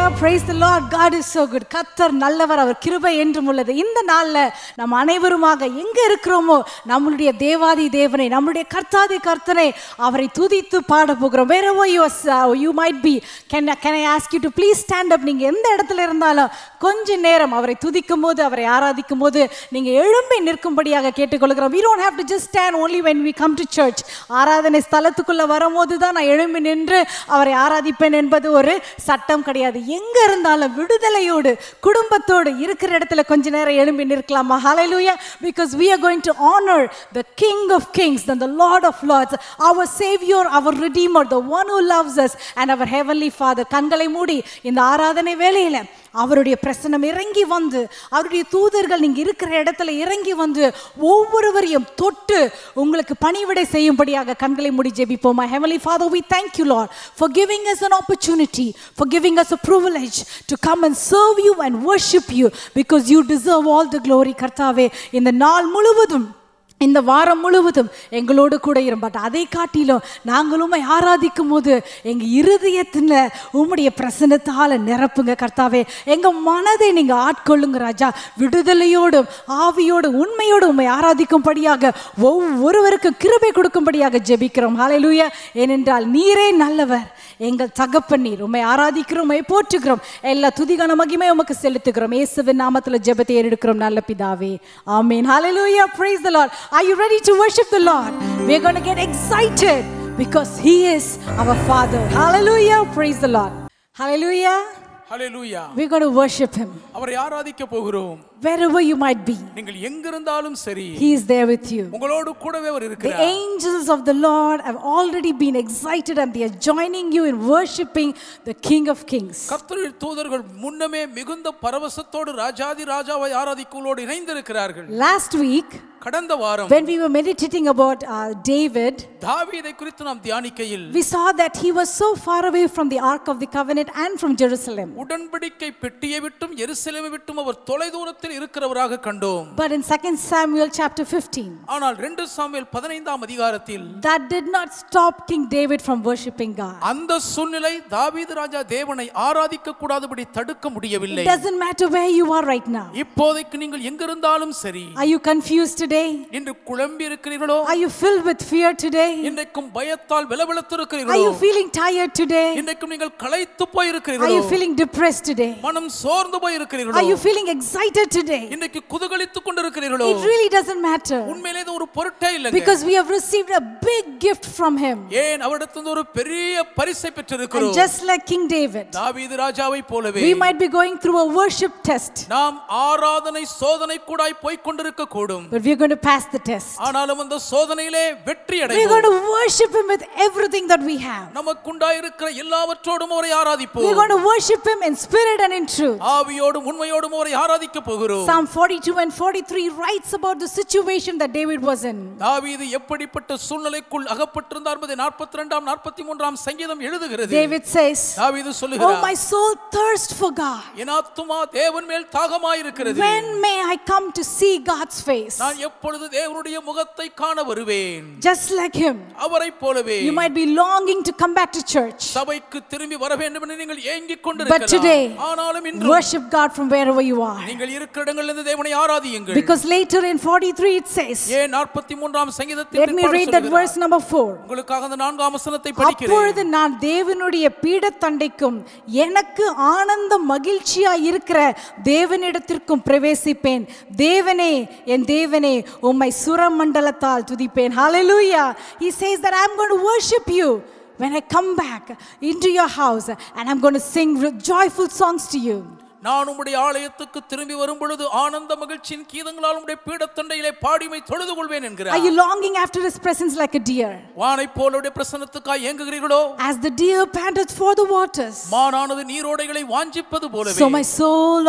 Praise the Lord. God is so good. கர்த்தர் நல்லவர், அவர் கிருபை என்றும் உள்ளது. இந்த நாள்ல நம்ம அனைவருமாக எங்க இருக்கிறோமோ நம்மளுடைய தேவாதி தேவனை, நம்மளுடைய கர்த்தாதி கர்த்தனை அவரை துதித்து பாட போகிறோம். Wherever you might be, can I ask you to please stand up? நீங்க எந்த இடத்துல இருந்தாலும் கொஞ்ச நேரம் அவரை துதிக்கும் போது, அவரை ஆராதிக்கும் போது நீங்க எழும்பி நிற்கும்படியாக கேட்டுக்கொள்கிறோம். We don't have to just stand only when we come to church. ஆராதனை ஸ்தலத்துக்குள்ள வரும்போது தான் நான் எழும்பி நின்று அவரை ஆராதிப்பேன் என்பது ஒரு சட்டம் கிடையாது. எங்க இருந்தாலும் விடுதலையோடு குடும்பத்தோடு இருக்கிற இடத்துல கொஞ்ச நேரம் எழும்பி நிற்கலாமா? Hallelujah. Because we are going to honor the King of Kings and the Lord of Lords, our Savior, our Redeemer, the one who loves us, and our Heavenly Father. கண்களை மூடி இந்த ஆராதனை வேளையில அவருடைய பிரசன்னம் இறங்கி வந்து, அவருடைய தூதர்கள் நீங்க இருக்கிற இடத்துல இறங்கி வந்து ஒவ்வொருவரையும் தொட்டு உங்களுக்கு பணிவிடை செய்யும்படியாக கண்களை மூடி ஜெபிப்போம். My Heavenly Father, we thank you, Lord, for giving us an opportunity, for giving us a privilege to come and serve you and worship you, because you deserve all the glory. கர்த்தாவே, இந்த நாள் முழுவதும், இந்த வாரம் முழுவதும் எங்களோடு கூட இருப்பாட். அதை காட்டிலும் நாங்கள் உம்மை ஆராதிக்கும் போது எங்க இருதயத்தில் உம்முடைய பிரசன்னத்தால் நிரப்புங்க கர்த்தாவே. எங்க மனதை நீங்க ஆட்கொள்ளுங்க ராஜா. விடுதலையோடும் ஆவியோடும் உண்மையோடு உம்மை ஆராதிக்கும்படியாக ஒவ்வொருவருக்கும் கிருபை கொடுக்கும்படியாக ஜெபிக்கிறோம். ஹல்லேலூயா. ஏனென்றால் நீரே நல்லவர், எங்கள் தகப்பன் நீர். உம்மை ஆராதிக்கிறோம், உம்மை போற்றுகிறோம், எல்லா துதிகான மகிமை உமக்கு செலுத்துகிறோம். இயேசுவின் நாமத்தில் ஜெபத்தை ஏறெடுக்கிறோம் நல்ல பிதாவே. ஆமென். Hallelujah. Praise the Lord. Are you ready to worship the Lord? We're going to get excited because he is our Father. Hallelujah. Praise the Lord. Hallelujah. Hallelujah. We're going to worship him. அவரை ஆராதிக்க போகிறோம். Wherever you might be, நீங்கள் எங்க இருந்தாலும் சரி, he is there with you. உங்களோடு கூடவே அவர் இருக்கிறார். The angels of the Lord have already been excited and they are joining you in worshiping the King of Kings. கர்த்தருடைய தூதர்கள் முன்னமே மிகுந்த பரவசத்தோடு ராஜாதி ராஜாவை ஆராதிக்குள்ளோடு இணைந்திருக்கிறார்கள். Last week, கடந்த வாரம், when we were meditating about David, தாவீதை குறித்து நாம் தியானிக்கையில், we saw that he was so far away from the Ark of the Covenant and from Jerusalem. உடன்படிக்கை பெட்டியை விட்டும் எருசலேமை விட்டும் அவர் தொலைதூரத்தில் இருக்கிறவராக கண்டோம். But in 2 Samuel chapter 15, ஆனால் 2 சாமுவேல் 15ஆம் அதிகாரத்தில், that did not stop King David from worshiping God. அந்த சூழ்நிலை தாவீது ராஜா தேவனை ஆராதிக்க கூடாதபடி தடுக்க முடியவில்லை. It doesn't matter where you are right now. இப்போதைக்கு நீங்கள் எங்க இருந்தாலும் சரி, Are you confused today? இன்று குழம்பி இருக்கிறீர்களோ? Are you filled with fear today? இன்றைக்கும் பயத்தால் வெலவெலத்து Are இருக்கிறீர்களோ? you feeling tired today? இன்றைக்கும் நீங்கள் களைத்து போய் Are இருக்கிறீர்களோ? you feeling depressed today? மனம் சோர்ந்து போய் இருக்கிறீர்களோ? Are you feeling excited today? இன்றைக்கு குதூகலித்துக் கொண்டிருக்கிறீர்களோ? It really doesn't matter, உண்மையிலே இது ஒரு பொருட்டே இல்லைங்க. because we have received a big gift from him. ஏன் அவரிடத்திலிருந்து ஒரு பெரிய பரிசை And பெற்றிருக்கிறோம். just like King David, தாவீது ராஜாவை போலவே we might be going through a worship test, நாம் ஆராதனை சோதனை கூடாய் போய் கொண்டிருக்க கூடும். but we are going to pass the test. ஆனாலும் அந்த சோதனையிலே வெற்றி We are அடைவோம். going to worship him with everything that we have. நமக்குண்டாய் இருக்கிற எல்லாவற்றோடும் அவரை We are ஆராதிப்போம். going to worship him in spirit and in truth. ஆவியோடும் உண்மையோடும் அவரை ஆராதிக்க போகிறோம். Psalm 42 and 43 writes about the situation that David was in. தாவீது எப்படிப்பட்ட சூழ்நிலைக்குள் அகப்பட்டிருந்தார் என்பதை 42ஆம் 43ஆம் சங்கீதம் எழுதுகிறது. David says, தாவீது "Oh, சொல்லுகிறார், my soul thirsts for God. என் ஆத்துமா தேவன் மேல் தாகமாய் இருக்கிறது. When may I come to see God's face?" நான் எப்பொழுது தேவனுடைய முகத்தை காண வருவேன்? Just like him, அவரை போலவே you might be longing to come back to church, சபைக்கு திரும்பி வர வேண்டும் என்று நீங்கள் ஏங்கிக் but today, கொண்டிருக்கலாம். ஆனாலும் இன்று worship God from wherever you are. நீங்கள் இருக்கிற இடங்களிலிருந்து தேவனை ஆராதியுங்கள். Because later in 43 it says, ஏன் 43ஆம் சங்கீதத்தில் let me read that verse number 4. உங்களுக்காக அந்த 4ஆம் வசனத்தை அப்பொழுது படிக்கிறேன். நான் தேவனுடைய பீடத்தண்டைக்கும் எனக்கு ஆனந்த மகிழ்ச்சியா இருக்கிற தேவனிடத்திற்கும் பிரவேசிப்பேன். தேவனே, என் தேவனே, உம்மை சுரமண்டலத்தால் துதிப்பேன். Hallelujah. He says that I'm going to worship you when I come back into your house, and I'm going to sing joyful songs to you. நான் உம்முடைய ஆலயத்துக்கு திரும்பி வரும் பொழுது ஆனந்த மகிழ்ச்சியின் கீதங்களால் உம்முடைய பீடத்தண்டையிலே பாடிமை தொழுது கொள்வேன் என்கிறார். Are you longing after his presence like a deer? வானைப் போலவுடைய பிரசன்னத்துக்காய் ஏங்குகிறீர்களோ? As the deer panteth for the waters, மானானது நீரோடைகளை வாஞ்சிப்பது போலவே so my soul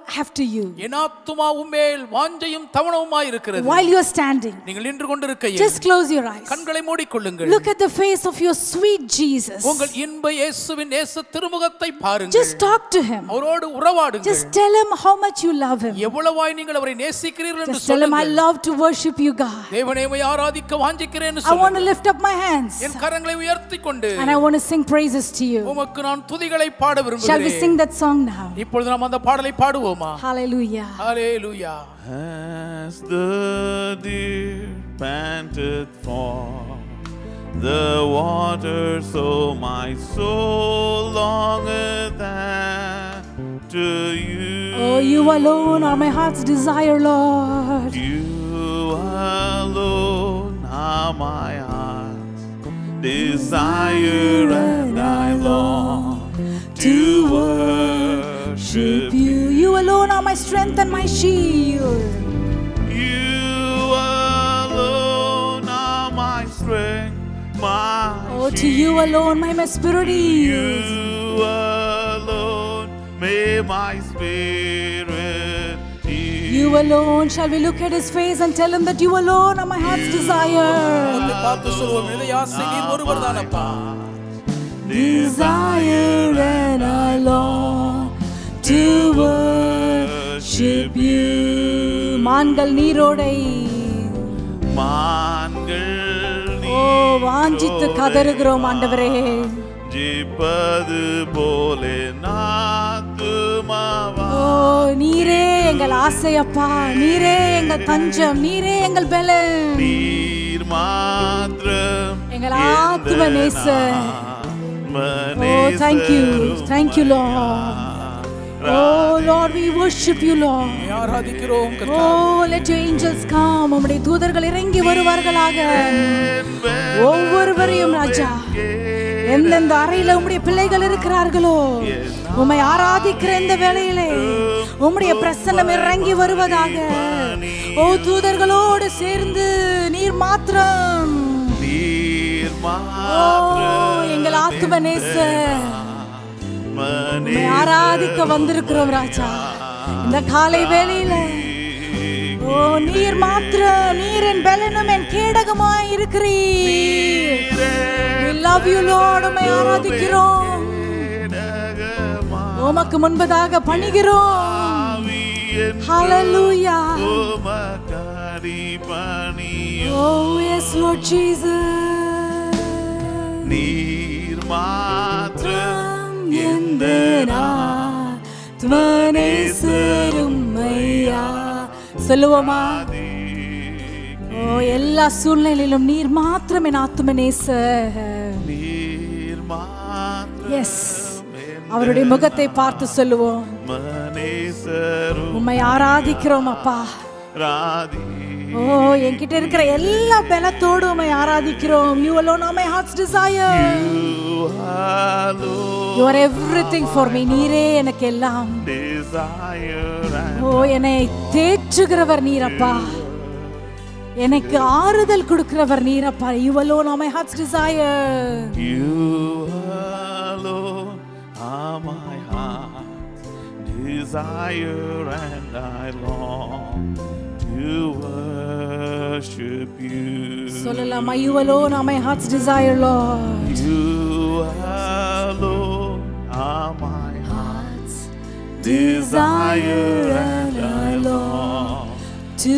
after you. என் ஆத்துமா உம்மேல் வாஞ்சையும் தவணவுமாய் இருக்கிறது. While you are standing, நீங்கள் நின்று கொண்டிருக்கையில் just close your eyes. கண்களை மூடிக்கொள்ளுங்கள். Look at the face of your sweet Jesus. உங்கள் இன்ப இயேசுவின் நேச திருமுகத்தை பாருங்கள். Just talk to him. அவரோடு உறவாடுங்கள். Just tell him how much you love him. எவ்வளவாய் நீங்கள் அவரை நேசிக்கிறீர்கள் என்று Just tell him, I சொல்லுங்கள். love to worship you, God. தேவனே உம்மை ஆராதிக்க வாஞ்சிக்கிறேன் என்று I want to சொல்லுங்கள். lift up my hands என் கரங்களை உயர்த்திக் கொண்டு and I want to sing praises to you. உமக்கு நான் துதிகளை பாட Shall we விரும்புகிறேன். sing that song now? இப்பொழுது நாம் அந்த பாடலை பாடுவோமா? Hallelujah. Hallelujah. As the deer panteth for the water, so my soul longeth after you. Oh, you alone are my heart's desire, Lord. You alone are my heart's desire, and I long to worship you. You alone are my strength and my shield. You alone are my strength, my Oh, to you alone my spirit is. You alone may my spirit yield. You alone. Shall we look at his face and tell him that you alone are my heart's desire? பார்த்து சொல்வோம், என்னுடைய ஆசை நீர் ஒருவர்தானப்பா. Desire and I long to worship you. மான்கள் நீரோடை வாஞ்சித்து கதறுகிறோம் ஆண்டவரே. ஜீப்பது போலே நாத்துமாவா. ஓ நீரே எங்கள் ஆசையப்பா, நீரே எங்கள் தஞ்சம், நீரே எங்கள் பலன், நீர் மாத்திரம் எங்கள் ஆத்தும நேசர். Oh, thank you, Lord. Oh Lord, we worship you, Lord. ஆராதிக்கிறோம் கர்த்தாவே. Oh, let your angels come. உம்முடைய தூதர்கள் இறங்கி வருவார்களாக. ஒவ்வொருவரையும் ராஜா, எந்தெந்த அறையில உம்முடைய பிள்ளைகள் இருக்கிறார்களோ, உம்மை ஆராதிக்கிற இந்த வேளையிலே உம்முடைய பிரசன்னம் இறங்கி வருவதாக. ஓ தூதர்களோடு சேர்ந்து நீர் மாத்திரம், ஓ எங்கள் ஆத்தும நேசர், உம்மை ஆராதிக்க வந்திருக்கிறோம் ராஜா. இந்த காலை வேளையில ஓ நீர் மாத்திரம், நீர் என் பலனும் என் கேடகமாய் இருக்கிறீர். We love you Lord. உம்மை ஆராதிக்கிறோம், உமக்கு முன்பதாக பணிகிறோம். Hallelujah. Oh yes Lord Jesus. நீர் மாத்திரம் எந்த ஆத்மநேசரும்மையா. சொல்லுவோமா? ஓ எல்லா சூழ்நிலையிலும் நீர் மாத்திரம் என் ஆத்தும நேசர். எஸ், அவருடைய முகத்தை பார்த்து சொல்லுவோம், உம்மை ஆராதிக்கிறோம் அப்பா. ஓ என்கிட்ட இருக்கிற எல்லா பலத்தோடு உம்மை ஆராதிக்கிறோம். You alone are my heart's desire. You are everything for me. நீரே எனக்கு எல்லாம். ஓ என்னை தேற்றுகிறவர் நீரப்பா, எனக்கு ஆறுதல் கொடுக்கிறவர் நீரப்பா. You alone are my heart's desire. You alone are my heart's desire, and I long to worship you. சொல்லலாமா? You alone are my heart's desire, Lord. You alone are my heart's desire, and I long to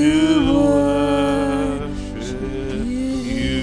worship you.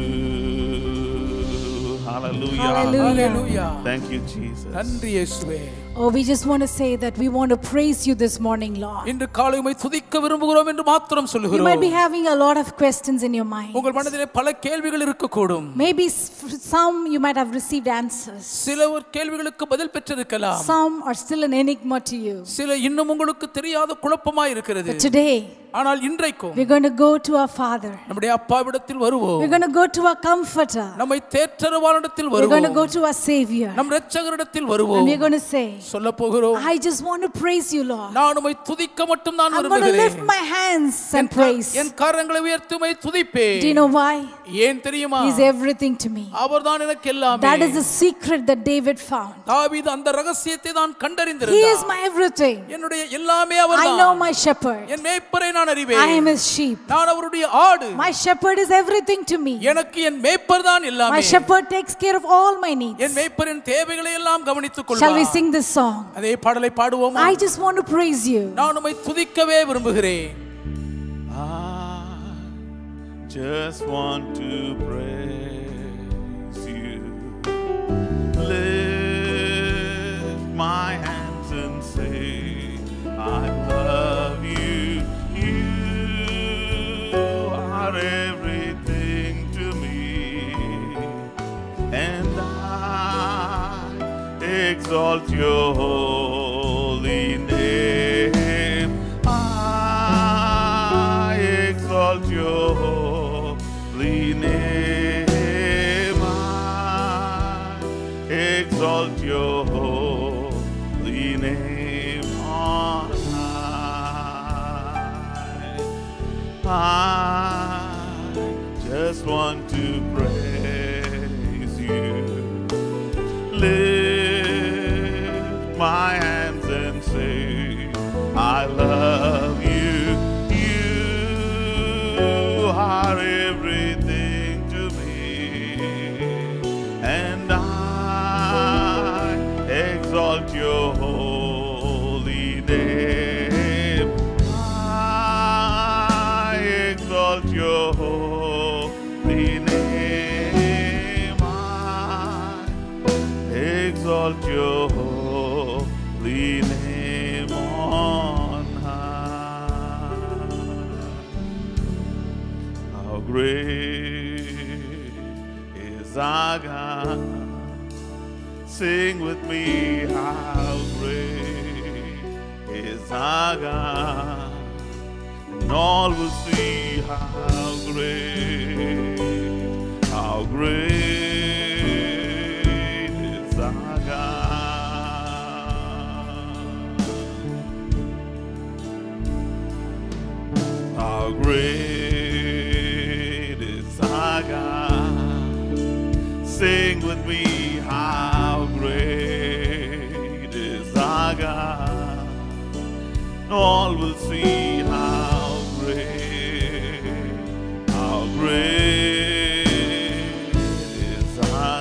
Hallelujah. Hallelujah. Thank you, Jesus. நன்றி இயேசுவே. Oh, we just want to say that we want to praise you this morning, Lord. இன்று காலை உம்மை துதிக்க விரும்புகிறோம் என்று மாத்திரம் சொல்லுகிறோம். You might be having a lot of questions in your mind. உங்கள் மனதிலே பல கேள்விகள் இருக்கக்கூடும். Maybe some you might have received answers. சில கேள்விகளுக்கு பதில் பெற்றிருக்கலாம். Some are still an enigma to you. சில இன்னும் உங்களுக்கு தெரியாத குழப்பமாய் இருக்கிறது. But today ஆனால் இன்றைக்கும் we're going to go to our Father. நம்முடைய அப்பாவிடத்தில் வருவோம். We're going to go to our Comforter. நம்மை தேற்றரவானிடத்தில் வருவோம். We're going to go to our Savior. நம் இரட்சகரிடத்தில் வருவோம். And we're going to say, சொல்ல போகிறோம். I just want to praise you, Lord. நான் உம்மை துதிக்க மட்டும் நான் I'm going to விரும்புகிறேன். lift my hands and praise. என் கரங்களை உயர்த்தி உம்மை துதிப்பேன். Do you know why? ஏன் தெரியுமா? He's everything to me. அவர்தான் எனக்கு எல்லாமே. That is the secret that David found. தாவீது அந்த ரகசியத்தை தான் He கண்டறிந்திருந்தார். is my everything. என்னுடைய எல்லாமே அவர்தான். I know my shepherd. என் மேய்ப்பரை நான் அறிவேன். I am his sheep. நான் அவருடைய ஆடு. My shepherd is everything to me. எனக்கு என் மேய்ப்பர் தான் எல்லாமே. My shepherd takes care of all my needs. என் மேய்ப்பரின் தேவைகளை எல்லாம் கவனித்துக் கொள்வார். Shall we sing this song? அதே பாடலை பாடுவோமா? I just want to praise you. நான் உம்மை துதிக்கவே விரும்புகிறேன். I just want to praise you. Lift my hands and say, I love you. You are everything to me. And I exalt your holy name. I exalt your holy name. I exalt your holy name on high. I just want to praise you. Lift my hands and say, I love you. You are everything to me. And I exalt your holy name. I exalt your holy name. I exalt your holy name on high. How great is our God. Sing with me, how great is our God. And all will see how great is our God. How great is our God. Sing with me, how great is our God. All will see how great is our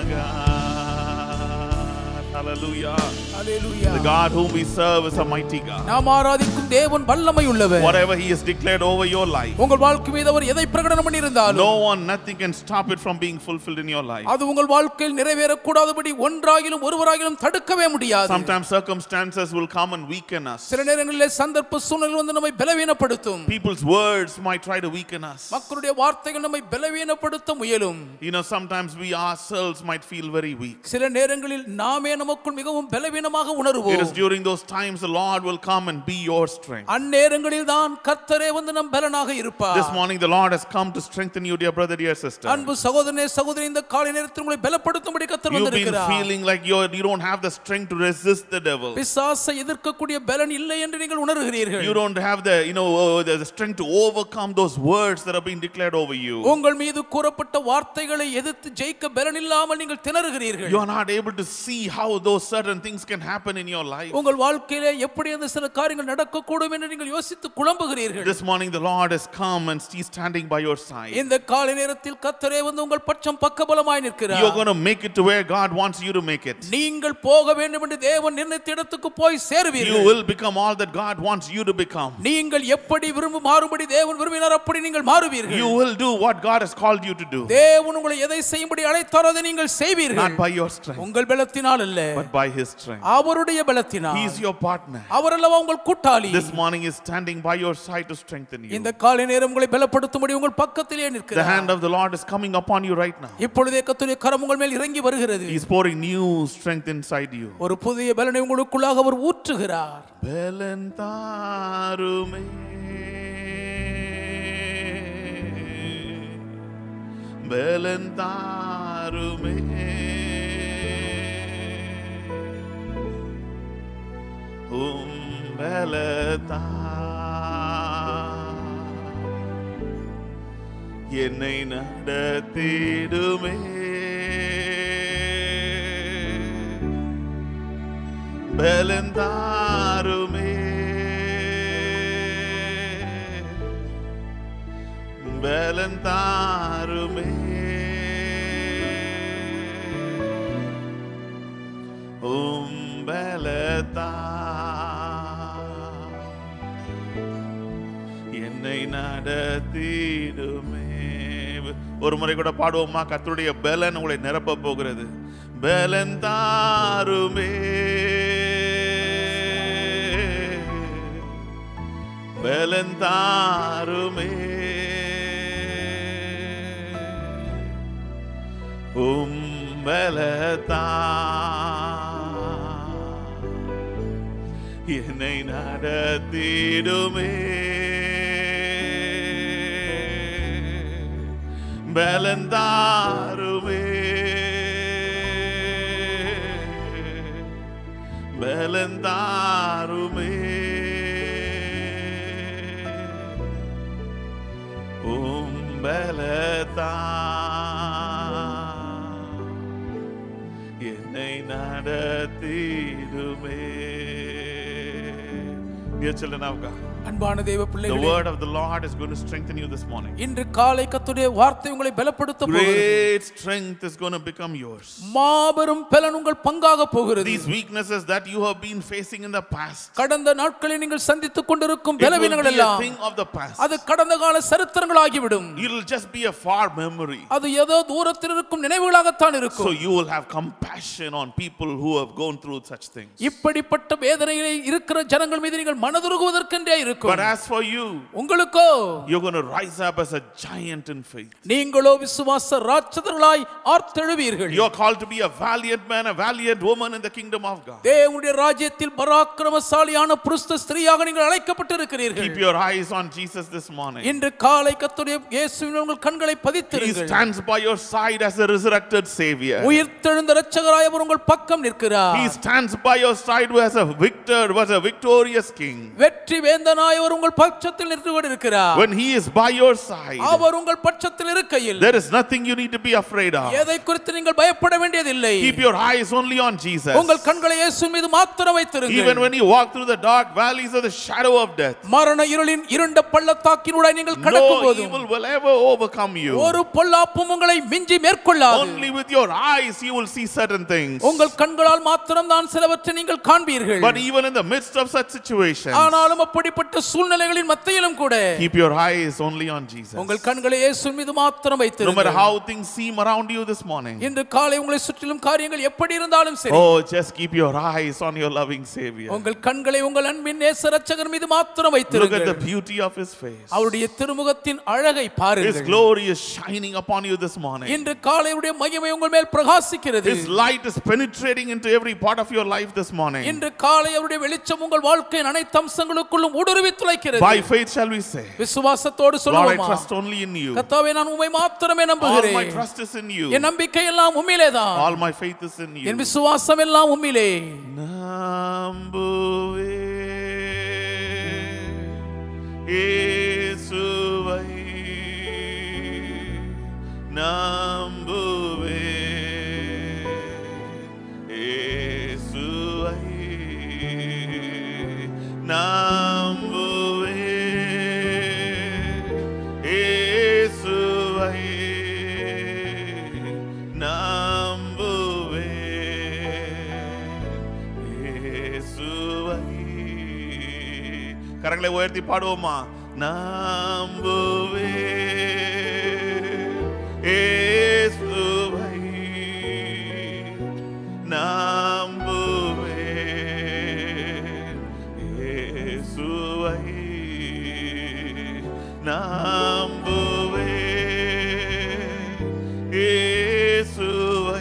God. Hallelujah. Hallelujah. The God whom we serve is a mighty God. நாம் ஆராதிக்கும் தேவன் வல்லமை உள்ளவர். Whatever he has declared over your life, உங்கள் வாழ்க்கை மீது அவர் எதை பிரகடனம் பண்ணியிருந்தாலும் no one, nothing can stop it from being fulfilled in your life. அது உங்கள் வாழ்க்கையில் நிறைவேறக்கூடாதபடி ஒன்றாகிலும் ஒருவராகிலும் தடுக்கவே முடியாது. Sometimes circumstances will come and weaken us. சில நேரங்களிலே சந்தர்ப்ப சூழ்நிலை வந்து நம்மை பலவீனப்படுத்தும். People's words might try to weaken us. மக்களுடைய வார்த்தைகள் நம்மை பலவீனப்படுத்த முயலும். You know, sometimes we ourselves might feel very weak. சில நேரங்களில் நாமே நமக்குள் மிகவும் பலவீனமாக உணர்வோம். It is during those times the Lord will come and be your strength. அந்நேரங்களில் தான் கர்த்தரே வந்து நம் பலனாக இருப்பார். This morning the Lord has come to strengthen you, dear brother, dear sister. அன்பு சகோதரனே சகோதரி, இந்த காலை நேரத்தில் உங்களை பலப்படுத்தும்படி கர்த்தர் வந்திருக்கிறார். You've been feeling like you don't have the strength to resist the devil. பிசாசை எதிர்க்கக்கூடிய பலன் இல்லை என்று நீங்கள் உணர்கிறீர்கள். You don't have the strength to overcome those words that are being declared over you. உங்கள் மீது கூறப்பட்ட வார்த்தைகளை எதிர்த்து ஜெயிக்க பலன் இல்லாமல் நீங்கள் திணறுகிறீர்கள். You are not able to see how those certain things can happen in your life. உங்கள் வாழ்க்கையிலே எப்படி அந்த சில காரியங்கள் நடக்க கூடும் என்று நீங்கள் யோசித்து குழம்புகிறீர்கள். This morning the Lord has come and he is standing by your side. இந்த காலை நேரத்தில் கர்த்தரே வந்து உங்கள் பட்சம் பக்கபலமாய் நிற்கிறார். You are going to make it to where God wants you to make it. நீங்கள் போக வேண்டும் என்று தேவன் நிர்ணயித்த இடத்துக்கு போய் சேருவீர்கள். You will become all that God wants you to become. நீங்கள் எப்படி மாறும்படி தேவன் விரும்பினார் அப்படி நீங்கள் மாறுவீர்கள். You will do what God has called you to do. தேவன் உங்களை எதை செய்யும்படி அழைத்தாரோ அதை நீங்கள் செய்வீர்கள். Not by your strength, உங்கள் பலத்தினால் அல்ல, but by his strength. அவருடைய பலத்தினால். He is your partner. அவர் அல்லவா உங்கள் கூட்டாளி. This morning is standing by your side to strengthen you. இந்த காலை நேரம் உங்களை பலப்படுத்தும்படி உங்கள் பக்கத்திலே நிற்கிறார். The hand of the Lord is coming upon you right now. இப்பொழுதே கர்த்தருடைய கரம் உங்கள் மேல் இறங்கி வருகிறது. He is pouring new strength inside you. ஒரு புதிய பலனை உங்களுக்குள்ளாக அவர் ஊற்றுகிறார். பலன் தாருமே, பலன் தாருமே, பலத்தா என்னை நடத்திடுமே பலந்தாருமே பலந்தாருமே பலத்தா என்னை நடத்திடுமே. ஒரு முறை கூட பாடுவோமா? கர்த்தருடைய பலன் உங்களை நிரப்ப போகிறது. பலன் தாருமே பலன் தாருமே பலத்தா என்னை நடத்திடுமே பலந்தாருமே பலந்தாருமே பலத்தா என்னை நடத்திடுமே. Dear children of God, அன்பான தேவ the பிள்ளைகளே, word of the Lord is going to strengthen you this morning. இன்று காலை கர்த்தருடைய வார்த்தை உங்களை பலப்படுத்த போகிறது. Great strength is going to become yours. மாபெரும் பலன் உங்கள் பங்காக போகிறது. These weaknesses that you have been facing in the past, கடந்த நாட்களில் நீங்கள் சந்தித்துக் கொண்டிருக்கும் it will பலவீனங்கள் be a எல்லாம் thing of the past. அது கடந்த கால சரித்திரங்களாகி விடும். It will just be a far memory. அது ஏதோ தூரத்தில் இருக்கும் நினைவுகளாகத்தான் So இருக்கும். you will have compassion on people who have gone through such things. இப்படிப்பட்ட வேதனையிலே இருக்கிற ஜனங்கள் மீது நீங்கள் மனதுருகுவதற்கென்றே இருக்கும். But as for you, உங்களுக்கோ you're going to rise up as a giant in faith. நீங்களோ விசுவாச ராட்சதர்களாய் ஆர்த்தெழுவீர்கள். You are called to be a valiant man, a valiant woman in the kingdom of God. தேவனுடைய ராஜ்யத்தில் பராக்கிரமசாலியான புருஷ ஸ்திரீயாக நீங்கள் அழைக்கப்பட்டிருக்கிறீர்கள். Keep your eyes on Jesus this morning. இன்று காலை கர்த்தருடைய இயேசுவின் உங்கள் கண்களை He பதித்திருங்கள். stands by your side as a resurrected savior. உயிர்த்தெழுந்த இரட்சகராய் அவர் உங்கள் பக்கம் நிற்கிறார். He stands by your side as a victorious king. வெற்றி வேந்தனாய் அவர் உங்கள் பட்சத்தில் நின்று கொண்டிருக்கிறார். When he is by your side, அவர் உங்கள் பட்சத்தில் இருக்கையில் there is nothing you need to be afraid of. எதை குறித்து நீங்கள் பயப்பட வேண்டியதில்லை. Keep your eyes only on Jesus. உங்கள் கண்களை இயேசு மீது மாத்திரம் வைத்திருங்கள். Even when you walk through the dark valleys of the shadow of death, மரண இருளின் இருண்ட பள்ளத்தாக்கினூடாய் நீங்கள் no கடக்கும் போது evil will ever overcome you. ஒரு பொல்லாப்பும் உங்களை மிஞ்சி மேற்கொள்ளாது. Only with your eyes you will see certain things. உங்கள் கண்களால் மாத்திரம் தான் சிலவற்றை நீங்கள் காண்பீர்கள். But even in the midst of such situations, ஆனாலும் அப்படிப்பட்ட சூழ்நிலைகளின் மத்தியிலும் கூட keep your eyes only on Jesus. உங்கள் கண்களை இயேசு மீது மாத்திரம் No matter வைத்திருங்கள். how things seem around you this morning, இன்று காலை உங்களை சுற்றிலும் காரியங்கள் எப்படி இருந்தாலும் சரி, oh, just keep your eyes on your loving Savior. உங்கள் கண்களை உங்கள் அன்பின் நேச இரட்சகர் மீது மாத்திரம் Look வைத்திருங்கள். at the beauty of His face. அவருடைய திருமுகத்தின் அழகை His பாருங்கள். glory is shining upon you this morning. இன்று காலையுடைய மகிமை உங்கள் மேல் பிரகாசிக்கிறது. His light is penetrating into every part of your life this morning. இன்று காலை அவருடைய வெளிச்சம் உங்கள் வாழ்க்கையின் அனைத்து அம்சங்களுக்குள்ளும் ஊடுருவி துளைக்கிறது. By faith shall we say, விசுவாசத்தோடு Lord, I சொல்லுவோமா? trust only in you. கர்த்தாவே, நான் உம்மை மாத்திரமே All my நம்புகிறேன். trust is in you. என் நம்பிக்கை எல்லாம் உம்மிலேதான். All my faith is in you. என் விசுவாசம் எல்லாம் உம்மிலே. நம்புவே இயேசுவை நம்புவே இயேசுவை நம்புவே இயேசுவை நம்புவே இயேசுவை. கரங்களை உயர்த்தி பாடுவோமா? நம்புவே இயேசுவை நம்புவே இயேசுவை நம்புவே இயேசுவை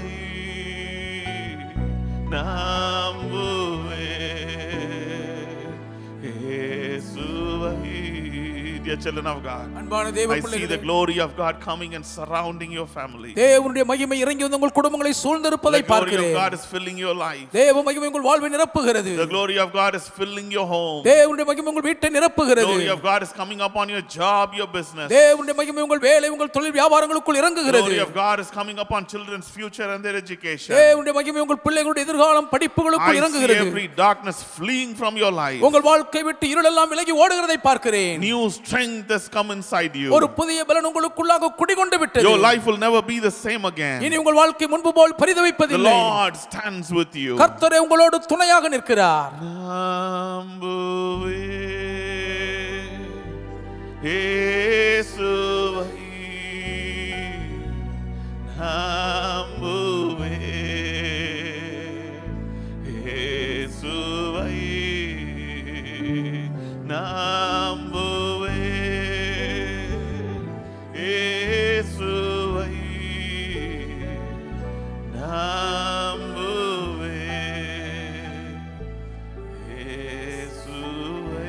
நம்புவே இயேசுவை. dear children of God. அன்பான தேவ I see பிள்ளைகளே, the glory of God coming and surrounding your family. தேவனுடைய மகிமை இறங்கி வந்து உங்கள் குடும்பங்களை சூழ்ந்திருப்பதை The glory பார்க்கிறேன். of God is filling your life. தேவ மகிமை உங்கள் வாழ்வை நிரப்புகிறது. The glory of God is filling your home. தேவனுடைய மகிமை உங்கள் வீட்டை நிரப்புகிறது. The glory of God is coming upon your job, your business. தேவனுடைய மகிமை உங்கள் வேலை, உங்கள் தொழில் வியாபாரங்களுக்குள் The இறங்குகிறது. glory of God is coming upon children's future and their education. தேவனுடைய மகிமை உங்கள் பிள்ளைகளுடைய எதிர்காலம் படிப்புகளுக்குள் I see இறங்குகிறது. every darkness fleeing from your life. உங்கள் வாழ்க்கை விட்டு இருள் எல்லாம் விலகி ஓடுகிறதை பார்க்கிறேன். New strength has come inside you. ஒரு புதிய பலன் உங்களுக்குள்ளாக குடிகொண்டு விட்டது. Your life will never be the same again. இனி உங்கள் வாழ்க்கை முன்பு போல் The பரிதவிப்பதில்லை. Lord stands with you. கர்த்தரே உங்களோடு துணையாக நிற்கிறார். நம்புவே இயேசுவை நம்புவே இயேசுவை நம்புவே இயேசுவை நம்புவே இயேசுவை.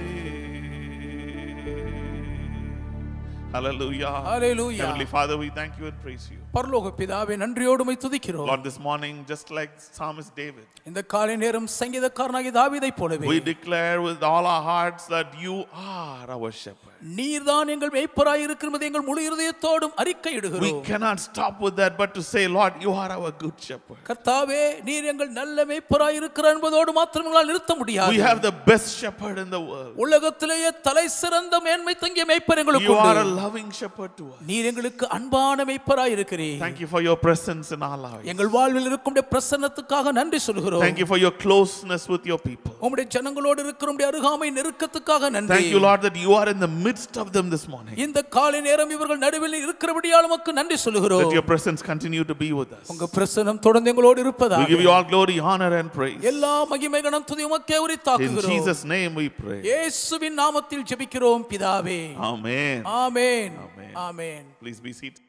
Hallelujah. Hallelujah. Heavenly Father, we thank you and praise you. பரலோக பிதாவே, நன்றியோடு உம்மை துதிக்கிறோம். Lord, this morning, just like psalmist David, இந்த காலை நேரம் சங்கீதக்காரனாகிய தாவீதைப் போலவே we declare with all our hearts that you are our shepherd. நீர்தான் எங்கள் மேய்ப்பராய் இருக்கிறது எங்கள் முழு இருதயத்தோடும் We அறிக்கையிடுகிறோம். cannot stop with that but to say, Lord, you are our good shepherd. கர்த்தாவே, நீர் எங்கள் நல்ல மேய்ப்பராய் இருக்கிறார் என்பதோடு மாத்திரம் எங்களால் நிறுத்த முடியாது. We have the best shepherd in the world. உலகத்திலேயே தலை சிறந்த மேன்மை தங்கிய மேய்ப்பர் எங்களுக்கு You are a உண்டு. loving shepherd to us. நீர் எங்களுக்கு அன்பான மேய்ப்பராய் இருக்கிறீர். Thank you for your presence in our lives. எங்கள் வாழ்வில் இருக்கும் பிரசன்னத்துக்காக நன்றி சொல்கிறோம். Thank you for your closeness with your people. உம்முடைய ஜனங்களோடு இருக்கிற உம்முடைய அருகாமை நெருக்கத்துக்காக நன்றி. Thank you, Lord, that you are in the midst of them this morning. இந்த காலை நேரம் இவர்கள் நடுவில் இருக்கிறபடியால் உமக்கு நன்றி சொல்கிறோம். That your presence continue to be with us. உங்க பிரசன்னம் தொடர்ந்து எங்களோடு இருப்பதாக. We give you all glory, honor and praise. எல்லா மகிமை கனம் துதி உமக்கே In உரித்தாக்குகிறோம். Jesus' name we pray. இயேசுவின் நாமத்தில் ஜெபிக்கிறோம் பிதாவே. Amen. Amen. Amen. Amen. Please be seated.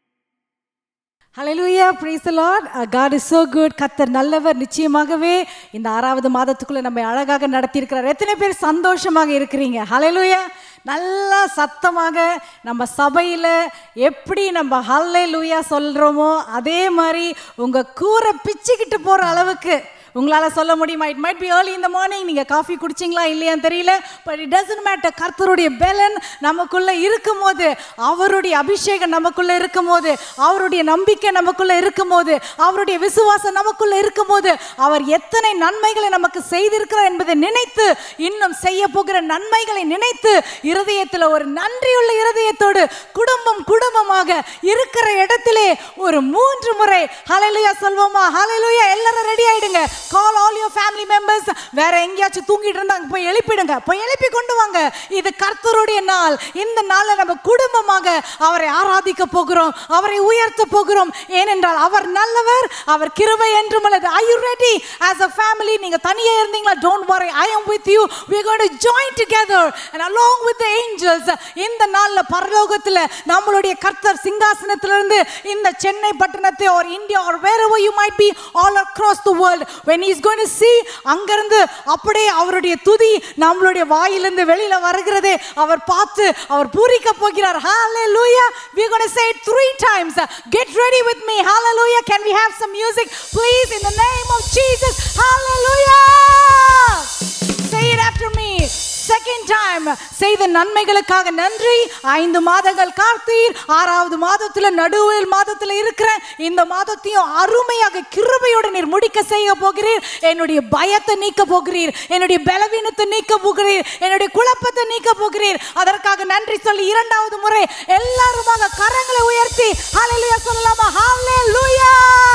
Hallelujah, praise the Lord. God is so good. கர்த்தர் நல்லவர். நிச்சயமாகவே இந்த 6வது மாதத்துக்குள்ள நம்மை அழகாக நடத்தி இருக்கிறார். எத்தனை பேர் சந்தோஷமாக இருக்கிறீங்க? Hallelujah. நல்லா சத்தமாக நம்ம சபையில எப்படி நம்ம ஹல்லேலூயா சொல்றோமோ அதே மாதிரி உங்க கூரை பிச்சுக்கிட்டு போற அளவுக்கு உங்களால சொல்ல முடியுமா? It might be early in the morning, நீங்க காஃபி குடிச்சிங்களா இல்லையான்னு தெரியல, பட் இட் டசன்ட் மேட்டர். கர்த்தருடைய பெலன் நமக்குள்ள இருக்கும்போது, அவருடைய அபிஷேகம் நமக்குள்ள இருக்கும்போது, அவருடைய நம்பிக்கை நமக்குள்ள இருக்கும்போது, அவருடைய விசுவாசம் நமக்குள்ள இருக்கும்போது, அவர் எத்தனை நன்மைகளை நமக்கு செய்திருக்கிறார் என்பதை நினைத்து, இன்னும் செய்ய போகிற நன்மைகளை நினைத்து, இருதயத்தில் ஒரு நன்றியுள்ள இருதயத்தோடு குடும்பமாக இருக்கிற இடத்திலே ஒரு 3 முறை ஹல்லேலூயா சொல்வோமா? ஹல்லேலூயா. எல்லாரும் ரெடி ஆயிடுங்க. Call all your family members. வேற எங்கேயாச்சும் தூங்கிட்டு இருந்தாங்க, போய் எழுப்பிடுங்க, போய் எழுப்பி கொண்டு வாங்க. இது கர்த்தருடைய நாள். இந்த நாள்ல நம்ம குடும்பமாக அவரை ஆராதிக்க போகிறோம், அவரை உயர்த்த போகிறோம். ஏனென்றால் அவர் நல்லவர், அவர் கிருபை என்றும் உள்ளது. Are you ready as a family? நீங்க தனியா இருந்தீங்களா? Don't worry, I am with you. We are going to join together and along with the angels. இந்த நாள்ல பரலோகத்துல நம்மளுடைய கர்த்தர் சிங்காசனத்திலிருந்து இந்த சென்னை பட்டணத்தை or India or wherever you might be all across the world, when he is going to see, அங்கிருந்து அப்படியே அவருடைய துதி நம்மளுடைய வாயிலிருந்து வெளியில வருகிறதே அவர் பார்த்து அவர் பூரிக்க போகிறார். Hallelujah. We are going to say it 3 times. Get ready with me. Hallelujah. Can we have some music please in the name of Jesus? Hallelujah. Say it after me. Second time. செய்த நன்மைகளுக்காக நன்றி. 5 மாதங்கள் காத்தீர். 6வது மாதத்துல நடுவில் மாதத்துல இருக்கிற இந்த மாதத்தையும் அருமையாக கிருபையோடு நீர் முடிக்க செய்ய போகிறீர். என்னுடைய பயத்தை நீக்க போகிறீர், என்னுடைய பலவீனத்தை நீக்க போகிறீர், என்னுடைய குழப்பத்தை நீக்க போகிறீர். அதற்காக நன்றி சொல்லி 2வது முறை எல்லாருமாக கரங்களை உயர்த்தி ஹல்லேலூயா சொல்லலாமா? ஹல்லேலூயா.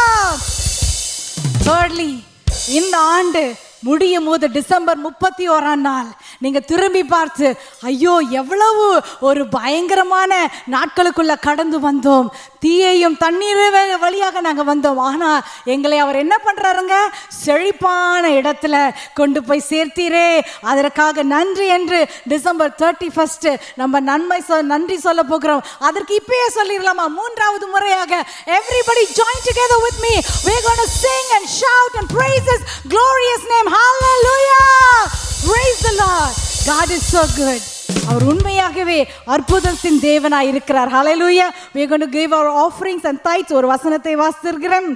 Thirdly, இந்த ஆண்டு முடியும் போது டிசம்பர் 31ஆம் நாள் நீங்க திரும்பி பார்த்து, ஐயோ எவ்வளவு ஒரு பயங்கரமான நாட்களுக்குள்ள கடந்து வந்தோம், தீயையும் தண்ணீர் வழியாக நாங்க வந்தோம், ஆனா எங்களை அவர் என்ன பண்றாருங்க? செழிப்பான இடத்துல கொண்டு போய் சேர்த்தீரே, அதற்காக நன்றி என்று டிசம்பர் 31 நம்ம நன்றி சொல்ல போகிறோம். அதற்கு இப்பயே சொல்லிடலாமா? 3வது முறையாக everybody join together with me. We're going to sing and shout and praise his glorious name. Hallelujah. Praise the Lord. God is so good. அவர் உண்மையாகவே அற்புதத்தின் தேவனாய் இருக்கிறார். Hallelujah. We are going to give our offerings and tithes. ஒரு வசனத்தை வாசித்திருக்கிறேன்.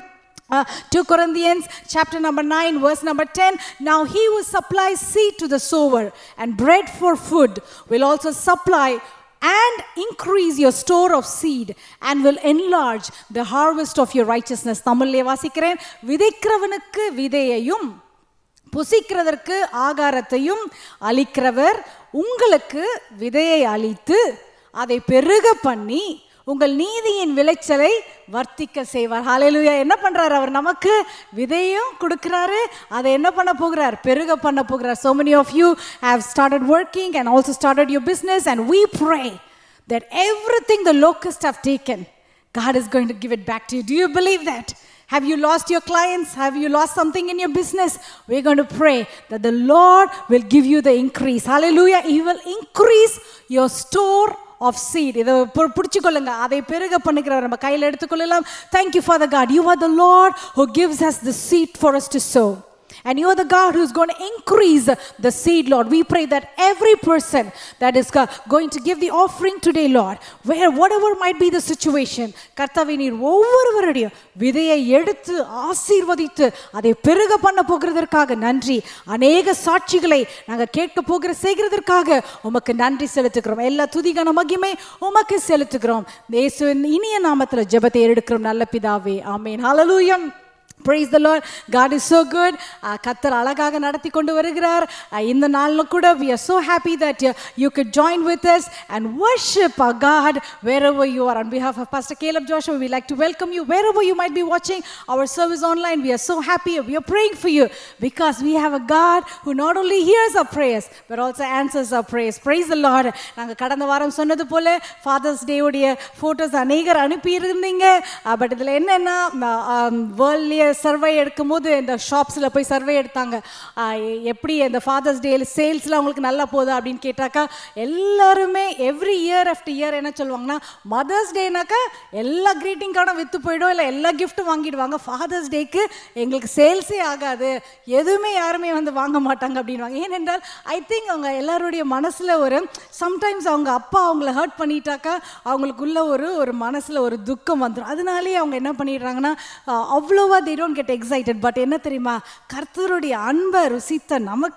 2 Corinthians chapter number 9 verse number 10. Now he who supplies seed to the sower and bread for food will also supply and increase your store of seed and will enlarge the harvest of your righteousness. தமிழிலே வாசிக்கிறேன். விதைக்கிறவனுக்கு விதையையும் புசிக்கிறதற்கு ஆகாரத்தையும் அளிக்கிறவர் உங்களுக்கு விதையை அளித்து அதை பெருக பண்ணி உங்கள் நீதியின் விளைச்சலை வர்த்திக்க செய்வார். ஹalleluya. என்ன பண்றாரு? அவர் நமக்கு விதையும் கொடுக்கிறாரு, அதை என்ன பண்ண போகிறார்? பெருக பண்ண போகிறார். So many of you have started working and also started your business, and we pray that everything the locusts have taken, God is going to give it back to you. Do you believe that? Have you lost your clients? Have you lost something in your business? We're going to pray that the Lord will give you the increase. Hallelujah. He will increase your store of seed. இதை பிடிச்சுக்கொள்ளுங்க, அதை பெருக பண்ணுகிறவர் நம்ம கையில் எடுத்துக்கொள்ளலாம். Thank you, Father God. You are the Lord who gives us the seed for us to sow. And you are the God who is going to increase the seed, Lord. We pray that every person that is going to give the offering today, Lord, whatever might be the situation, கர்த்தாவே நீர் ஒவ்வொருவருடைய விதையை எடுத்து ஆசீர்வதித்து அதை பெருக பண்ண போகிறதற்காக நன்றி. அநேக சாட்சிகளை நாங்கள் கேட்க போகிற செய்கிறதற்காக உமக்கு நன்றி செலுத்துகிறோம். எல்லா துதிகான மகிமை உமக்கு செலுத்துகிறோம். இயேசுவின் இனிய நாமத்தில் ஜெபத்தை எடுக்கிறோம் நல்ல பிதாவே. ஆமென். ஹalleluya. Praise the Lord. God is so good. கர்த்தர் அழகாக நடத்தி கொண்டு வருகிறார். இந்த நாள்ல கூட we are so happy that you could join with us and worship our God wherever you are. On behalf of Pastor Caleb Joshua, we like to welcome you wherever you might be watching our service online. We are so happy. We are praying for you because we have a God who not only hears our prayers but also answers our prayers. Praise the Lord. நாங்க கடந்த வாரம் சொன்னது போல Father's Day உடைய photos அநேகர் அனுப்பி இருந்தீங்க. But இதுல என்னன்னா வேர்ல்ட்ல சர்வே எடுக்கும்போது இந்த ஷாப்ஸில் போய் சர்வே எடுத்தாங்க. எப்படி இந்த ஃபாதர்ஸ் டே சேல்ஸில் அவங்களுக்கு நல்லா போகுது அப்படின்னு கேட்டாக்கா எல்லாருமே எவ்ரி இயர் ஆஃப்டர் இயர் என்ன சொல்லுவாங்கன்னா, மதர்ஸ் டேனாக்கா எல்லா க்ரீட்டிங் கார்டும் விற்று போயிடும், இல்லை எல்லா கிஃப்ட்டும் வாங்கிடுவாங்க. ஃபாதர்ஸ் டேக்கு எங்களுக்கு சேல்ஸே ஆகாது, எதுவுமே யாருமே வந்து வாங்க மாட்டாங்க அப்படின்வாங்க. ஏனென்றால் ஐ திங்க் அவங்க எல்லாருடைய மனசில் ஒரு சம்டைம்ஸ் அவங்க அப்பா அவங்கள ஹர்ட் பண்ணிட்டாக்கா அவங்களுக்குள்ள ஒரு மனசில் ஒரு துக்கம் வந்துடும். அதனாலேயே அவங்க என்ன பண்ணிடுறாங்கன்னா அவ்வளோவா they don't get excited. But என்ன தெரியுமா, கர்த்தருடைய அன்பை ருசித்த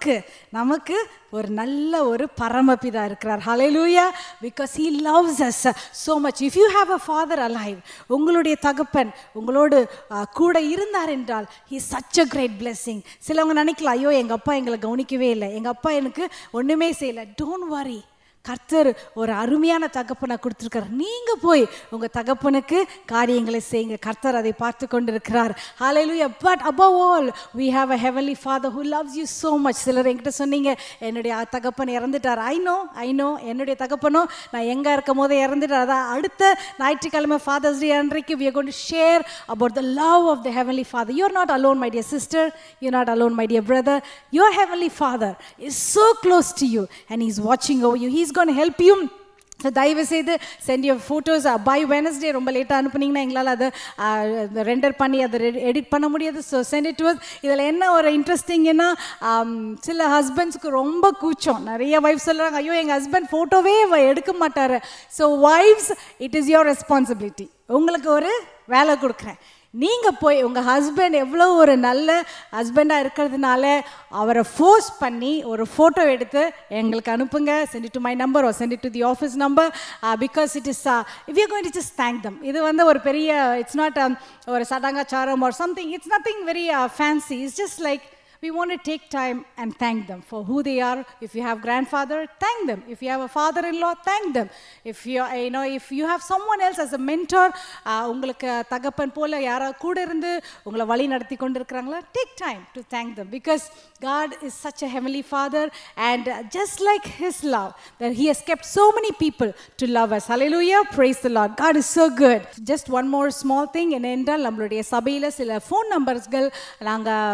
நமக்கு ஒரு நல்ல ஒரு பரமபிதா இருக்கிறார். Hallelujah. Because he loves us so much. If you have a father alive, உங்களுடைய தகப்பன் உங்களோடு கூட இருந்தார் என்றால் he is such a great blessing. சிலவங்க நினைக்கலாம், ஐயோ எங்கள் அப்பா எங்களை கவனிக்கவே இல்லை, எங்கள் அப்பா எனக்கு ஒன்றுமே செய்யலை. Don't worry. கர்த்தர் ஒரு அருமையான தகப்பனை கொடுத்துருக்கார். நீங்கள் போய் உங்கள் தகப்பனுக்கு காரியங்களை செய்யுங்க, கர்த்தர் அதை பார்த்து கொண்டிருக்கிறார். Hallelujah. But above all, we have a heavenly Father who loves you so much. சிலர் என்கிட்ட சொன்னீங்க, என்னுடைய தகப்பன் இறந்துட்டார். ஐ நோ என்னுடைய தகப்பனும் நான் எங்கே இருக்கும் போதே இறந்துட்டார். அதான் அடுத்த ஞாயிற்றுக்கிழமை ஃபாதர்ஸ் டே அன்றைக்கு we are going to share about the love of the heavenly Father. You are not alone, my dear sister. You are not alone, my dear brother. Your heavenly Father is so close to you and he is watching over you. He is going to help you. So தயவு செய்து send your photos by Wednesday. ரொம்ப லேட்டாக அனுப்புனீங்கன்னா எங்களால் அதை render பண்ணி அதை edit பண்ண முடியாது. So send it to us. இதில் என்ன ஒரு இன்ட்ரெஸ்டிங்னா, சில ஹஸ்பண்ட்ஸுக்கு ரொம்ப கூச்சம். நிறைய வைஃப் சொல்கிறாங்க, ஐயோ எங்கள் ஹஸ்பண்ட் ஃபோட்டோவே எடுக்க மாட்டார். So wives, it is your responsibility. உங்களுக்கு ஒரு வேலை கொடுக்குறேன். நீங்கள் போய் உங்கள் ஹஸ்பண்ட் எவ்வளோ ஒரு நல்ல ஹஸ்பண்டாக இருக்கிறதுனால அவரை ஃபோர்ஸ் பண்ணி ஒரு ஃபோட்டோ எடுத்து எங்களுக்கு அனுப்புங்க. Send it to my number or send it to the office number. Because it is we are going to just thank them. இது வந்து ஒரு பெரிய, இட்ஸ் நாட் ஒரு சடங்காச்சாரம் or something. It's nothing very fancy. It's just like we want to take time and thank them for who they are. If you have grandfather, thank them. If you have a father-in-law, thank them. If you have someone else as a mentor, உங்களுக்கு தகப்பன் போல யாரா கூட இருந்து உங்களை வழி நடத்தி கொண்டிருக்கிறாங்களா, take time to thank them because God is such a heavenly Father, and just like his love that he has kept so many people to love us. Hallelujah. Praise the Lord. God is so good. Just one more small thing. என்னென்றால் நம்மளுடைய சபையில் சில phone நம்பர்ஸ்கள் நாங்கள்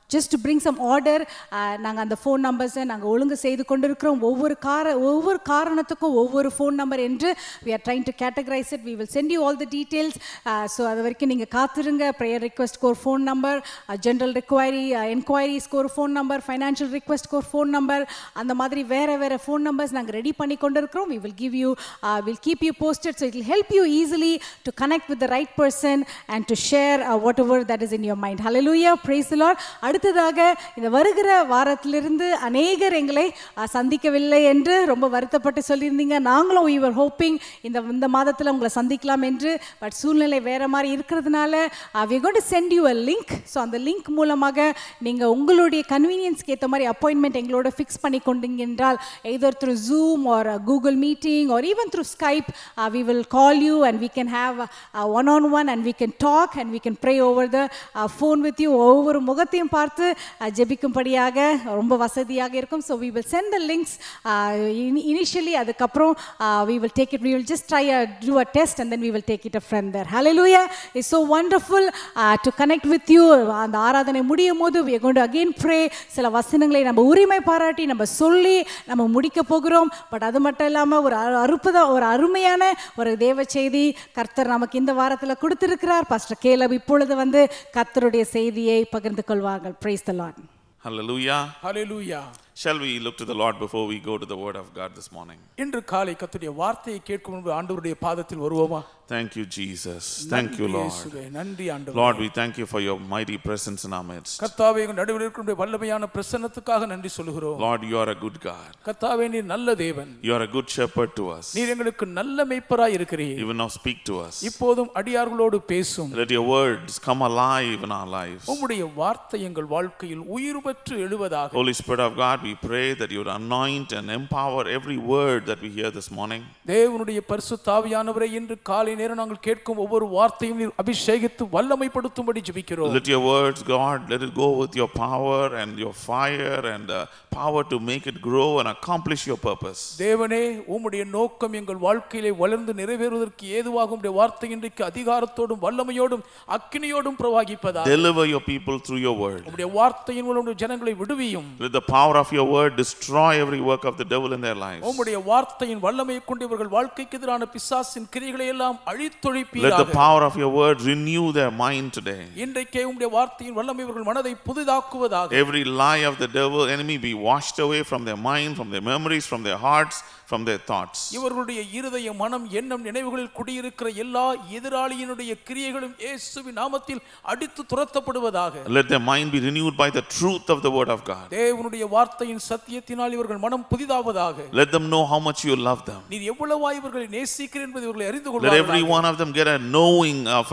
just to bring some order, நாங்கள் அந்த phone நம்பர்ஸை நாங்கள் ஒழுங்கு செய்து கொண்டிருக்கிறோம். ஒவ்வொரு காரணத்துக்கும் ஒவ்வொரு ஃபோன் நம்பர் என்று we are trying to categorize it. We will send you all the details. So அது வரைக்கும் நீங்கள் காத்திருங்க. ப்ரேயர் ரிக்வெஸ்ட்க்கு ஒரு ஃபோன் நம்பர், ஜென்ரல் என்கொயரிஸ்க்கு ஒரு ஃபோன் நம்பர், ஃபைனான்ஷியல் ரிக்வெஸ்ட்க்கு ஒரு ஃபோன் நம்பர், அந்த மாதிரி வேறு ஃபோன் நம்பர்ஸ் நாங்கள் ரெடி பண்ணி கொண்டிருக்கிறோம். We will give you, we'll keep you posted, so it will help you easily to connect with the right person and to share whatever that is in your mind. Hallelujah, praise the Lord. அடுத்ததாக இந்த வருகிற வாரத்திலிருந்து அநேகர் எங்களை சந்திக்கவில்லை என்று ரொம்ப வருத்தப்பட்டு சொல்லியிருந்தீங்க. நாங்களும் we were hoping இந்த மாதத்தில் உங்களை சந்திக்கலாம் என்று, பட் சூழ்நிலை வேற மாதிரி இருக்கிறதுனால we are going to send you a link. So அந்த லிங்க் மூலமாக நீங்கள் உங்களுடைய கன்வீனியன்ஸ்க்கு ஏற்ற மாதிரி அப்பாயின்மெண்ட் எங்களோட ஃபிக்ஸ் பண்ணி கொண்டீங்க என்றால், either through Zoom or Google meeting or even through Skype, we will call you and we can have a one-on-one and we can talk and we can pray over the phone with you. ஒவ்வொரு முகத்தையும் பார்த்து ஜெபிக்கும்படியாக ரொம்ப வசதியாக இருக்கும். So we will send the links initially. அதுக்கப்புறம் we will take it, we will just try do a test and then we will take it from there. Hallelujah. It's so wonderful to connect with you. அந்த ஆராதனை முடியும் போது we are going to again pray. சில வசனங்களை நம்ம உரிமை பாராட்டி நம்ம சொல்லி நம்ம முடிக்க போகிறோம். பட் அது மட்டும் இல்லாமல் ஒரு அருமையான ஒரு தேவ செய்தி கர்த்தர் நமக்கு இந்த வாரத்தில் கொடுத்திருக்கிறார். பாஸ்டர் கேலப் இப்பொழுது வந்து கர்த்தருடைய செய்தியை பகிர்ந்து கொள்வார்கள். Praise the Lord. Hallelujah. Hallelujah. Shall we look to the Lord before we go to the word of God this morning? இன்று காலை கர்த்தருடைய வார்த்தையை கேட்கும் முன்பு ஆண்டவருடைய பாதத்தில் வருவோமா? Thank you, Jesus. Thank you, Lord. நன்றி ஆண்டவரே. Lord, we thank you for your mighty presence in our midst. கர்த்தாவே, உங்கள் நடுவில் இருக்கிற வல்லமையான பிரசன்னத்துக்காக நன்றி சொல்கிறோம். Lord, you are a good God. கர்த்தாவே, நீர் நல்ல தேவன். You are a good shepherd to us. நீர் எங்களுக்கு நல்ல மேய்ப்பராய் இருக்கிறீர். Even now speak to us. இப்போதும் அடியார்களோடு பேசும். Let your words come alive in our lives. உம்முடைய வார்த்தை எங்கள் வாழ்க்கையில் உயிர் பெற்று எழுவதாக. Holy Spirit of God, we pray that you would anoint and empower every word that we hear this morning. தேவனுடைய பரிசுத்த ஆவியானவரே, இன்று காலை நேரம் நாங்கள் கேட்கும் ஒவ்வொரு வார்த்தையும் நீர் அபிஷேகித்து வல்லமைப்படுத்தும்படி ஜெபிக்கிறோம். Let your words, God, let it go with your power and your fire and power to make it grow and accomplish your purpose. தேவனே, உம்முடைய நோக்கம் எங்கள் வாழ்க்கையிலே வளர்ந்து நிறைவேறுவதற்கு ஏதுவாக உம்முடைய வார்த்தை இன்றைக்கு அதிகாரத்தோடும் வல்லமையோடும் அக்கினியோடும் பிரவாகிப்பதாக. Deliver your people through your word. உம்முடைய வார்த்தையின் மூலம் உம்முடைய ஜனங்களை விடுவியும். Let the power of your word destroy every work of the devil in their lives. உம்முடைய வார்த்தையின் வல்லமையை கொண்டு இவர்கள் வாழ்க்கைக்கு எதிரான பிசாசின் கிரியைகளை எல்லாம் அழித்தொழிப்பீராக. Let the power of your word renew their mind today. இன்றைக்கே உம்முடைய வார்த்தையின் வல்லமை இவர்கள் மனதை புதிதாக்குவதாக. Every lie of the devil enemy be washed away from their mind, from their memories, from their hearts, from their thoughts. இவர்களுடைய இருதய மனம் எண்ணம் நினைவுகளில் குடியிருக்கிற எல்லா எதிராளியினுடைய கிரியைகளும் இயேசுவின் நாமத்தில் அடித்து துரத்தப்படுவதாக. Let their mind be renewed by the truth of the word of God. தேவனுடைய வார்த்தையின் சத்தியத்தினால் இவர்கள் மனம் புதிதாவதாக. Let them know how much you love them. நீர் எவ்வளவாய் இவர்களை நேசிக்கிறீர் என்பதை இவர்கள் அறிந்து கொள்வார்கள். Let every one of them get a knowing of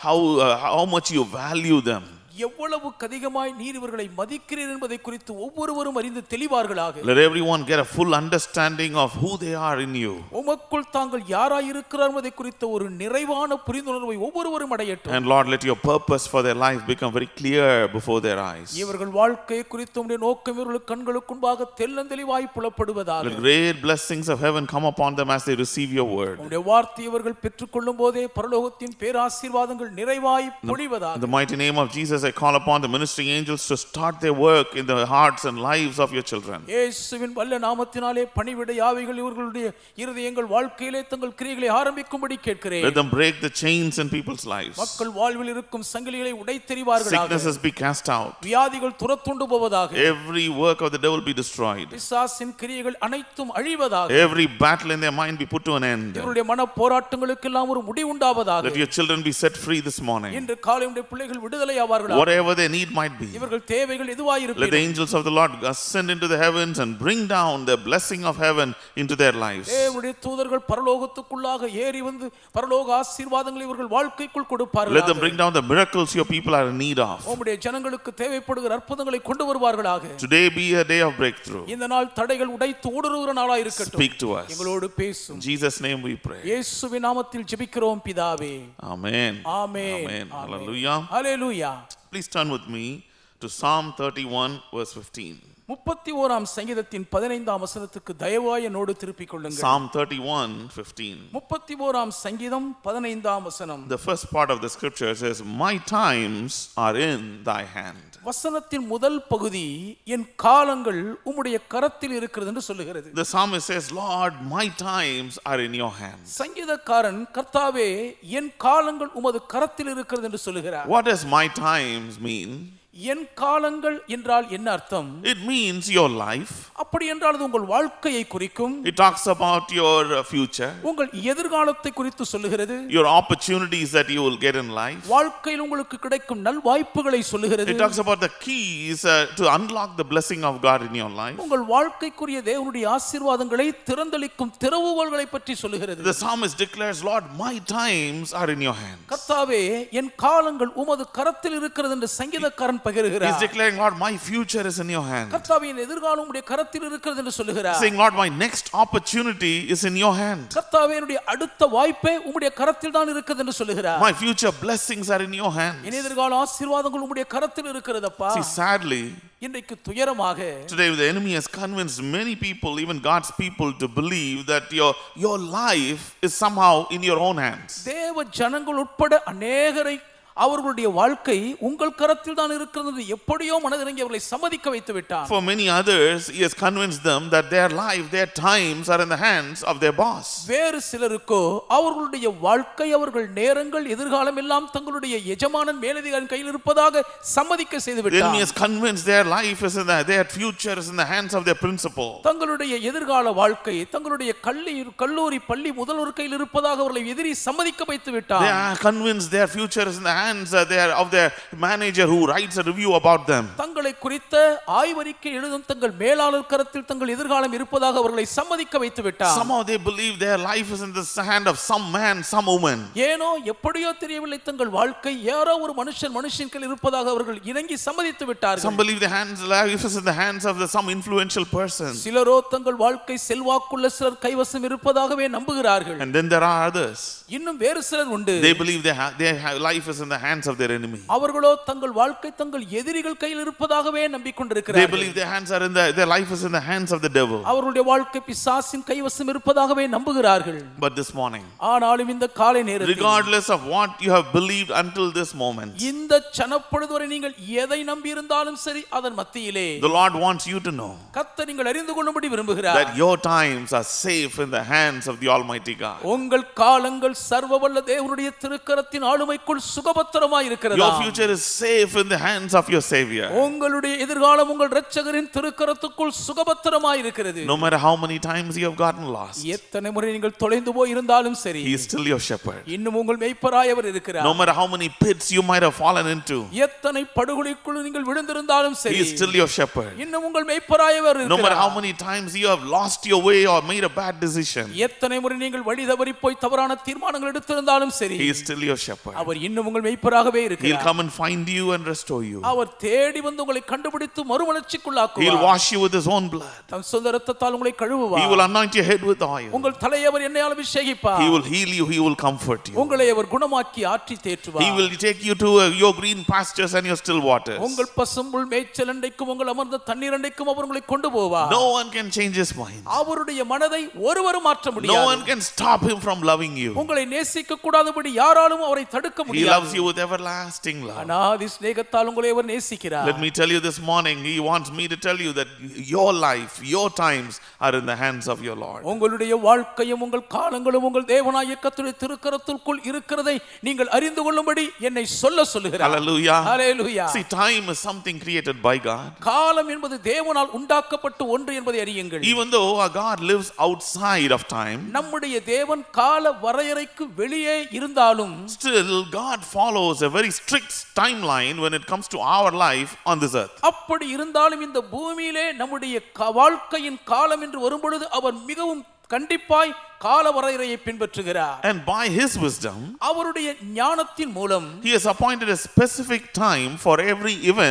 how much you value them. எவ்வளவு அதிகமாய் நீர் இவர்களை மதிக்கிறீர் என்பதை குறித்து ஒவ்வொருவரும் அறிந்து தெளிவார்களாக. Let everyone get a full understanding of who they are in you. உமக்குள் தாங்கள் யாராய் இருக்கிறார் என்பதை குறித்த ஒரு நிறைவான புரிந்துணர்வை ஒவ்வொருவரும் அடையட்டும். And Lord, let your purpose for their life become very clear before their eyes. இவர்கள் வாழ்க்கையை குறித்து உம்முடைய நோக்கம் இவர்கள் கண்களுக்கு முன்பாக தெள்ளந்தெளிவாய் புலப்படுவதாக. Let great blessings of heaven come upon them as they receive your word. உம்முடைய வார்த்தையை இவர்கள் பெற்றுக்கொள்ளும் போதே பரலோகத்தின் பேராசீர்வாதங்கள் நிறைவாய் பொழிவதாக. In the mighty name of Jesus, I call upon the ministering angels to start their work in the hearts and lives of your children. இயேசுவின் வல்ல நாமத்தினாலே பணிவிடை ஆவிகள் இவர்களுடைய இருதயங்கள் வாழ்க்கையிலே தங்கள் கிரியைகளை ஆரம்பிக்கும்படி கேட்கிறேன். Let them break the chains in people's lives. மக்கள் வாழ்வில் இருக்கும் சங்கிலிகளை உடைத்தெறிவார்களாக. Sicknesses be cast out. வியாதிகள் துரத்துண்டு போவதாக. Every work of the devil be destroyed. பிசாசின் கிரியைகள் அனைத்தும் அழிவதாக. Every battle in their mind be put to an end. இவருடைய மன போராட்டங்களுக்கு எல்லாம் ஒரு முடிவு உண்டாவதாக. Let your children be set free this morning. இன்று காலை உம்முடைய பிள்ளைகள் விடுதலை ஆவார்களாக. Whatever their need might be. இவர்கள் தேவைகள் எதுவாய் Let இருப்பினும் the angels of the Lord ascend into the heavens and bring down the blessing of heaven into their lives. தேவனுடைய தூதர்கள் பரலோகத்துக்குள்ளாக ஏறி வந்து பரலோக ஆசீர்வாதங்களை இவர்கள் வாழ்க்கைக்குள் கொடுப்பார்கள். Let them bring down the miracles your people are in need of. உம்முடைய ஜனங்களுக்கு தேவைப்படுகிற அற்புதங்களை கொண்டு வருவார்களாக. Today be a day of breakthrough. இந்த நாள் தடைகள் உடைத்து ஓடுகிற நாளாய் இருக்கட்டும். Speak to us. எங்களோடு பேசும். In Jesus' name we pray. இயேசுவின் நாமத்தில் ஜெபிக்கிறோம் பிதாவே. Amen. Amen. Amen. Hallelujah. Hallelujah. Please turn with me to Psalm 31 verse 15. 31ஆம் சங்கீதத்தின் 15ஆம் வசனத்துக்கு தயவாய் என்னோடு திருப்பிக் கொள்ளுங்கள். Psalm 31:15. 31ஆம் சங்கீதம் 15ஆம் வசனம். The first part of the scripture says, "My times are in thy hand." வசனத்தின் முதல் பகுதி என் காலங்கள் உம்முடைய கரத்தில் இருக்கிறது என்று சொல்லுகிறது. The psalmist says, "Lord, my times are in your hand." சங்கீதக்காரன் கர்த்தாவே என் காலங்கள் உமது கரத்தில் இருக்கிறது என்று சொல்லுகிறார். What does my times mean? என் காலங்கள் என்றால் என்ன அர்த்தம்? It means your life. அப்படி என்றால் அது உங்கள் வாழ்க்கையை குறிக்கும். It talks about your future. உங்கள் எதிர்காலத்தை குறித்து சொல்லுகிறது. Your opportunities that you will get in life. வாழ்க்கையில் உங்களுக்கு கிடைக்கும் நல் வாய்ப்புகளை சொல்லுகிறது. It talks about the keys to unlock the blessing of God in your life. உங்கள் வாழ்க்கைக்குரிய தேவனுடைய ஆசீர்வாதங்களை திறந்தளிக்கும் திறவுகோல்களை பற்றி சொல்லுகிறது. The psalmist declares, "Lord, my times are in your hands." கர்த்தாவே என் காலங்கள் உமது கரத்தில் இருக்கிறது என்று சங்கீதக்காரன் பகிர்கிறார். He's declaring, "Lord, my future is in your hand." கர்த்தாவே என் எதிர்காலம் உம்முடைய கரத்தில் இருக்கிறது என்று சொல்லுகிறார். Saying, "Lord, my next opportunity is in your hand." கர்த்தாவே என்னுடைய அடுத்த வாய்ப்பே உம்முடைய கரத்தில் தான் இருக்கிறது என்று சொல்லுகிறார். My future blessings are in your hands. என் எதிர்கால ஆசீர்வாதங்கள் உம்முடைய கரத்தில் இருக்கிறதப்பா. See, sadly, இன்றைக்கு துயரமாக today the enemy has convinced many people, even God's people, to believe that your life is somehow in your own hands. தேவ ஜனங்கள் உட்பட அநேகரை அவர்களுடைய வாழ்க்கை உங்கள் கரத்தில் தான் இருக்கிறது எப்படியோ மனதிறங்கி அவர்களை சம்மதிக்க வைத்து விட்டார். For many others, he has convinced them that their life, their times are in the hands of their boss. வேறு சிலருக்கோ அவர்களுடைய வாழ்க்கை, அவர்கள் நேரங்கள், எதிர்காலம் எல்லாம் தங்களுடைய எஜமானன் மேலதிகாரின் கையில் இருப்பதாக சம்மதிக்க செய்து விட்டார். The enemy has convinced their life is in their future is in the hands of their principal. தங்களுடைய எதிர்கால வாழ்க்கை தங்களுடைய கல்லூரி பள்ளி முதல்வர் கையில் இருப்பதாக அவர்களை எதிரி சம்மதிக்க வைத்து விட்டார். They are convinced their future is in the hands of their manager who writes a review about them. தங்களை குறித்த ஆய்வறிக்கை எழுதும் தங்கள் மேலாளர் கரத்தில் தங்கள் எதிர்காலம் இருப்பதாக அவர்களை சம்மதிக்க வைத்து விட்டார். Somehow they believe their life is in the hand of some man, some woman. ஏனோ எப்படியோ தெரியவில்லை தங்கள் வாழ்க்கை யாரோ ஒரு மனுஷன் கையில் இருப்பதாக அவர்கள் இணங்கி சம்மதித்து விட்டார்கள். Some believe life is in the hands of some influential person. சிலரோ தங்கள் வாழ்க்கை செல்வாக்குள்ள சிலர் கைவசம் இருப்பதாகவே நம்புகிறார்கள். And then there are others. இன்னும் வேறு சிலர் உண்டு. They believe their life is in the hands of their enemy. அவர்களோ தங்கள் வாழ்க்கை தங்கள் எதிரிகள் கையில் இருப்பதாகவே நம்பிக்கொண்டிருக்கிறார்கள். They believe their life is in the hands of the devil. அவர்களுடைய வாழ்க்கை பிசாசின் கைவசம் இருப்பதாகவே நம்புகிறார்கள். But this morning, ஆனாலும் இந்த காலை நேரத்தில், regardless of what you have believed until this moment, இந்த சனப்பொழுது வரை நீங்கள் எதை நம்பி இருந்தாலும் சரி, அதன் மத்தியிலே the Lord wants you to know கர்த்தர் நீங்கள் அறிந்து கொள்ளும்படி விரும்புகிறார். that your times are safe in the hands of the Almighty God. உங்கள் காலங்கள் சர்வவல்ல தேவனுடைய திருக்கரத்தின் ஆளுமைக்குள் சுகபத்திரமாய் இருக்கிறதா? Your future is safe in the hands of your Savior. உங்களுடைய எதிர்காலம் உங்கள் இரட்சகரின் திருக்கரத்துக்குள் சுகபத்திரமாய் இருக்கிறது. No matter how many times you have gotten lost, எத்தனை முறை நீங்கள் தொலைந்து போய் இருந்தாலும் சரி, He is still your shepherd. இன்னும் உங்கள் மேய்ப்பராய் அவர் இருக்கிறார். No matter how many pits you might have fallen into, எத்தனை படுகுழிக்குள் நீங்கள் விழுந்திருந்தாலும் சரி, He is still your shepherd. இன்னும் உங்கள் மேய்ப்பராய் அவர் இருக்கிறார். No matter how many times you have lost your way or made a bad decision, எத்தனை முறை நீங்கள் வழி தவறி போய் தவறான தீர்மானங்கள் எடுத்திருந்தாலும் சரி, He is still your shepherd. அவர் இன்னும் உங்கள் மேய்ப்பராகவே இருக்கிறார். He'll come and find you and restore you. அவர் தேடி வந்து உங்களை கண்டுபிடித்து மறுமலர்ச்சிக்குள்ளாக்குவார். He'll wash you with His own blood. தம் சொந்த இரத்தத்தால் உங்களை கழுவுவார். He will anoint your head with oil. உங்கள் தலையை அவர் எண்ணெயால் அபிஷேகிப்பார். He will heal you. He will comfort you. உங்களை அவர் குணமாக்கி ஆற்றி தேற்றுவார். He will take you to your green pastures and your still waters. உங்கள் பசும்புல் மேய்ச்சல் அண்டைக்கும் உங்கள் அமர்ந்த தண்ணீர் அண்டைக்கும் அவர் உங்களை கொண்டு போவார். No one can change His mind. அவருடைய மனதை ஒருவரும் மாற்ற முடியாது. No one can stop Him from loving you. உங்களை நேசிக்க கூடாதபடி யாராலும் அவரை தடுக்க முடியாது. He loves you with everlasting love. அநாதி சிநேகத்தால் உங்களை அவர் நேசிக்கிறார். Let me tell you this morning, He wants me to tell you that your life, your times are in the hands of your Lord. உங்களுடைய வாழ்க்கையும் உங்கள் காலங்களும் உங்கள் தேவனாகிய கர்த்தருடைய திருக்கரத்திற்குள் இருக்கிறதை நீங்கள் அறிந்து கொள்ளும்படி என்னை சொல்லுகிறார். Hallelujah. Hallelujah. See, time is something created by God. காலம் என்பது தேவனால் உண்டாக்கப்பட்ட ஒன்று என்பதை அறியுங்கள். Even though our God lives outside of time, நம்முடைய தேவன் கால வரையறைக்கு வெளியே இருந்தாலும், still God follows a very strict timeline when it comes to our life on this earth. அப்படி இருந்தாலும் இந்த பூமியிலே நம்முடைய வாழ்க்கையின் காலம் என்று வரும்பொழுது அவர் மிகவும் கண்டிப்பாய் கால வரையறையை பின்பற்றுகிறார். And by His wisdom, அவருடைய ஞானத்தின் மூலம் He has appointed a specific time for every event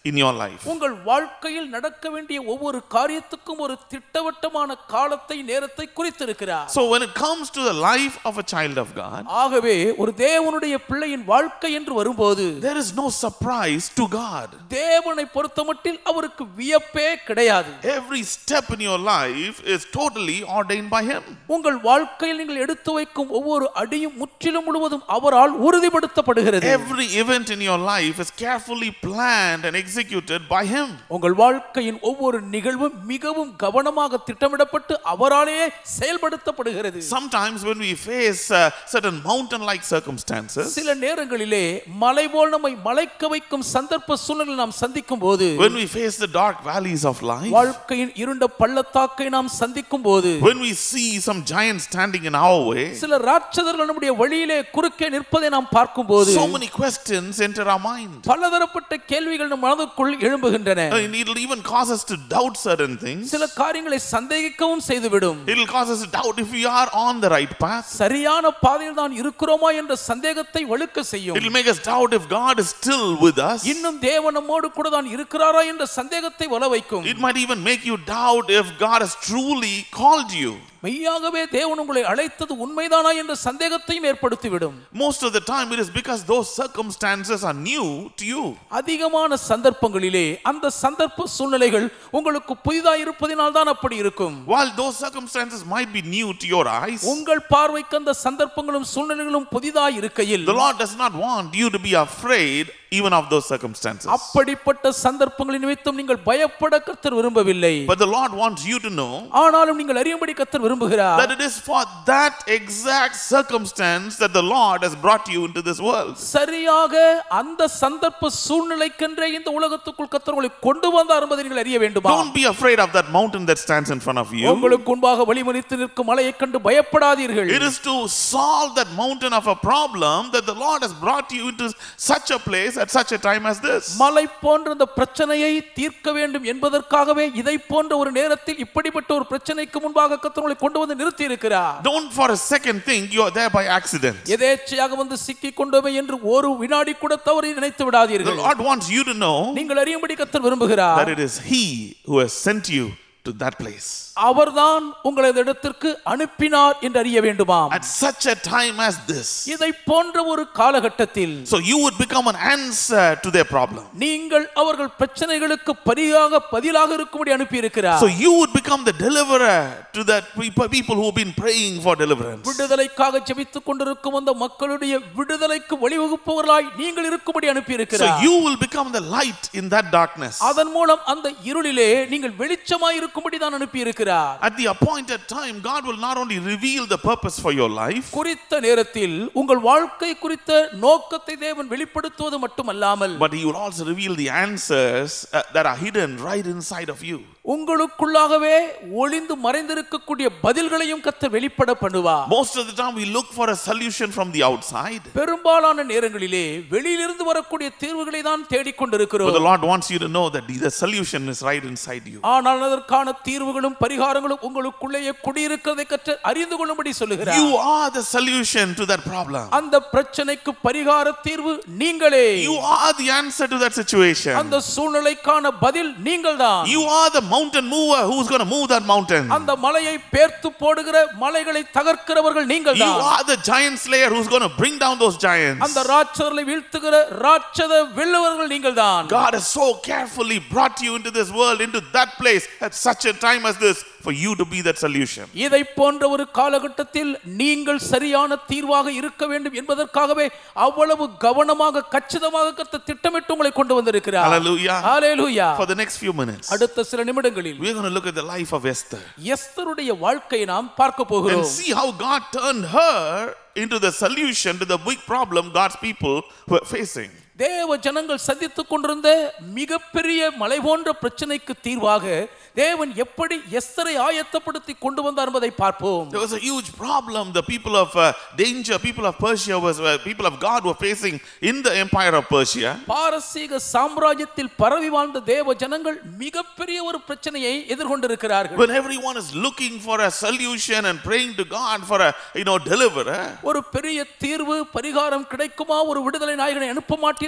in your life. உங்கள் வாழ்க்கையில் நடக்க வேண்டிய ஒவ்வொரு காரியத்துக்கும் ஒரு திட்டவட்டமான காலத்தை நேரத்தை குறித்திருக்கிறார். So when it comes to the life of a child of God, ஆகவே ஒரு தேவனுடைய பிள்ளையின் வாழ்க்கை என்று வரும்போது there is no surprise to God. தேவனை பொறுத்தமட்டில் அவருக்கு வியப்பே கிடையாது. Every step in your life is totally ordained by him. உங்கள் வாழ்க்கையில் நீங்கள் எடுத்து வைக்கும் ஒவ்வொரு அடியும் முற்றிலும் முழுவதும் அவரால் உறுதிப்படுத்தப்படுகிறது. Every event in your life is carefully planned and executed by him. உங்கள் வாழ்க்கையின் ஒவ்வொரு நிகழ்வும் மிகவும் கவனமாக திட்டமிடப்பட்டு அவராலே செயல்படுத்தப்படுகிறது. Sometimes when we face certain mountain like circumstances, சில நேரங்களிலே மலை போல் நம்மை மலைக்க வைக்கும் சந்தர்ப்ப சூழ்நிலைகளை நாம் சந்திக்கும் போது, when we face the dark valleys of life, வாழ்க்கையின் இருண்ட பள்ளத்தாக்கை நாம் சந்திக்கும் போது, when we see some giants standing in our way, சில ராட்சதர்கள் நம்முடைய வழியிலே குறுக்கே நிற்பதை நாம் பார்க்கும்போது, so many questions enter our mind. பலதரப்பட்ட கேள்விகள் நம் மனதுக்குள் எழும்புகின்றன. It will even cause us to doubt certain things. சில காரியங்களை சந்தேகிக்கவும் செய்துவிடும். It will cause us to doubt if we are on the right path. சரியான பாதையில் தான் இருக்கிறோமா என்ற சந்தேகத்தை வலுக்க செய்யும். It will make us doubt if God is still with us. இன்னும் தேவன் நம்மோடு கூட தான் இருக்கிறாரா என்ற சந்தேகத்தை வல வைக்கும். It might even make you doubt if God has truly called you. மெய்யாகவே தேவன் உங்களை அழைத்தது உண்மைதானா என்ற சந்தேகத்தையும் ஏற்படுத்திவிடும். Most of the time it is because those circumstances are new to you. அதிகமான சந்தர்ப்பங்களிலே அந்த சந்தர்ப்ப சூழ்நிலைகள் உங்களுக்கு புதிதாக இருப்பதினால் தான் அப்படி இருக்கும். While those circumstances might be new to your eyes, உங்கள் பார்வைக்கு அந்த சந்தர்ப்பங்களும் சூழ்நிலைகளும் புதிதாக இருக்கையில் the Lord does not want you to be afraid even of those circumstances. அப்படிப்பட்ட சந்தர்ப்பங்களின் நிமித்தம் நீங்கள் பயப்பட கர்த்தர் விரும்பவில்லை. But the Lord wants you to know ஆனாலும் நீங்கள் அறியும்படி கர்த்தர் விரும்புகிறார் that it is for that exact circumstance that the Lord has brought you into this world. சரியாக அந்த சந்தர்ப்ப சூழ்நிலைக்கென்றே இந்த உலகத்துக்குள் கர்த்தர் உங்களை கொண்டு வந்தார் என்பதை நீங்கள் அறிய வேண்டுமா? Don't be afraid of that mountain that stands in front of you. உங்களுக்கு முன்பாக வழிமறித்து நிற்கும் மலையை கண்டு பயப்படாதீர்கள். It is to solve that mountain of a problem that the Lord has brought you into such a place at such a time as this. மலை போன்ற அந்த பிரச்சனையை தீர்க்க வேண்டும் என்பதற்காகவே இதை போன்ற ஒரு நேரத்தில் இப்படிப்பட்ட ஒரு பிரச்சனைக்கு முன்பாக கர்த்தர் உங்களை கொண்டு வந்து நிறுத்தி இருக்கிறார். Don't for a second think you are there by accident. எதேச்சையாக வந்து சிக்கிக் கொண்டோமே என்று ஒரு வினாடி கூட தவறி நினைத்து விடாதீர்கள். The Lord wants you to know நீங்கள் அறியும்படி கர்த்தர் விரும்புகிறார் that it is He who has sent you to that place. அவர்தான் உங்களை இந்த இடத்திற்கு அனுப்பினார் என்று அறிய வேண்டுமாம். At such a time as this, இதை போன்ற ஒரு காலகட்டத்தில் so you would become an answer to their problem. நீங்கள் அவர்கள் பிரச்சனைகளுக்கு பதிலாக இருக்கும்படி அனுப்பி இருக்கிறார். So you would become the deliverer to that people who have been praying for deliverance. விடுதலைக்காக ஜெபித்துக் கொண்டிருக்கும் அந்த மக்களுடைய விடுதலைக்கு வழிவகுப்பவர்களாய் நீங்கள் இருக்கும்படி அனுப்பி So இருக்கிறார். you will become the light in that darkness. அதன் மூலம் அந்த இருளிலே நீங்கள் வெளிச்சமாய் இருக்கும்படி தான் அனுப்பி இருக்கிறார். At the appointed time, God will not only reveal the purpose for your life, குறித்த நேரத்தில் உங்கள் வாழ்க்கை குறித்த நோக்கத்தை தேவன் வெளிப்படுத்துவது மட்டுமல்லாமல், but He will also reveal the answers that are hidden right inside of you. உங்களுக்குள்ளாகவே ஒளிந்து மறைந்திருக்கக்கூடிய பதில்களையும் கர்த்தர் வெளிப்பட பண்ணுவார். Most of the time we look for a solution from the outside, பெரும்பாலான நேரங்களிலே வெளியிலிருந்து வரக்கூடிய தீர்வுகளை தான் தேடிக்கொண்டிருக்கிறோம். but the Lord wants you to know that the solution is right inside you. ஆனால் அதற்கான தீர்வுகளும் பரிகாரங்களும் உங்களுக்குள்ளேயே குடியிருக்கிறதை கர்த்தர் அறிந்து கொள்ளும்படி சொல்லுகிறார். You are the solution to that problem. அந்த பிரச்சனைக்கு பரிகார தீர்வு நீங்களே. You are the answer to that situation. அந்த சூழ்நிலைக்கான பதில் நீங்கள்தான். You are the mountain mover who's going to move that mountain. அந்த மலையை பேர்த்து போடுகிற மலைகளை தகர்க்கிறவர்கள் நீங்கள்தான். You are the giant slayer who's going to bring down those giants. அந்த ராட்சதர்களை வீழ்த்துகிற ராட்சத வெல்லுவர்கள் நீங்கள்தான். God has so carefully brought you into this world, into that place at such a time as this, for you to be that solution. இதை போன்ற ஒரு காலகட்டத்தில் நீங்கள் சரியான தீர்வாக இருக்க வேண்டும் என்பதற்காகவே அவ்வளவு கவனமாக கச்சிதமாக கர்த்தர் திட்டமிட்டு உங்களை கொண்டு வந்திருக்கிறார். Hallelujah. Hallelujah. For the next few minutes, அடுத்த சில நிமிடங்களில் we're going to look at the life of Esther எஸ்தருடைய வாழ்க்கையை நாம் பார்க்க போகிறோம். and see how God turned her into the solution to the big problem God's people were facing. தேவ ஜனங்கள் சந்தித்துக் கொண்டிருந்த மிகப்பெரிய மலை போன்ற பிரச்சனைக்கு தீர்வாக தேவன் எப்படி எஸ்தரை ஆயத்தப்படுத்தி கொண்டு வந்தார் என்பதை பார்ப்போம். There was a huge problem the people of danger, people of Persia people of God were facing in the empire of Persia. பாரசீக சாம்ராஜ்யத்தில் பரவி வாழ்ந்த தேவ ஜனங்கள் மிகப்பெரிய ஒரு பிரச்சனையை எதிர்கொண்டிருக்கிறார்கள். When everyone is looking for a solution and praying to God for a deliverer, ஒரு பெரிய தீர்வு பரிகாரம் கிடைக்குமா, ஒரு விடுதலை நாயகனை அனுப்ப மாட்டீரா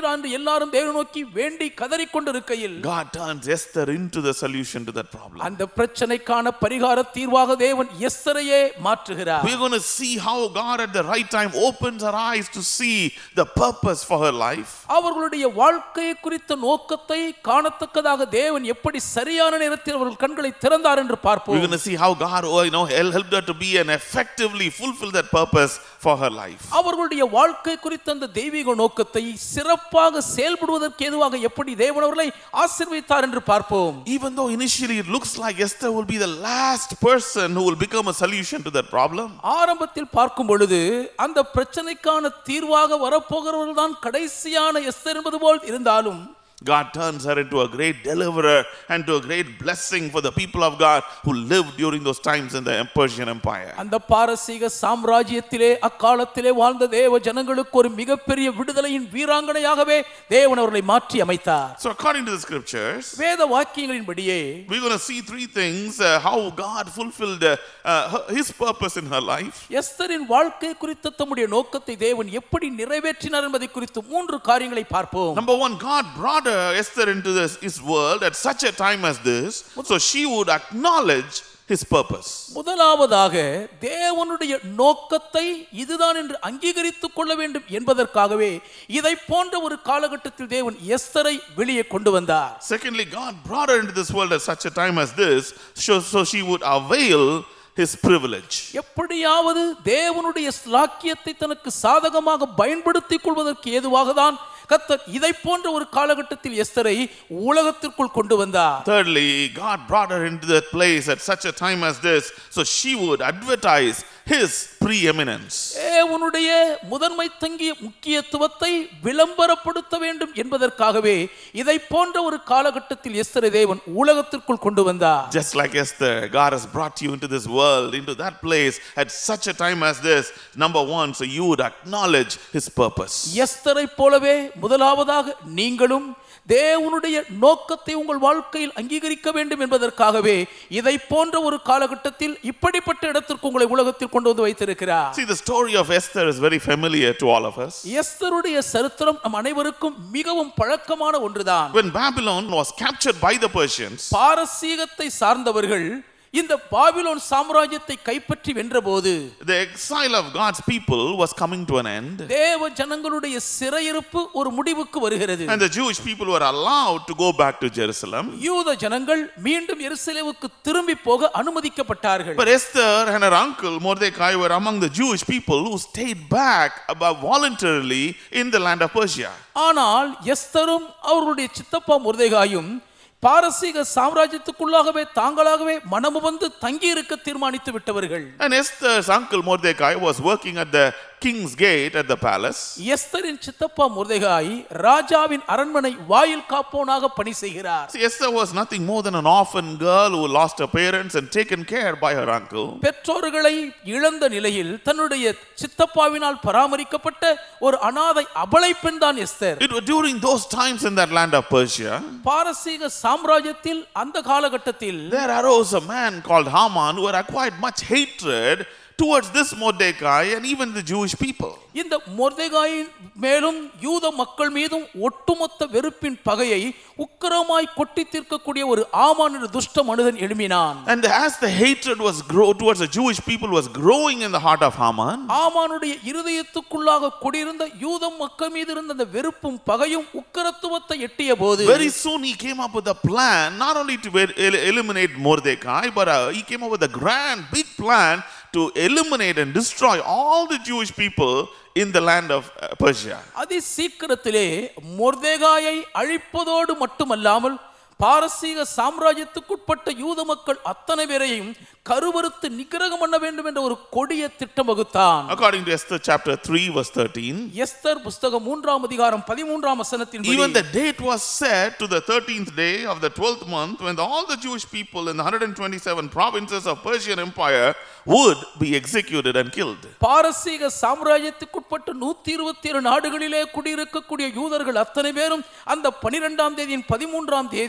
மாற்றுகிறார் என்று எல்லாரும் தேவனை நோக்கி வேண்டி கதறிக்கொண்டிருக்கையில் God turns Esther into the solution to that problem. அந்த பிரச்சனைக்கான பரிகார தீர்வாக தேவன் எஸ்தரையே மாற்றுகிறார். We're going to see how God at the right time opens her eyes to see the purpose for her life. அவர்களுடைய வாழ்க்கையை குறித்த நோக்கத்தை காணத்தக்கதாக தேவன் எப்படி சரியான நேரத்தில் அவர்கள் கண்களை திறந்தார் என்று பார்ப்போம். We're going to see how God helped her to be and effectively fulfill that purpose for her life. அவர்களுடைய வாழ்க்கை குறித்த அந்த தெய்வீக நோக்கத்தை சிறப்பாக செயல்படுவதற்கு ஏதுவாக எப்படி தேவன் அவர்களை ஆசீர்வதித்தார் என்று பார்ப்போம். Even though initially it looks like Esther will be the last person who will become a solution to that problem. ஆரம்பத்தில் பார்க்கும் பொழுது அந்த பிரச்சனைக்கான தீர்வாக வரப்போகிறவர்கள் தான் கடைசியான எஸ்தர் என்பது போல் இருந்தாலும் God turns her into a great deliverer and to a great blessing for the people of God who lived during those times in the Persian Empire. அந்த பாரசீக சாம்ராஜ்யத்திலே அக்காலத்திலே வாழ்ந்த தேவ ஜனங்களுக்கு ஒரு மிகப்பெரிய விடுதலையின் வீராங்கனையாகவே தேவன் அவர்களை மாற்றி அமைத்தார். So according to the scriptures, வேத வாக்கியங்களின்படியே we're going to see three things how God fulfilled his purpose in her life. எஸ்தரின் வாழ்க்கை குறித்த தம்முடைய நோக்கத்தை தேவன் எப்படி நிறைவேற்றினார் என்பதை குறித்து மூன்று காரியங்களை பார்ப்போம். Number one, God brought Esther into his world at such a time as this, so she would acknowledge his purpose. முதலாவதாக தேவனுடைய நோக்கத்தை இதுதான் என்று அங்கீகரித்துக் கொள்ள வேண்டும் என்பதற்காகவே இதை போன்ற ஒரு காலகட்டத்தில் தேவன் எஸ்தரை வெளியே கொண்டு வந்தார். Secondly, God brought her into this world at such a time as this, so she would avail his privilege. எப்படியாவது தேவனுடைய ஸ்லாக்கியத்தை தனக்கு சாதகமாக பயன்படுத்திக் கொள்வதற்கு ஏதுவாக தான் கர்த்தர் இதை போன்ற ஒரு காலகட்டத்தில் எஸ்தரை உலகத்திற்குள் கொண்டு வந்தார். Thirdly, God brought her into that place at such a time as this, so she would advertise his preeminence. தேவனுடைய முதன்மை தங்கிய முக்கியத்துவத்தை விளம்பரப்படுத்த வேண்டும் என்பதற்காகவே இதை போன்ற ஒரு காலகட்டத்தில் எஸ்தரை தேவன் உலகத்திற்குள் கொண்டு வந்தார். Just like Esther, God has brought you into this world, into that place at such a time as this. Number one, so you would acknowledge his purpose. எஸ்தரை போலவே முதலாவதாக நீங்களும் தேவனுடைய நோக்கத்தை உங்கள் வாழ்க்கையில் அங்கீகரிக்க வேண்டும் என்பதற்காகவே இதை போன்ற ஒரு காலகட்டத்தில் இப்படிப்பட்ட இடத்திற்கு உங்களை உலகத்தில் கொண்டு வந்து வைத்திருக்கிறார். See, the story of Esther is very familiar to all of us. எஸ்தருடைய சரித்திரம் நம் அனைவருக்கும் மிகவும் பழக்கமான ஒன்றுதான். When Babylon was captured by the Persians, பாரசீகத்தை சார்ந்தவர்கள் இந்த பாபிலோன் சாம்ராஜ்யத்தை கைப்பற்றி வென்றபோது the exile of God's people was coming to an end. தேவ ஜனங்களுடைய சிறையிருப்பு ஒரு முடிவுக்கு வருகிறது. And the Jewish people were allowed to go back to Jerusalem. யூத ஜனங்கள் மீண்டும் எருசலேமுக்கு திரும்பி போக அனுமதிக்கப்பட்டார்கள். But Esther and her uncle Mordecai were among the Jewish people who stayed back voluntarily in the land of Persia. ஆனால் எஸ்தரும் அவர்களுடைய சித்தப்பா மொர்தெகாயும் பாரசீக சாம்ராஜ்யத்துக்குள்ளாகவே தாங்களாகவே மனமு வந்து தங்கி இருக்க தீர்மானித்து விட்டவர்கள். And Esther's uncle Mordecai was working at the king's gate at the palace. எஸ்தரின் சித்தப்பா மொர்தெகாய் ராஜாவின் அரண்மனை வாயில் காப்போனாக பணி செய்கிறார். See, Esther was nothing more than an orphan girl who lost her parents and taken care by her uncle. பெற்றோர்களை இழந்த நிலையில் தன்னுடைய சித்தப்பாவினால் பராமரிக்கப்பட்ட ஒரு அனாதை அபலை பெண் தான் Esther. It was during those times in that land of Persia. பாரசீக சாம்ராஜ்யத்தில் அந்த காலகட்டத்தில் there arose a man called Haman who had acquired much hatred towards this Mordecai and even the Jewish people. இந்த மொர்தெகாயின் மேலும் யூத மக்கள் மீதும் ஒட்டுமொத்த வெறுப்பின் பகையை உக்கிரமாய் கொட்டி தீர்க்கக்கூடிய ஒரு ஆமான் என்ற துஷ்ட மனிதன் எழும்பினான். And as the hatred was towards the Jewish people was growing in the heart of Haman, ஆமானுடைய இருதயத்துக்குள்ளாக குடியிருந்த யூத மக்கள் மீது இருந்த அந்த வெறுப்பும் பகையும் உக்கிரத்துவத்தை எட்டிய போது very soon he came up with a plan not only to eliminate Mordecai, but he came up with a grand big plan to eliminate and destroy all the Jewish people in the land of Persia. அதி சீக்கிரத்திலே மொர்தெகாயை அழிப்பதோடு மட்டுமல்லாமல் பாரசீக சாம்ராஜ்யத்துக்குட்பட்ட யூத மக்கள் அத்தனை பேரையும் கருவறுத்து நிக்கிரகம் பண்ண வேண்டும் என்ற ஒரு கொடிய திட்டம் வகுத்தான். According to Esther chapter 3 verse 13, Esther புத்தகம் 3ஆம் அதிகாரம் 13ஆம் வசனத்தின்படி even the date was set to the 13th day of the 12th month when all the Jewish people in the 127 provinces of Persian Empire would be executed and killed. பாரசீக சாம்ராஜ்யத்துக்குட்பட்ட 127 நாடுகளிலே குடியிருக்கக்கூடிய யூதர்கள் அத்தனை பேரும் அந்த 12ஆம் தேதியின் 13ஆம் தேதி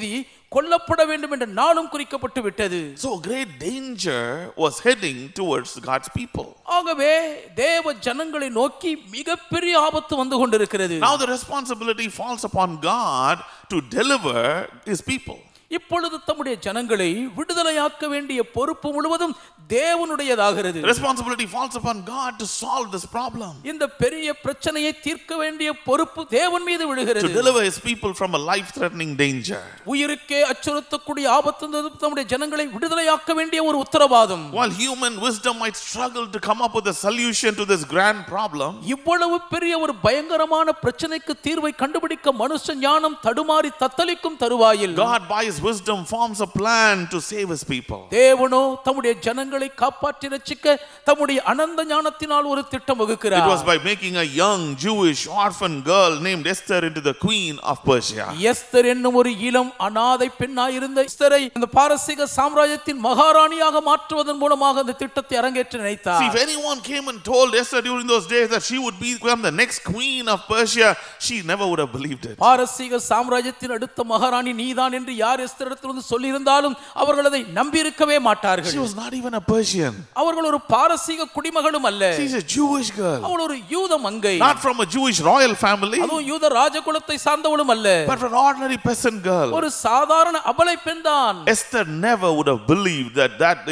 கொல்லப்பட வேண்டும் என்ற நாளும் குறிக்கப்பட்டு விட்டது. So great danger was heading towards God's people. ஆகவே தேவ ஜனங்களை நோக்கி மிகப்பெரிய ஆபத்து வந்து கொண்டிருக்கிறது. Now the responsibility falls upon God to deliver his people. இப்பொழுது தம்முடைய ஜனங்களை விடுதலையாக்க வேண்டிய பொறுப்பு முழுவதும் தேவனுடையதாகிறது. Responsibility falls upon God to solve this problem. இந்த பெரிய பிரச்சனையை தீர்க்க வேண்டிய பொறுப்பு தேவன் மீது விழுகிறது. To deliver his people from a life threatening danger. உயிருக்கே அச்சுறுத்தக்கூடிய ஆபத்திலிருந்து தம்முடைய ஜனங்களை விடுதலையாக்க வேண்டிய ஒரு உத்தரவாதம். While human wisdom might struggle to come up with a solution to this grand problem, இவ்வளவு பெரிய ஒரு பயங்கரமான பிரச்சனைக்கு தீர்வை கண்டுபிடிக்க மனுஷ ஞானம் தடுமாறி தத்தளிக்கும் தருவாயில் God by his wisdom forms a plan to save his people. தேவனோ தம்முடைய ஜனங்களை காப்பாற்றி ரட்சிக்க தம்முடைய அனந்த ஞானத்தினால் ஒரு திட்டம் வகுக்கிறார். It was by making a young Jewish orphan girl named Esther into the queen of Persia. Esther என்னும் ஒரு இளம் அனாதை பெண்ணாய் இருந்த எஸ்தரை இந்த பாரசீக சாம்ராஜ்யத்தின் மகாராணியாக மாற்றுவதன் மூலமாக அந்த திட்டத்தை அரங்கேற்ற நினைத்தார். See, if anyone came and told Esther during those days that she would become the next queen of Persia, she never would have believed it. பாரசீக சாம்ராஜ்யத்தின் அடுத்த மகாராணி நீதான் என்று யார் எஸ்தரிடத்திலிருந்து சொல்லி இருந்தாலும் அவர்கள் அதை நம்பி இருக்கவே மாட்டார்கள். She was not even a Persian. அவர்கள் ஒரு பாரசீக குடிமகளும் அல்ல. She is a Jewish girl. அவள் ஒரு யூத மங்கை. Not from a Jewish royal family. அதுவும் யூத ராஜகுலத்தை சார்ந்தவளும் அல்ல. But from an ordinary peasant girl. ஒரு சாதாரண அபலை பெண்தான். Esther never would have believed that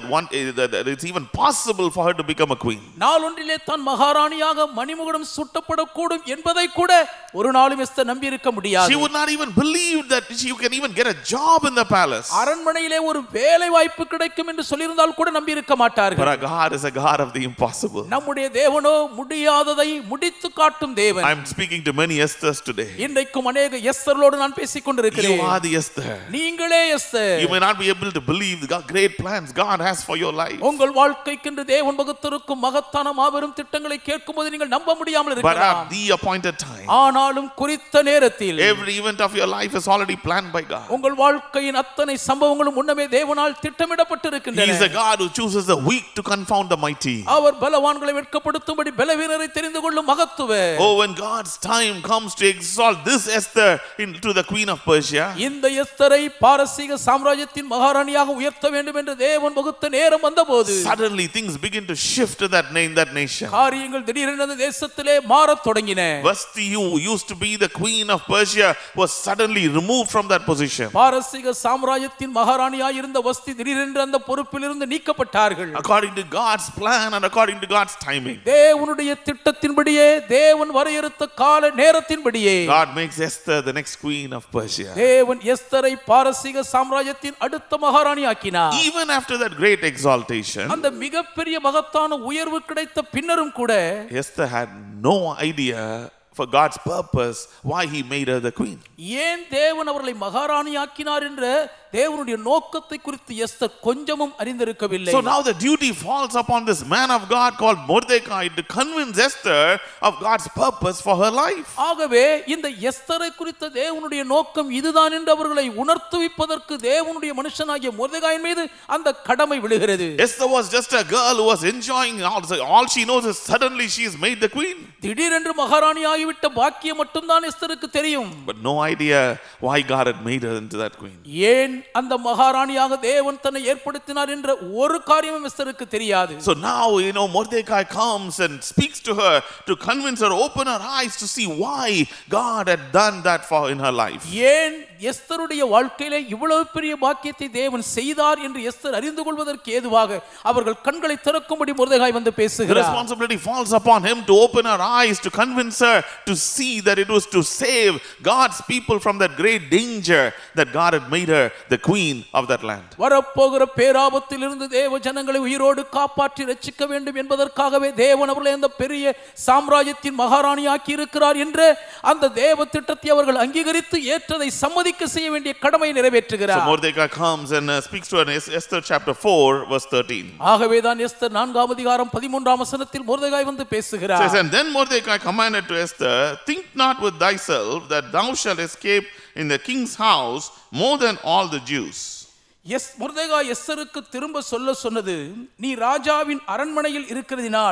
it's even possible for her to become a queen. நாளொன்றிலே தான் மகாராணியாக மணிமுகுடம் சூட்டப்படக்கூடும் என்பதை கூட ஒரு நாளும் எஸ்தர் நம்பி இருக்க முடியாது. She would not even believe that she can even get a job in the palace. அரண்மனையிலே ஒரு வேலை வாய்ப்பு கிடைக்கும் என்று சொல்லியிருந்தால் கூட நம்பி இருக்க மாட்டார்கள். But our God is a God of the impossible. நம்முடைய தேவனோ முடியாததை முடித்து காட்டும் தேவன். I am speaking to many Esthers today. இன்றைக்கும் अनेक எஸ்தர்களோடு நான் பேசிக் கொண்டிருக்கிறேன். You are the Esther. நீங்களே Esther. You may not be able to believe the great plans God has for your life. உங்கள் வாழ்க்கைக்கென்று தேவன் வகுத்திருக்கும் மகத்தான மாபெரும் திட்டங்களை கேட்கும்போது நீங்கள் நம்ப முடியாமல் But இருக்கலாம். at the appointed time, ஆனாலும் குறித்த நேரத்தில் every event of your life is already planned by God. உங்கள் வாழ்க்கையின் அத்தனை சம்பவங்களும் முன்னமே தேவனால் திட்டமிடப்பட்டிருக்கின்றன. He is a God who chooses the weak to confound the mighty. அவர் பலவான்களை வெட்கப்படுத்தும்படி பலவீனரை தெரிந்து கொள்ளும் மகத்துவர். Oh, when God's time comes to exalt this Esther into the queen of Persia, இந்த எஸ்தரை பாரசீக சாம்ராஜ்யத்தின் மகாராணியாக உயர்த்த வேண்டும் என்று தேவன் வகுத்த நேரம் வந்தபோது suddenly things begin to shift in that nation. காரியங்கள் திடீரென அந்த தேசத்திலே மாறத் தொடங்கின. Vashti, who used to be the queen of Persia, was suddenly removed from that position. பாரசீக சாம்ராஜ்யத்தின் மகாராணியாக இருந்த வஸ்தி திடீரென்று அந்த பொறுப்பிலிருந்து நீக்கப்பட்டார்கள். According to God's plan and according to God's timing. தேவனுடைய திட்டத்தின்படியே தேவன் வரையறுத்த கால நேரத்தின்படியே God makes Esther the next queen of Persia. தேவன் எஸ்தரை பாரசீக சாம்ராஜ்யத்தின் அடுத்த மகாராணி ஆக்கினார். Even after that great exaltation, அந்த மிகப்பெரிய மகத்தான உயர்வு கிடைத்த பின்னரும் கூட Esther had no idea for God's purpose why he made her the queen. ஏன் தேவன் அவர்களை மகாராணி ஆக்கினார் என்ற தேவனுடைய நோக்கத்தை குறித்து எஸ்தர் கொஞ்சமும் அறிந்திருக்கவில்லை. So now the duty falls upon this man of God called Mordecai to convince Esther of God's purpose for her life. ஆகவே இந்த எஸ்தரை குறித்த தேவனுடைய நோக்கம் இதுதான் என்று அவர்களை உணர்த்துவிப்பதற்கு தேவனுடைய மனுஷனாகிய மொர்தெகாயின் மீது அந்த கடமை விழுகிறது. Esther was just a girl who was enjoying all she knows is suddenly she is made the queen. திடீரென்று மகாராணி ஆகிவிட்ட பாக்கியம் மட்டும்தான் எஸ்தருக்கு தெரியும். But no idea why God had made her into that queen. ஏன் அந்த மகாராணியாக தேவன் தன்னை ஏற்படுத்தினார் என்ற ஒரு காரியமும் எஸ்தருக்கு தெரியாது. So now Mordecai comes and speaks to her to convince her, open her eyes to see why God had done that for in her life. ஏன் எஸ்தருடைய வாழ்க்கையிலே இவ்வளவு பெரிய பாக்கியத்தை தேவன் செய்தார் என்று எஸ்தர் அறிந்து கொள்வதற்கு ஏதுவாக அவர்கள் கண்களை திறக்கும்படி மொர்தெகாய் வந்து பேசுகிறார். The responsibility falls upon him to open her eyes to convince her to see that it was to save God's people from that great danger that God had made her the queen of that land. வரப்போகிற பேராபத்திலிருந்து தேவ ஜனங்களை உயிரோடு காப்பாற்றி ரட்சிக்க வேண்டும் என்பதற்காகவே தேவன் அவர்களை அந்த பெரிய சாம்ராஜ்யத்தின் மகாராணி ஆக்கி இருக்கிறார் என்ற அந்த தேவ திட்டத்தை அவர்கள் அங்கீகரித்து ஏற்றதை சம்மதிக்க செய்ய வேண்டிய கடமையை நிறைவேற்றுகிறார். So Mordecai comes and speaks to her in Esther chapter 4 verse 13. ஆகவே தான் எஸ்தர் 4ஆம் அதிகாரம் 13ஆம் வசனத்தில் மொர்தெகாய் வந்து பேசுகிறார். Says, and then Mordecai commanded to Esther, think not with thyself that thou shalt escape in the king's house more than all the Jews. மொர்தெகாய் எஸ்தருக்கு திரும்ப சொன்னது, நீ ராஜாவின் அரண்மனையில் இருக்கிறதினால்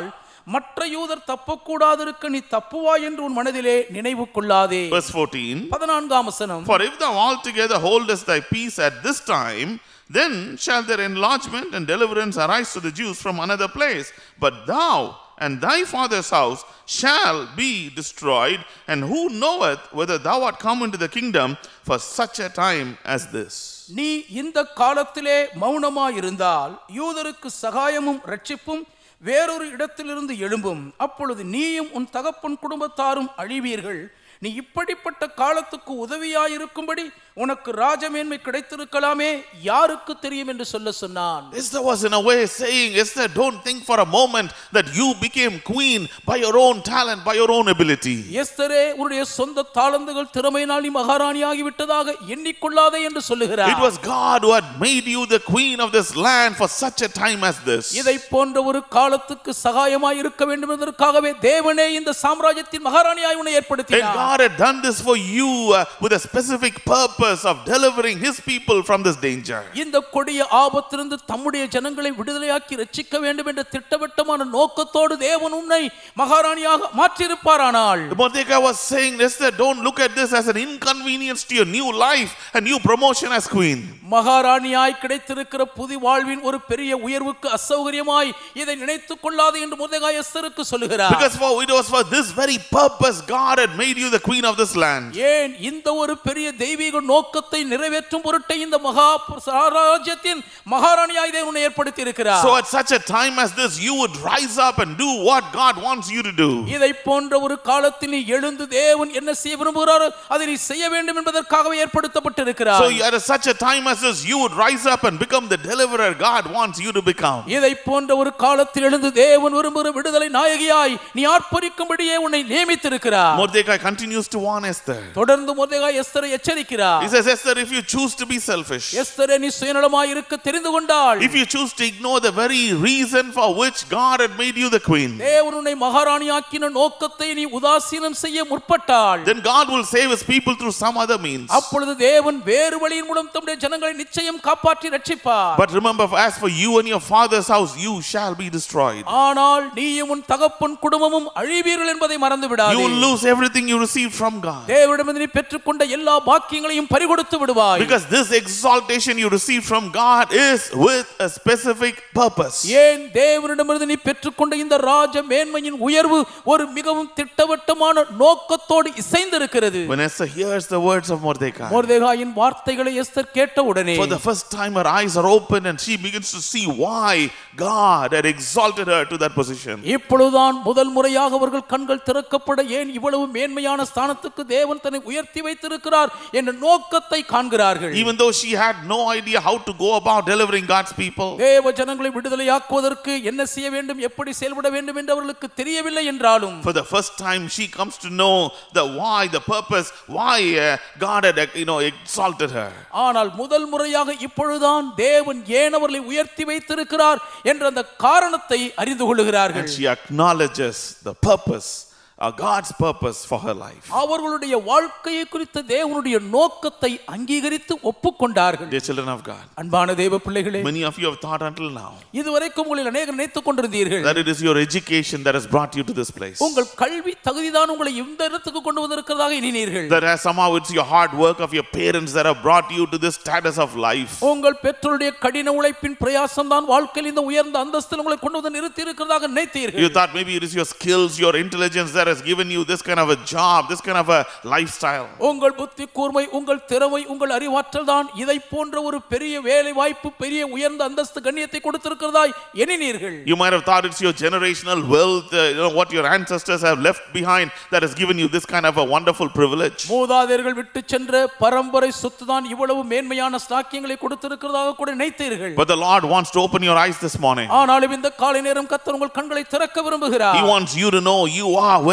மற்ற யூதர் தப்பக்கூடாதிருக்க நீ தப்புவாய் என்று உன் மனதிலே நினைவு கொள்ளாதே. Verse 14. 14ஆம் வசனம். For if thou altogether holdest thy peace at this time, then shall their enlargement and deliverance arise to the Jews from another place. But thou and thy father's house shall be destroyed, and who knoweth whether thou art come into the kingdom for such a time as this? நீ இந்த காலத்திலே மௌனமாயிருந்தால் யூதருக்கு சகாயமும் இரட்சிப்பும் வேறொரு இடத்திலிருந்து எழும்பும். அப்பொழுது நீயும் உன் தகப்பன் குடும்பத்தாரும் அழிவீர்கள். நீ இப்படிப்பட்ட காலத்துக்கு உதவியாயிருக்கும்படி உனக்கு ராஜமேன்மை கிடைத்திருக்கலாமே, யாருக்கு தெரியும் என்று சொன்னான். Esther was in a way saying, Esther, don't think for a moment that you became queen by your own talent, by your own ability. எஸ்தரே, உன்னுடைய சொந்த தாளந்துகள் திறமையினால் நீ மகாராணியாகி விட்டதாக எண்ணிக்கொள்ளாதே என்று சொல்லுகிறார். It was God who had made you the queen of this land for such a time as this. இதை போன்ற ஒரு காலத்துக்கு சகாயமாய் இருக்க வேண்டும் என்பதற்காகவே தேவனே இந்த சாம்ராஜ்யத்தின் மகாராணியாய் உன்னை ஏற்படுத்தினார். And God had done this for you with a specific purpose of delivering his people from this danger. இந்த கொடிய ஆபத்திலிருந்து தம்முடைய ஜனங்களை விடுதலையாக்கி ரட்சிக்க வேண்டும் என்ற திட்டவட்டமான நோக்கத்தோடு தேவன் உன்னை மகாராணியாக மாற்றியிருப்பாரானால். Mordecai was saying, Esther, don't look at this as an inconvenience to your new life and new promotion as queen. மகாராணியாய் கிடைத்திருக்கிற புது வாழ்வின் ஒரு பெரிய உயர்வுக்கு அசௌகரியமாய் இதை நினைத்துக் கொள்ளாதே என்று மொர்தெகாய் எஸ்தருக்கு சொல்லுகிறார். Because it was for this very purpose God had made you the queen of this land. ஏன் இந்த ஒரு பெரிய தெய்வீக நோக்கத்தை நிறைவேற்றும் பொருட்டே இந்த மகா சாம்ராஜ்யத்தின் மகாராணியாய் தேவன் உன்னை ஏற்படுத்தி இருக்கிறார். So at such a time as this you would rise up and do what God wants you to do. இதை போன்ற ஒரு காலத்தில் நீ எழுந்து தேவன் என்ன செய்ய விரும்புகிறாரோ அதை நீ செய்ய வேண்டும் என்பதற்காகவே ஏற்படுத்தப்பட்டிருக்கிறார். So at such a time as this you would rise up and become the deliverer God wants you to become. இதை போன்ற ஒரு காலத்தில் எழுந்து தேவன் விரும்புகிற விடுதலை நாயகியாய் நீ ஆர்ப்பரிக்கும்படியே உன்னை நியமித்திருக்கிறார். Mordecai continues to warn Esther. தொடர்ந்து மொர்தெகாய் எஸ்தரை எச்சரிக்கிறார். He says, Esther, if you choose to be selfish, எஸ்தரே, நீ சுயநலமாய் இருக்க தெரிந்து கொண்டால், if you choose to ignore the very reason for which God had made you the queen, தேவன் உன்னை மகாராணியாக்கின நோக்கத்தை நீ உதாசீனம் செய்ய முற்பட்டால், then God will save his people through some other means. அப்பொழுது தேவன் வேறு வழியின் மூலம் தம்முடைய ஜனங்களை நிச்சயம் காப்பாற்றி ரட்சிப்பார். But remember, as for you and your father's house, you shall be destroyed. ஆனால் நீயும் உன் தகப்பன் குடும்பமும் அழிவீர்கள் என்பதை மறந்து விடாதே. You will lose everything you received from God. தேவனிடமிருந்து நீ பெற்றுக்கொண்ட எல்லா பாக்கியங்களையும் பறிகொடுத்து விடுவாய். Because this exaltation you receive from God is with a specific purpose. ஏன் தேவனிடமிருந்து நீ பெற்றுக்கொண்ட இந்த ராஜ மேன்மையின் உயர்வு ஒரு மிகவும் திட்டவட்டமான நோக்கத்தோடு இசைந்திருக்கிறது. When Esther hears the words of Mordecai, மொர்தெகாயின் வார்த்தைகளை எஸ்தர் கேட்ட உடனே, for the first time her eyes are open and she begins to see why God had exalted her to that position. இப்பொழுதுதான் முதல் முறையாக அவர்கள் கண்கள் திறக்கப்பட ஏன் இவ்வளவு மேன்மையான ஸ்தானத்துக்கு தேவன் தன்னை உயர்த்தி வைத்திருக்கிறார் என்ற நோக்கத்தை காண்கிறார்கள். Even though she had no idea how to go about delivering God's people, தேவ ஜனங்களை விடுதலையாக்குவதற்கு என்ன செய்ய வேண்டும், எப்படி செயல்பட வேண்டும் என்று அவர்களுக்கு தெரியவில்லை என்றாலும், for the first time she comes to know the why, the purpose, why God had exalted her. ஆனால் முதல் முறையாக இப்பொழுதுதான் தேவன் ஏன் அவர்களை உயர்த்தி வைத்திருக்கிறார் என்ற அந்த காரணத்தை அறிந்து கொள்கிறார்கள். And she acknowledges the purpose, God's purpose for her life. அவர்களுடைய வாழ்க்கையை குறித்த தேவனுடைய நோக்கத்தை அங்கீகரித்து ஒப்புக்கொண்டார்கள். Dear children of God, அன்பான தேவ பிள்ளைகளே, many of you have thought until now இதுவரைக்கும் உங்களில் அநேகர் நினைத்துக் கொண்டிருந்தீர்கள் that it is your education that has brought you to this place, உங்கள் கல்வி தகுதிதான் உங்களை இந்த இடத்துக்கு கொண்டு வந்திருக்கிறதாக எண்ணினீர்கள். that somehow it's your hard work of your parents that have brought you to this status of life. உங்கள் பெற்றோருடைய கடின உழைப்பின் பிரயாசம் தான் வாழ்க்கையில் இந்த உயர்ந்த அந்தஸ்தில் உங்களை கொண்டு வந்து நிறுத்தி இருக்கிறதாக நினைத்தீர்கள். You thought maybe it is your skills, your intelligence that has given you this kind of a job, this kind of a lifestyle. உங்கள் புத்தி கூர்மை, உங்கள் திறமை, உங்கள் அறிவாற்றல் தான் இதை போன்ற ஒரு பெரிய வேலை வாய்ப்பு, பெரிய உயர்ந்த அந்தஸ்து கண்ணியத்தை கொடுத்திருக்கிறதாய் எண்ணினீர்கள். You might have thought it's your generational wealth, what your ancestors have left behind that has given you this kind of a wonderful privilege. மூதாதையர்கள் விட்டு சென்ற பரம்பரை சொத்து தான் இவ்வளவு மேன்மையான ஸ்தாக்கியங்களை கொடுத்திருக்கிறதாக கூட நினைத்தீர்கள். But the Lord wants to open your eyes this morning. ஆனாலும் இந்த காலை நேரம் கர்த்தர் உங்கள் கண்களை திறக்க விரும்புகிறார். He wants you to know you are where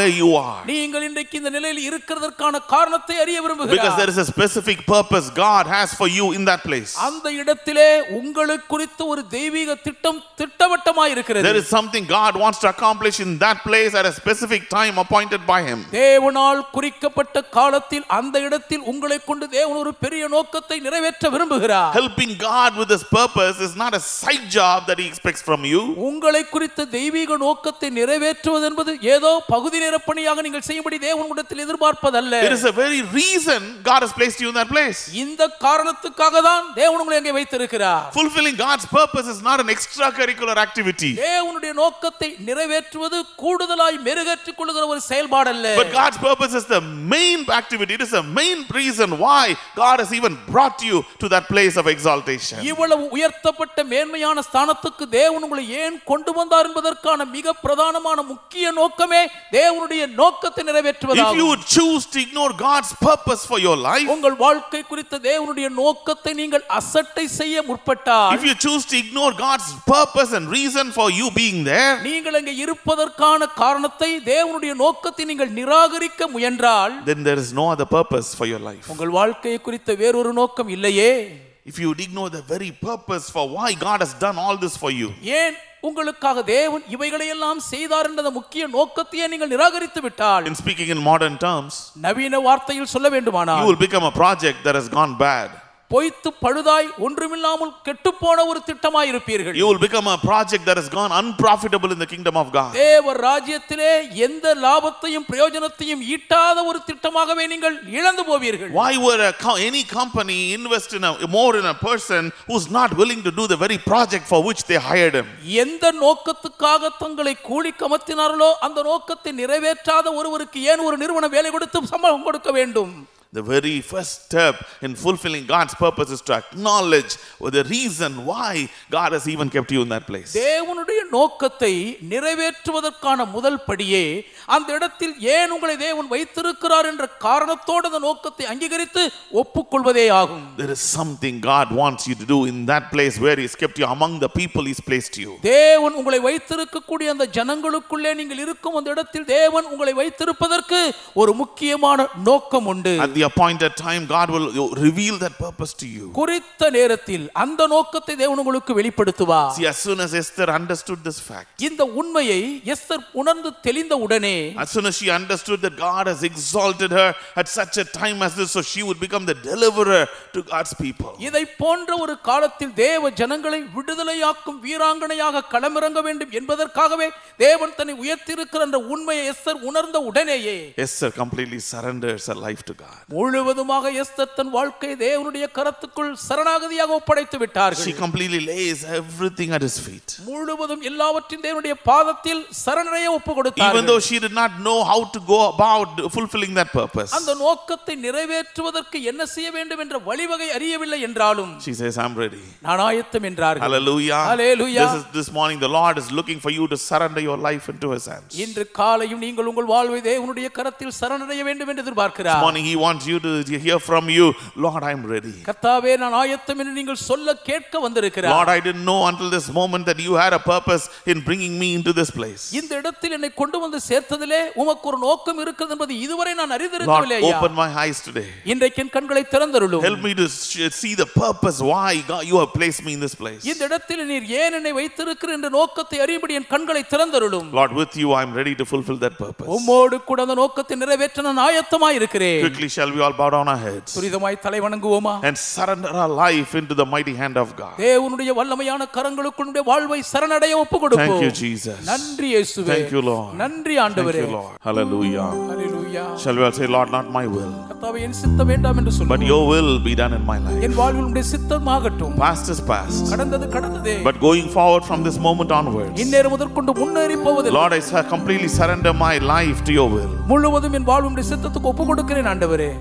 where you are. நீங்கள் இன்றைக்கு இந்த நிலையில் இருக்கிறதற்கான காரணத்தை அறிய விரும்புகிறார். Because there is a specific purpose God has for you in that place. அந்த இடத்திலே உங்களுக்கு குறித்த ஒரு தெய்வீக திட்டவட்டமாய் இருக்கிறது. There is something God wants to accomplish in that place at a specific time appointed by him. தேவனால் குறிக்கப்பட்ட காலத்தில் அந்த இடத்தில் உங்களை கொண்டு தேவன் ஒரு பெரிய நோக்கத்தை நிறைவேற்ற விரும்புகிறார். Helping God with his purpose is not a side job that he expects from you. உங்களை குறித்த தெய்வீக நோக்கத்தை நிறைவேற்றுவது என்பது ஏதோ பகுதி நேர பணியாக நீங்கள் செய்யும்படி தேவனிடத்தில் எதிர்பார்ப்பதல்ல. It is a very reason God has placed you in that place. இந்த காரணத்துக்காக தான் தேவன் உங்களை அங்கே வைத்திருக்கிறார். Fulfilling God's purpose is not an extracurricular activity. தேவனுடைய நோக்கத்தை நிறைவேற்றுவது கூடுதலாய் மெருகேற்றிக் கொள்ளுகிற ஒரு செயல்பாடு அல்ல. But God's purpose is the main activity. It is the main reason why God has even brought you to that place of exaltation. இவ்வளவு உயர்த்தப்பட்ட மேன்மையான ஸ்தானத்துக்கு தேவன் உங்களை ஏன் கொண்டு வந்தார் என்பதற்கான மிக பிரதானமான முக்கிய நோக்கமே தேவனுடைய நோக்கத்தை நிறைவேற்றுவதாகும். If you choose to ignore God's purpose for your life, உங்கள் வாழ்க்கை குறித்த தேவனுடைய நோக்கத்தை நீங்கள் அசட்டை செய்ய முற்பட்டால், if you choose to ignore God's purpose and reason for you being there, நீங்கள் அங்கே இருப்பதற்கான காரணத்தை தேவனுடைய நோக்கத்தை நீங்கள் நிராகரிக்க முயன்றால், then there is no other purpose for your life. உங்கள் வாழ்க்கையை குறித்த வேறொரு நோக்கம் இல்லையே. If you ignore the very purpose for why God has done all this for you, ஏன் உங்களுக்காக தேவன் இவைகளையெல்லாம் செய்தார் என்ற முக்கிய நோக்கத்தையே நீங்கள் நிராகரித்து விட்டால், in speaking in modern terms, நவீன வார்த்தையில் சொல்ல வேண்டுமானால், you will become a project that has gone bad. பொய்த்து பழுதாய் ஒன்றுமில்லாமல் கெட்டுப்போன ஒரு திட்டமாய் இருப்பீர்கள். You will become a project that has gone unprofitable in the kingdom of God. தேவ ராஜ்யத்திலே எந்த லாபத்தையும் பிரயோஜனத்தையும் ஈட்டாத ஒரு திட்டமாகவே நீங்கள் இழந்து போவீர்கள். Why would any company invest more in a person who's not willing to do the very project for which they hired him? எந்த நோக்கத்துக்காக தங்களை கூலி கமத்தினார்களோ அந்த நோக்கத்தை நிறைவேற்றாத ஒருவருக்கு ஏன் ஒரு நிறுவனம் வேலை கொடுத்து சம்பளம் கொடுக்க வேண்டும்? The very first step in fulfilling God's purpose is to acknowledge the reason why God has even kept you in that place. தேவனுடைய நோக்கத்தை நிறைவேற்றுவதற்கான முதல் படியே அந்த இடத்தில் ஏன் உங்களை தேவன் வைத்திருக்கிறார் என்ற காரணத்தோடு அந்த நோக்கத்தை அங்கீகரித்து ஒப்புக்கொள்வதே ஆகும். There is something God wants you to do in that place where He's kept you among the people He's placed you. தேவன் உங்களை வைத்திருக்கக்கூடிய அந்த ஜனங்களுக்குள்ளே நீங்கள் இருக்கும் அந்த இடத்தில் தேவன் உங்களை வைத்திருப்பதற்கு ஒரு முக்கியமான நோக்கம் உண்டு. At the appointed time, God will reveal that purpose to you. குறித்த நேரத்தில் அந்த நோக்கத்தை தேவன் உங்களுக்கு வெளிப்படுத்துவார். See, as soon as Esther understood this fact, இந்த உண்மையை எஸ்தர் உணர்ந்து தெளிந்த உடனே, as soon as she understood that God has exalted her at such a time as this, so she would become the deliverer to God's people. இதை போன்ற ஒரு காலத்தில் தேவ ஜனங்களை விடுதலையாக்கும் வீராங்கனையாக களமிறங்க வேண்டும் என்பதற்காகவே தேவன் தன்னை உயர்த்தியிருக்கிற என்ற உண்மையை எஸ்தர் உணர்ந்த உடனேயே Esther completely surrenders her life to God. முழுவதுமாக எஸ்தர் தன் வாழ்க்கையை தேவனுடைய கரத்துக்குள் சரணாகதியாக ஒப்படைத்து விட்டார்கள். She completely lays everything at His feet. முழுவதும் எல்லாவற்றையும் தேவனுடைய பாதத்தில் சரணடைய ஒப்பு கொடுத்தார்கள். Even though she did not know how to go about fulfilling that purpose, அந்த நோக்கத்தை நிறைவேற்றுவதற்கு என்ன செய்ய வேண்டும் என்ற வழிவகை அறியவில்லை என்றாலும், she says, I'm ready. நான் ஆயத்தம் என்றார்கள். Hallelujah. Hallelujah. This morning the Lord is looking for you to surrender your life into His hands. இன்று காலையும் நீங்கள் உங்கள் வாழ்வை தேவனுடைய கரத்தில் சரணடைய வேண்டும் என்று எதிர்பார்க்கிறார். This morning He wants you to hear from you, Lord, I'm ready. கர்த்தாவே, நான் ஆயத்தம் என்று நீங்கள் சொல்ல கேட்க வந்திருக்கிறார். Lord, I didn't know until this moment that you had a purpose in bringing me into this place. இந்த இடத்தில் என்னை கொண்டு வந்து சேர்த்ததிலே உமக்கு ஒரு நோக்கம் இருக்கிறது என்பது இதுவரை நான் அறிந்திருக்கவில்லை. Lord, open my eyes today. இன்றைக்கு என் கண்களை திறந்தருளும். Help me to see the purpose why God you have placed me in this place. இந்த இடத்தில் நீர் ஏன் என்னை வைத்திருக்கிறீர் என்ற நோக்கத்தை அறியும்படி என் கண்களை திறந்தருளும். Lord, with you I'm ready to fulfill that purpose. உம்மோடு கூட அந்த நோக்கத்தை நிறைவேற்ற நான் ஆயத்தமாய் இருக்கிறேன். Quickly shall we all bow down our heads துரிதமாய் தலை வணங்குவோமா? and surrender our life into the mighty hand of God. தேவனுடைய வல்லமையான கரங்களுக்குள்ளுடைய வாழ்வை சரணடைய ஒப்புக்கொடுப்போம். Thank you, Jesus. நன்றி இயேசுவே. Thank you, Lord. நன்றி ஆண்டவரே. Thank you, Lord. Hallelujah. Hallelujah. Shall we all say, Lord, not my will, கர்த்தாவே, என் சித்தம் வேண்டாம் என்று சொல்லுவோம். but your will be done in my life. என் வாழ்வில் உம்முடைய சித்தமாகட்டும். Past is past, கடந்தது கடந்ததே. but going forward from this moment onwards, இந்நேரம் முதற்கொண்டு முன்னேறி போவதில்லை. Lord, I completely surrender my life to your will. முழுவதும் என் வாழ்வு உம்முடைய சித்தத்துக்கு ஒப்புக்கொடுக்கிறேன் ஆண்டவரே.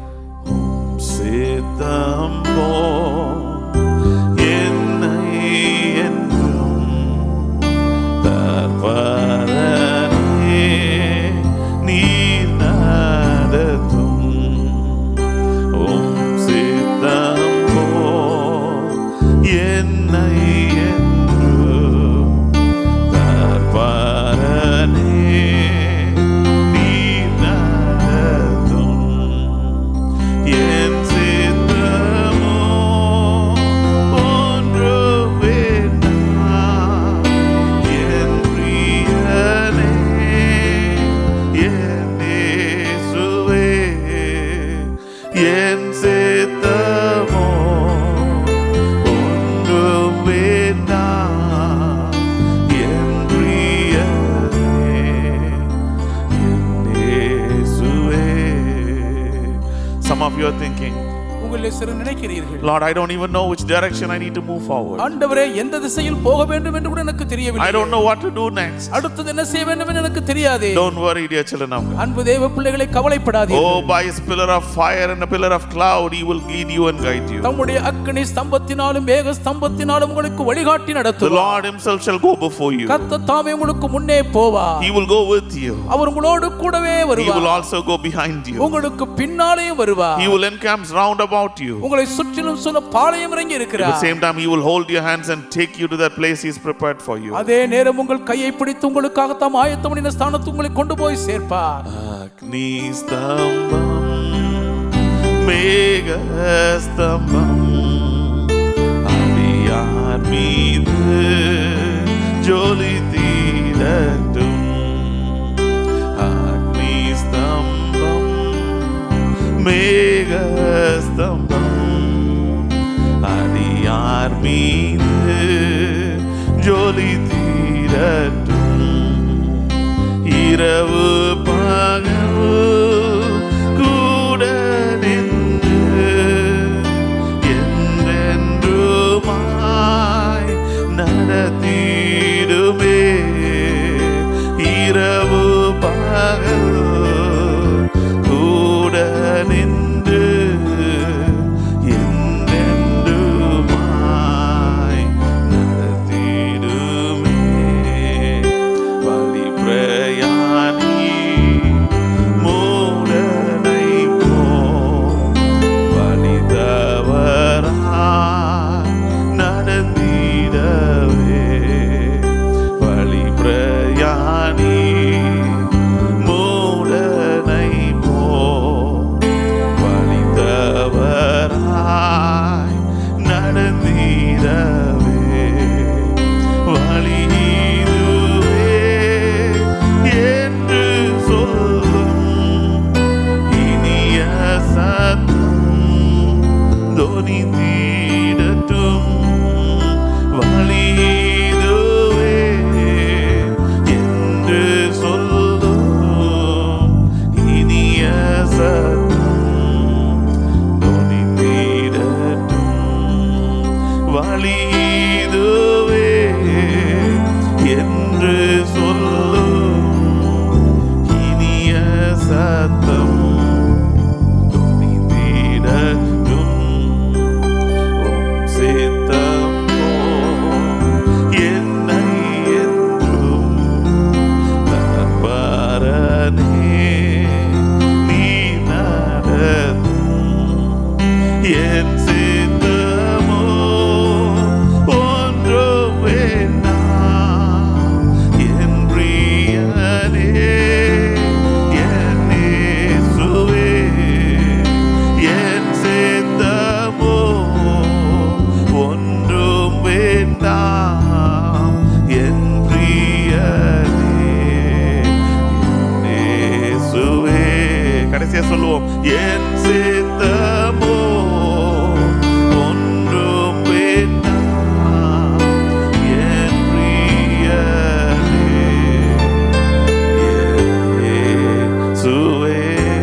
சித்தம் போல் என்னை என்றும் தற்பரனே நீர் நடத்தும். உம் சித்தம் போல் என்னை என்றும் தற்பரனே நீர் Some of you are thinking, உங்களே சிலர் நினைக்கிறீர்கள், Lord, I don't even know which direction I need to move forward. ஆண்டவரே எந்த திசையில் போக வேண்டும் என்று கூட எனக்கு தெரியவில்லை. I don't know what to do next. அடுத்து என்ன செய்ய வேண்டும் என்று எனக்கு தெரியாது. Don't worry, dear children of God. அன்பு தேவ பிள்ளைகளை கவலைப்படாதீர்கள். Oh, by his pillar of fire and a pillar of cloud, he will lead you and guide you. தம்முடைய அக்கினி ஸ்தம்பத்தினாலும் மேக ஸ்தம்பத்தினாலும் உங்களுக்கு வழிகாட்டி The நடத்துவார். Lord himself shall go before you. கர்த்தர் தாமே உங்களுக்கு முன்னே போவார். He will go with you. அவர் உங்களோடு கூடவே He will வருவார். also go behind you. உங்களுக்கு பின்னாலேயும் வருவார். He will encamp round about you. உங்களை சுற்றிலும் சில பாளையம் இறங்கி At the இருக்கிறார். same time, he will hold your hands and take you to that place he has prepared for you. அதே நேரம் உங்கள் கையை பிடித்து உங்களுக்காக தாம் ஆயத்தம் பண்ணின ஸ்தானத்துக்கு உங்களை கொண்டு போய் சேர்ப்பார். அக்னி ஸ்தம்பம் மேக ஸ்தம்பம் அடியார் மீது ஜொலி தீரட்டும். அக்னி ஸ்தம்பம் மேக ஸ்தம்பம் அடியார் மீது ஜொலி தீரட்டும். இரவு பகல் கூட நின்று என்றென்றுமாய் நடத்திடுமே. இரவு பகல் கூட நின்று என்றென்றுமாய் நடத்திடுமே. வழி பிரயாணி மூடனை போல் வழி தவறாய் நடந்திடவே. வழி பிரயாணி மூடனை போல் வழி தவறாய் நடந்திடவே. வழி இதுவே என்று சொல்லும் இனிய சத்தம் தொனித்திடட்டும். வழி இதுவே என்று சொல்லும் இனிய சத்தம் தொனித்திடட்டும். வழி இதுவே என்று சொல்லும் இனிய சத்தம் தொனித்திடட்டும். உம் சித்தம் போல் என்னை என்றும் தற்பரனே நீ நடத்தும். என் சித்தமோ ஒன்றும் வேண்டாம். என் பிரியனே என் இயேசுவே. என் சித்தமோ ஒன்றும் வேண்டாம். என் பிரியனே என் இயேசுவே. கடைசியா சொல்லுவோம், என் சித்தமோ ஒன்றும் வேண்டாம். என் பிரியனே என் இயேசுவே.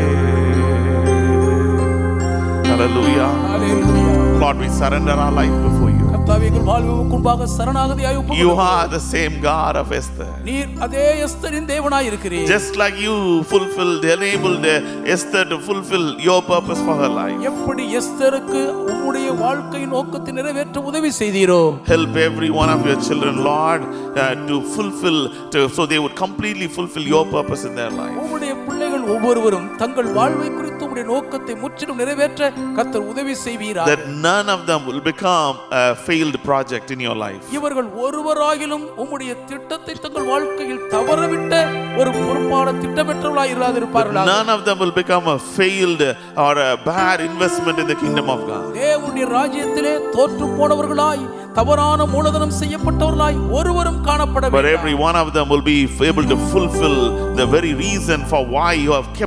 Hallelujah. Hallelujah. Lord, we surrender our life before you. கர்த்தாவே எங்கள் வாழ்வுக்கு முன்பாக சரணாகதியாய் You ஒப்புக்கொடுக்கிறோம். are the same God of Esther. நீர் அதே எஸ்தரின் தேவனாய் இருக்கிறீர். Just like you enabled Esther to fulfill your purpose for her life. எப்படி எஸ்தருக்கு உம்முடைய வாழ்க்கையின் நோக்கத்தை நிறைவேற்ற உதவி செய்தீரோ, Help every one of your children, Lord, to fulfill, so they would completely fulfill your purpose in their life. உம்முடைய பிள்ளைகள் ஒவ்வொருவரும் தங்கள் வாழ்வை குறித்து உம்முடைய நோக்கத்தை முற்றிலும் நிறைவேற்ற கர்த்தர் உதவி செய்வீராக. That none of them will become a failed project in your life. இவர்கள் ஒருவராகிலும் உம்முடைய திட்டத்தை தங்கள் வாழ்க்கையில் தவறவிட்ட ஒரு பொறுப்பான திட்டமற்றவர்களாய் இராதிருப்பார்களாக. None of them will become a failed or a bad investment in the kingdom of God. தேவனுடைய ராஜ்யத்திலே தோற்று போனவர்களாய் தவறான மூலதனம் செய்யப்பட்டவர்களாய் ஒருவரும் காணப்பட But every one of them will be able to fulfill the very reason for why you have kept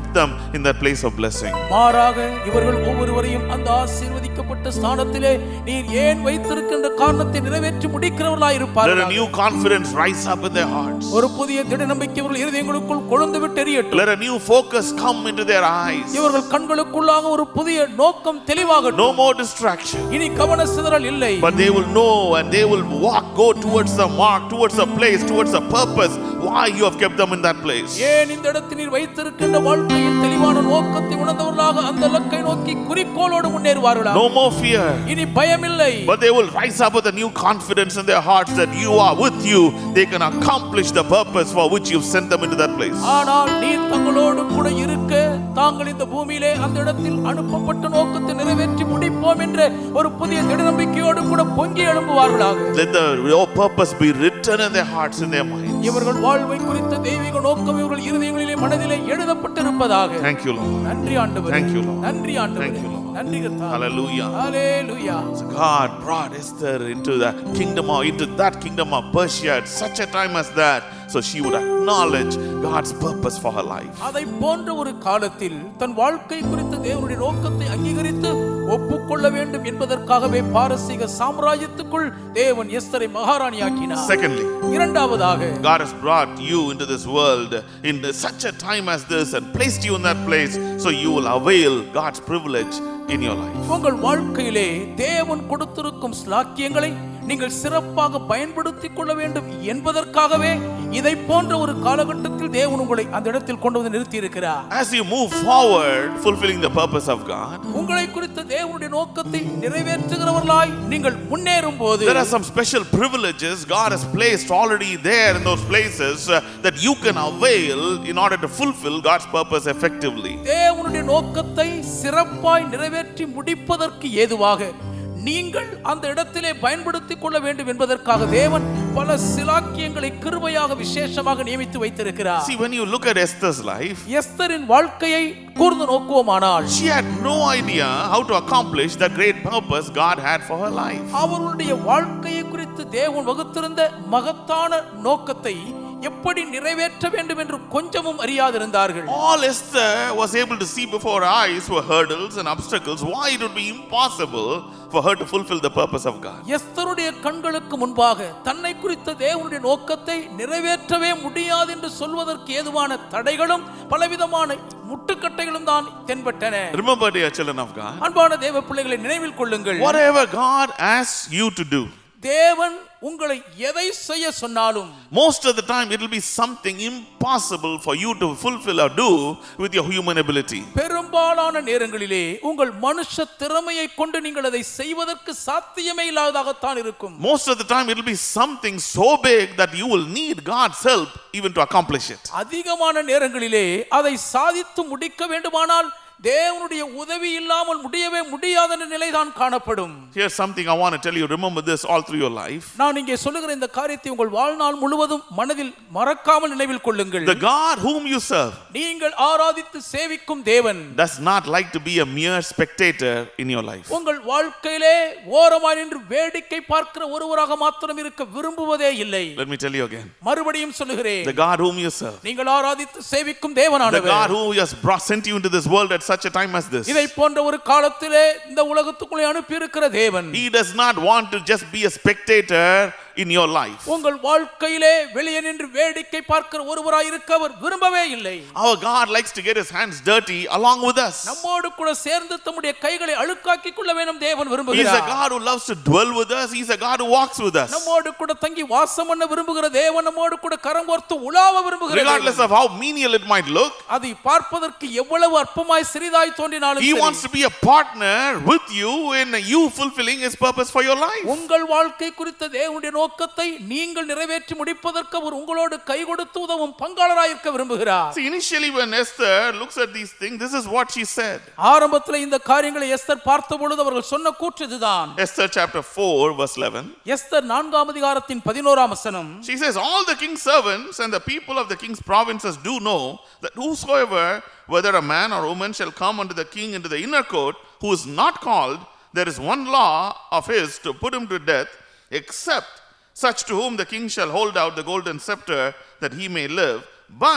them in that place of blessing. மாறாக இவர்கள் ஒவ்வொருவரையும் அந்த ஆசீர்வதிக்கப்பட்ட ஸ்தானத்திலே நீர் ஏன் வைத்திருக்கின்ற காரணத்தை நிறைவேற்றி முடிக்கிறவர்களாய் இருப்பார்கள். Let a new confidence rise up in their hearts. ஒரு புதிய திட நம்பிக்கை இவர்கள் இருதயங்களுக்குள் கொழுந்து விட்டு எரியட்டும். Let a new focus come into their eyes. இவர்கள் கண்களுக்குள்ளாக ஒரு புதிய நோக்கம் தெளிவாகட்டும். No more distraction. இனி கவன சிதறல் இல்லை. But they will know and they will go towards the mark, towards the place, towards the purpose why you have kept them in that place. ஏன் இந்த இடத்தில் நீர் வைத்திருக்கின்ற வாழ்க்கையின் தெளிவான நோக்கத்தை உணர்ந்தவர்களாக அந்த இலக்கை நோக்கி குறிக்கோளோடு முன்னேறுவார்களா? No more fear. இனி பயம் இல்லை. But they will rise up with a new confidence in their hearts that you are with you. They can accomplish the purpose for which you've sent them into that place. ஆனால் நீர் தங்களோடு கூட இருக்க தாங்கள் இந்த பூமியிலே அந்த இடத்தில் அனுப்பப்பட்ட நோக்கத்தை நிறைவேற்றி முடிப்போம் என்ற ஒரு புதிய திட நம்பிக்கையோடு கூட பொங்கி எழும்புவார்களாக. Let your purpose be written in their hearts and their minds. இவர்கள் வாழ்வை குறித்த தெய்வீக நோக்கம் இவர்கள் இருதயங்களிலே மனதிலே எழுதப்பட்டிருப்பதாக. Thank you, Lord. நன்றி ஆண்டவரே. Thank you, Lord. நன்றி ஆண்டவரே. Thank you, Lord. நன்றி கர்த்தாவே. Hallelujah. Hallelujah. So God brought Esther into that kingdom of Persia at such a time as that, so she would acknowledge God's purpose for her life. அதை போன்ற ஒரு காலத்தில் தன் வாழ்க்கை குறித்த தேவனுடைய நோக்கத்தை அங்கீகரித்து ஒப்புக்கொள்ள வேண்டும் என்பதற்காகவே பாரசீக சாம்ராஜ்யத்துக்குள் தேவன் எஸ்தரை மகாராணியாக்கினார். Secondly, இரண்டாவதாக God has brought you into this world in such a time as this and placed you in that place so you will avail God's privilege in your life. உங்கள் வாழ்க்கையிலே தேவன் கொடுத்திருக்கும் ஸ்லாக்கியங்களை நீங்கள் சிறப்பாக பயன்படுத்திக் கொள்ள வேண்டும் என்பதற்காகவே இதை போன்ற ஒரு காலகட்டத்தில் தேவன் உங்களை அந்த இடத்தில் கொண்டு வந்து நிறுத்தி இருக்கிறார். As you move forward fulfilling the purpose of God, உங்களை குறித்த தேவனுடைய நோக்கத்தை நிறைவேற்றுகிறவர்களாய் நீங்கள் முன்னேறும் போது there are some special privileges God has placed already there in those places that you can avail in order to fulfill God's purpose effectively. தேவனுடைய நோக்கத்தை சிறப்பாய் நிறைவேற்றி முடிப்பதற்கு ஏதுவாக நீங்கள் அந்த இடத்திலே பயன்படுத்திக் கொள்ள வேண்டும் என்பதற்காக தேவன் பல சிலாக்கியங்களை கிருபையாக விசேஷமாக நியமித்து வைத்திருக்கிறார். See, when you look at Esther's life, எஸ்தரின் வாழ்க்கையை கூர்ந்து நோக்குவோமானால் she had no idea how to accomplish the great purpose God had for her life. அவருடைய வாழ்க்கையை குறித்து தேவன் வகுத்திருந்த மகத்தான நோக்கத்தை எப்படி நிறைவேற்ற வேண்டும் என்று கொஞ்சமும் அறியாதிருந்தார்கள். All Esther was able to see before her eyes were hurdles and obstacles why it would be impossible for her to fulfill the purpose of God. எஸ்தருடைய கண்களுக்கு முன்பாக தன்னை குறித்த தேவனுடைய நோக்கத்தை நிறைவேற்றவே முடியாது என்று சொல்வதற்கு ஏதுவான தடைகளும் பலவிதமான முட்டுக்கட்டைகளும் தான் தென்பட்டன. Remember, dear children of God, அன்பான தேவ பிள்ளைகளை நினைவில் கொள்ளுங்கள், whatever God asks you to do, தேவன் உங்களை எதை செய்ய சொன்னாலும் most of the time it will be something impossible for you to fulfill or do with your human ability. பெரும்பாலான நேரங்களிலே உங்கள் மனுஷ திறமையை கொண்டு நீங்கள் அதை செய்வதற்கு சாத்தியமே இல்லாததாகத்தான் இருக்கும். Most of the time it will be something so big that you will need God's help even to accomplish it. அதிகமான நேரங்களிலே அதை சாதித்து முடிக்க வேண்டுமானால் தேவனுடைய உதவி இல்லாமல் முடியவே முடியாத நிலைதான் காணப்படும். Here's something I want to tell you. Remember this all through your life. நான் இங்கே சொல்லுகிற இந்த காரியத்தை உங்கள் வாழ்நாள் முழுவதும் மனதில் மறக்காமல் நினைவில் கொள்ளுங்கள். The God whom you serve நீங்கள் ஆராதித்து சேவிக்கும் தேவன் does not like to be a mere spectator in your life. உங்கள் வாழ்க்கையிலே ஓரமாய் நின்று வேடிக்கை பார்க்கிற ஒருவராக மாத்திரம் இருக்க விரும்புவதே இல்லை. Let me tell you again. மறுபடியும் சொல்லுகிறேன், The God whom you serve, நீங்கள் ஆராதித்து சேவிக்கும் தேவனானவர், the God who has sent you into this world at such a time as this, இதை போன்ற ஒரு காலத்திலே இந்த உலகத்துக்குள்ளே அனுப்பி இருக்கிற தேவன், He does not want to just be a spectator in your life. உங்கள் வாழ்க்கையிலே வெளியே நின்று வேடிக்கை பார்க்கிற ஒருவராய் இருக்க அவர் விரும்பவே இல்லை. Our God likes to get his hands dirty along with us. நம்மோடு கூட சேர்ந்து தம்முடைய கைகளை அழுக்காக்கிக் கொள்ள வேண்டும் தேவன் He is விரும்புகிறார். a God who loves to dwell with us. He is a God who walks with us. நம்மோடு கூட தங்கி வாசம் பண்ண விரும்புகிற தேவன், நம்மோடு கூட கரம் கோர்த்து உலாவ விரும்புகிற Regardless தேவன். of how menial it might look, அதை பார்ப்பதற்கு எவ்வளவு அற்பமாய் சிறிதாய் தோன்றினாலும் He சரி, wants to be a partner with you in you fulfilling His purpose for your life. உங்கள் வாழ்க்கை குறித்த தேவனுடைய நோக்கத்தை நீங்கள் நிறைவேற்றி முடிப்பதற்கு அவர் உங்களோடு கை கொடுத்து உதவும் பங்காளராய் இருக்க விரும்புகிறார். See, initially when Esther looks at these things, this is what she said. ஆரம்பத்தில் இந்த காரியங்களை எஸ்தர் பார்த்த பொழுது அவர்கள் சொன்ன கூற்று இதுதான். Esther chapter 4 verse 11. எஸ்தர் 4ஆம் அதிகாரத்தின் 11ஆம் வசனம். She says, all the king's servants and the people of the king's provinces do know that whosoever, whether a man or woman, shall come unto the king into the inner court, who is not called, there is one law of his to put him to death, except such to whom the king shall hold out the golden scepter, that he may live. But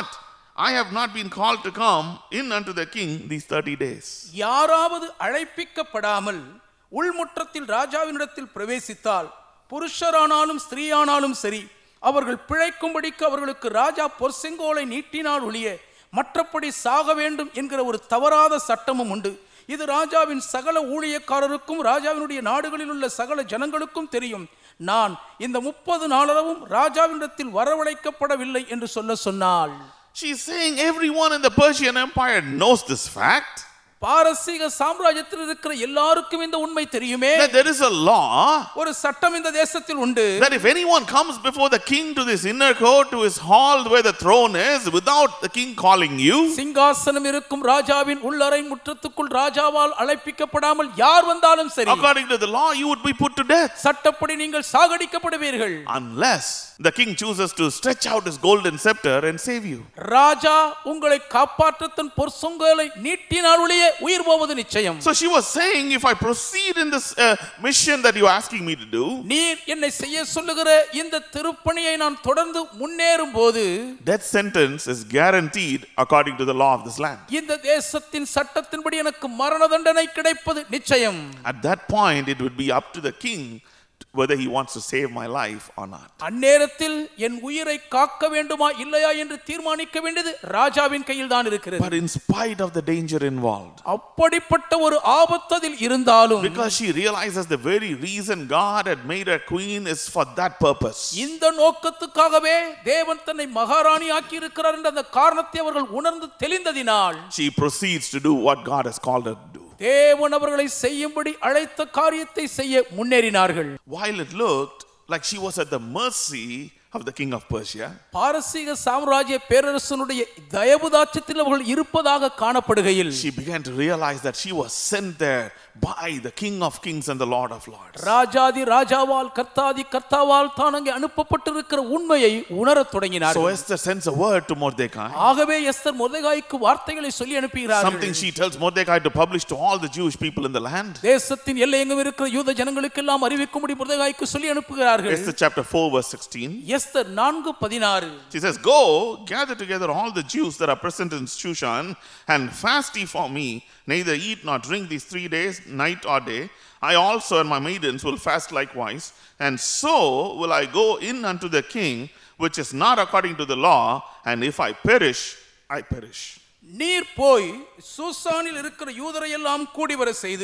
I have not been called to come in unto the king these 30 days. யாராவது அழைப்பிக்கப்படாமல் உள்முற்றத்தில் ராஜாவினிடத்தில் பிரவேசித்தால் புருஷரானாலும் ஸ்திரீயானாலும் சரி அவர்கள் பிழைக்கும்படிக்கு அவர்களுக்கு ராஜா பொற்செங்கோலை நீட்டினால் ஒழிய மற்றபடி சாக வேண்டும் என்கிற ஒரு தவறாத சட்டமும் உண்டு. இது ராஜாவின் சகல ஊழியக்காரருக்கும் ராஜாவினுடைய நாடுகளில் உள்ள சகல ஜனங்களுக்கும் தெரியும். நான் இந்த 30 நாளளவும் ராஜாவினிடத்தில் வரவழைக்கப்படவில்லை என்று சொன்னாள். She is saying everyone in the Persian Empire knows this fact. பாரசீக சாம்ராஜ்யத்தில் இருக்கிற எல்லாருக்கும் இந்த உண்மை தெரியுமே. That there is a law. ஒரு சட்டம் இந்த தேசத்தில் உண்டு. That if anyone comes before the king to this inner court, to his hall where the throne is, without the king calling you, சிங்காசனம் இருக்கும் ராஜாவின் உள்ளறை முற்றத்துக்குள் ராஜாவால் அழைப்பிக்கப்படாமல் யார் வந்தாலும் சரி, according to the law you would be put to death. சட்டப்படி நீங்கள் சாகடிக்கப்படுவீர்கள். Unless the king chooses to stretch out his golden scepter and save you. ராஜா உங்களை காப்பாற்ற தன் பொற்செங்கோலை நீட்டினால் ஒழிய உயிர் போவது நிச்சயம். So she was saying, if I proceed in this mission that you are asking me to do, நீர் என்னை செய்ய சொல்லுகிற இந்த திருப்பணியை நான் தொடர்ந்து முன்னேறும் போது death sentence is guaranteed according to the law of this land. இந்த தேசத்தின் சட்டத்தின்படி எனக்கு மரண தண்டனை கிடைப்பது நிச்சயம். At that point it would be up to the king whether he wants to save my life or not. அந்நேரத்தில் என் உயிரை காக்க வேண்டுமா இல்லையா என்று தீர்மானிக்க வேண்டியது ராஜாவின் கையில் தான் இருக்கிறது. But in spite of the danger involved, அப்படிப்பட்ட ஒரு ஆபத்து அதில் இருந்தாலும், because she realizes the very reason God had made her queen is for that purpose, இந்த நோக்கத்துக்காகவே தேவன் தன்னை மகாராணி ஆக்கி இருக்கிறார் என்ற அந்த காரணத்தை அவர்கள் உணர்ந்து தெளிந்ததினால் she proceeds to do what God has called her to do. தேவன் அவர்களை செய்யும்படி அழைத்த காரியத்தை செய்ய முன்னேறினார்கள். While it looked like she was at the mercy of the king of Persia, பாரசீக சாம்ராஜ்ய பேரரசனுடைய தயவுதாட்சத்தில் அவர்கள் இருப்பதாக காணப்படுகையில், she began to realize that she was sent there by the King of Kings and the Lord of Lords. ராஜாதி ராஜாவால் கர்த்தாதி கர்த்தாவால் தான் அங்கே அனுப்பப்பட்டிருக்கிற உண்மையை உணரத் தொடங்கினார். So Esther sends a word to Mordecai. ஆகவே Esther மொர்தெகாய்க்கு வார்த்தைகளை சொல்லி அனுப்புகிறார். Something she tells Mordecai to publish to all the Jewish people in the land. தேசத்தின் எல்லையெங்கும் இருக்கிற யூத ஜனங்களுக்கு எல்லாம் அறிவிக்கும்படி மொர்தெகாய்க்கு சொல்லி அனுப்புகிறார்கள். Esther chapter 4 verse 16. Esther 4:16. She says, "Go, gather together all the Jews that are present in Shushan, and fast ye for me, neither eat nor drink these 3 days, night or day. I also and my maidens will fast likewise, and so will I go in unto the king, which is not according to the law, and if I perish, I perish." நீர் போய் சூசானில் இருக்கிற யூதரை எல்லாம் கூடி வர செய்து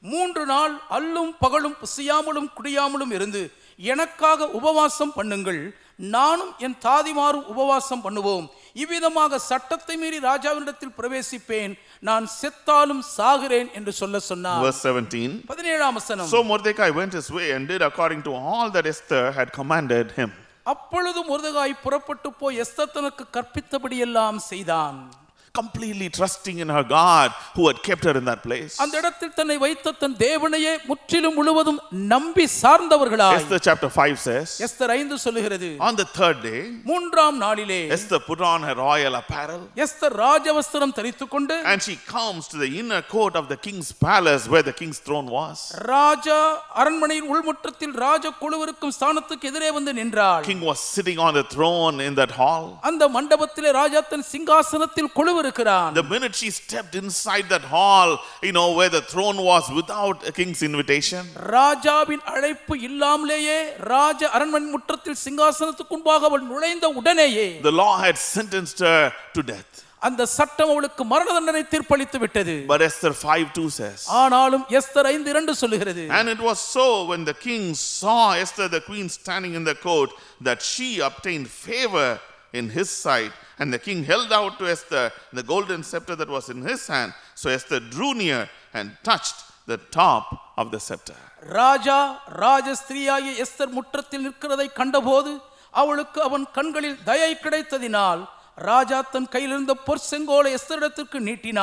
3 நாள் அல்லும் பகலும் பசியாமலும் குடியாமலும் இருந்து எனக்காக உபவாசம் பண்ணுங்கள், நானும் என் தாதிமாரும் உபவாசம் பண்ணுவோம். இவ்விதமாக சட்டத்தை மீறி ராஜாவினிடத்தில் பிரவேசிப்பேன், நான் செத்தாலும் சாகிறேன் என்று சொன்னார். Verse 17. 17ஆம் வசனம். So Mordecai went his way and did according to all that Esther had commanded him. அப்பொழுது மொர்தெகாய் புறப்பட்டு போய் எஸ்தர் தனக்கு கற்பித்தபடி எல்லாம் செய்தான். Completely trusting in her God who had kept her in that place. அந்த இடத்தில் தன்னை வைத்த தன் தேவனையே முற்றிலும் முழுவதும் நம்பி சார்ந்தவர்களாய். Esther chapter 5 says, எஸ்தர் 5 சொல்லுகிறது, on the third day, 3ஆம் நாளிலே Esther put on her royal apparel, Esther ராஜவஸ்திரம் தரித்துக்கொண்டு, and she comes to the inner court of the king's palace where the king's throne was. ராஜா அரண்மனையின் உள்முற்றத்தில் ராஜ குழுவிற்கும் ஸ்தானத்துக்கு எதிரே வந்து நின்றாள். King was sitting on the throne in that hall. அந்த மண்டபத்திலே ராஜா தன் சிங்காசனத்தில் குழுவிருக்கிறான். The minute she stepped inside that hall, where the throne was, without a king's invitation, ராஜாவின் அழைப்பு இல்லாமலேயே ராஜ அரண்மனை முற்றத்தில் சிங்காசனத்துக்கு முன்பாக அவள் நுழைந்த உடனேயே the law had sentenced her to death. அந்த சட்டம் அவளுக்கு மரண தண்டனை தீர்ப்பளித்து விட்டது. But Esther 5:2 says, ஆனாலும் எஸ்தர் 5:2 சொல்லுகிறது, and it was so when the king saw Esther the queen standing in the court, that she obtained favor in his sight, and the king held out to Esther the golden scepter that was in his hand. So Esther drew near and touched the top of the scepter. ராஜா ராஜஸ்திரியாகிய Esther முற்றத்தில் நிற்கிறதை கண்டபோது அவளுக்கு அவன் கண்களில் தயை கிடைத்ததினால் ராஜா தன் கையில் இருந்த பொற்செங்கோலை எஸ்தரிடத்திற்கு நீட்டினான்.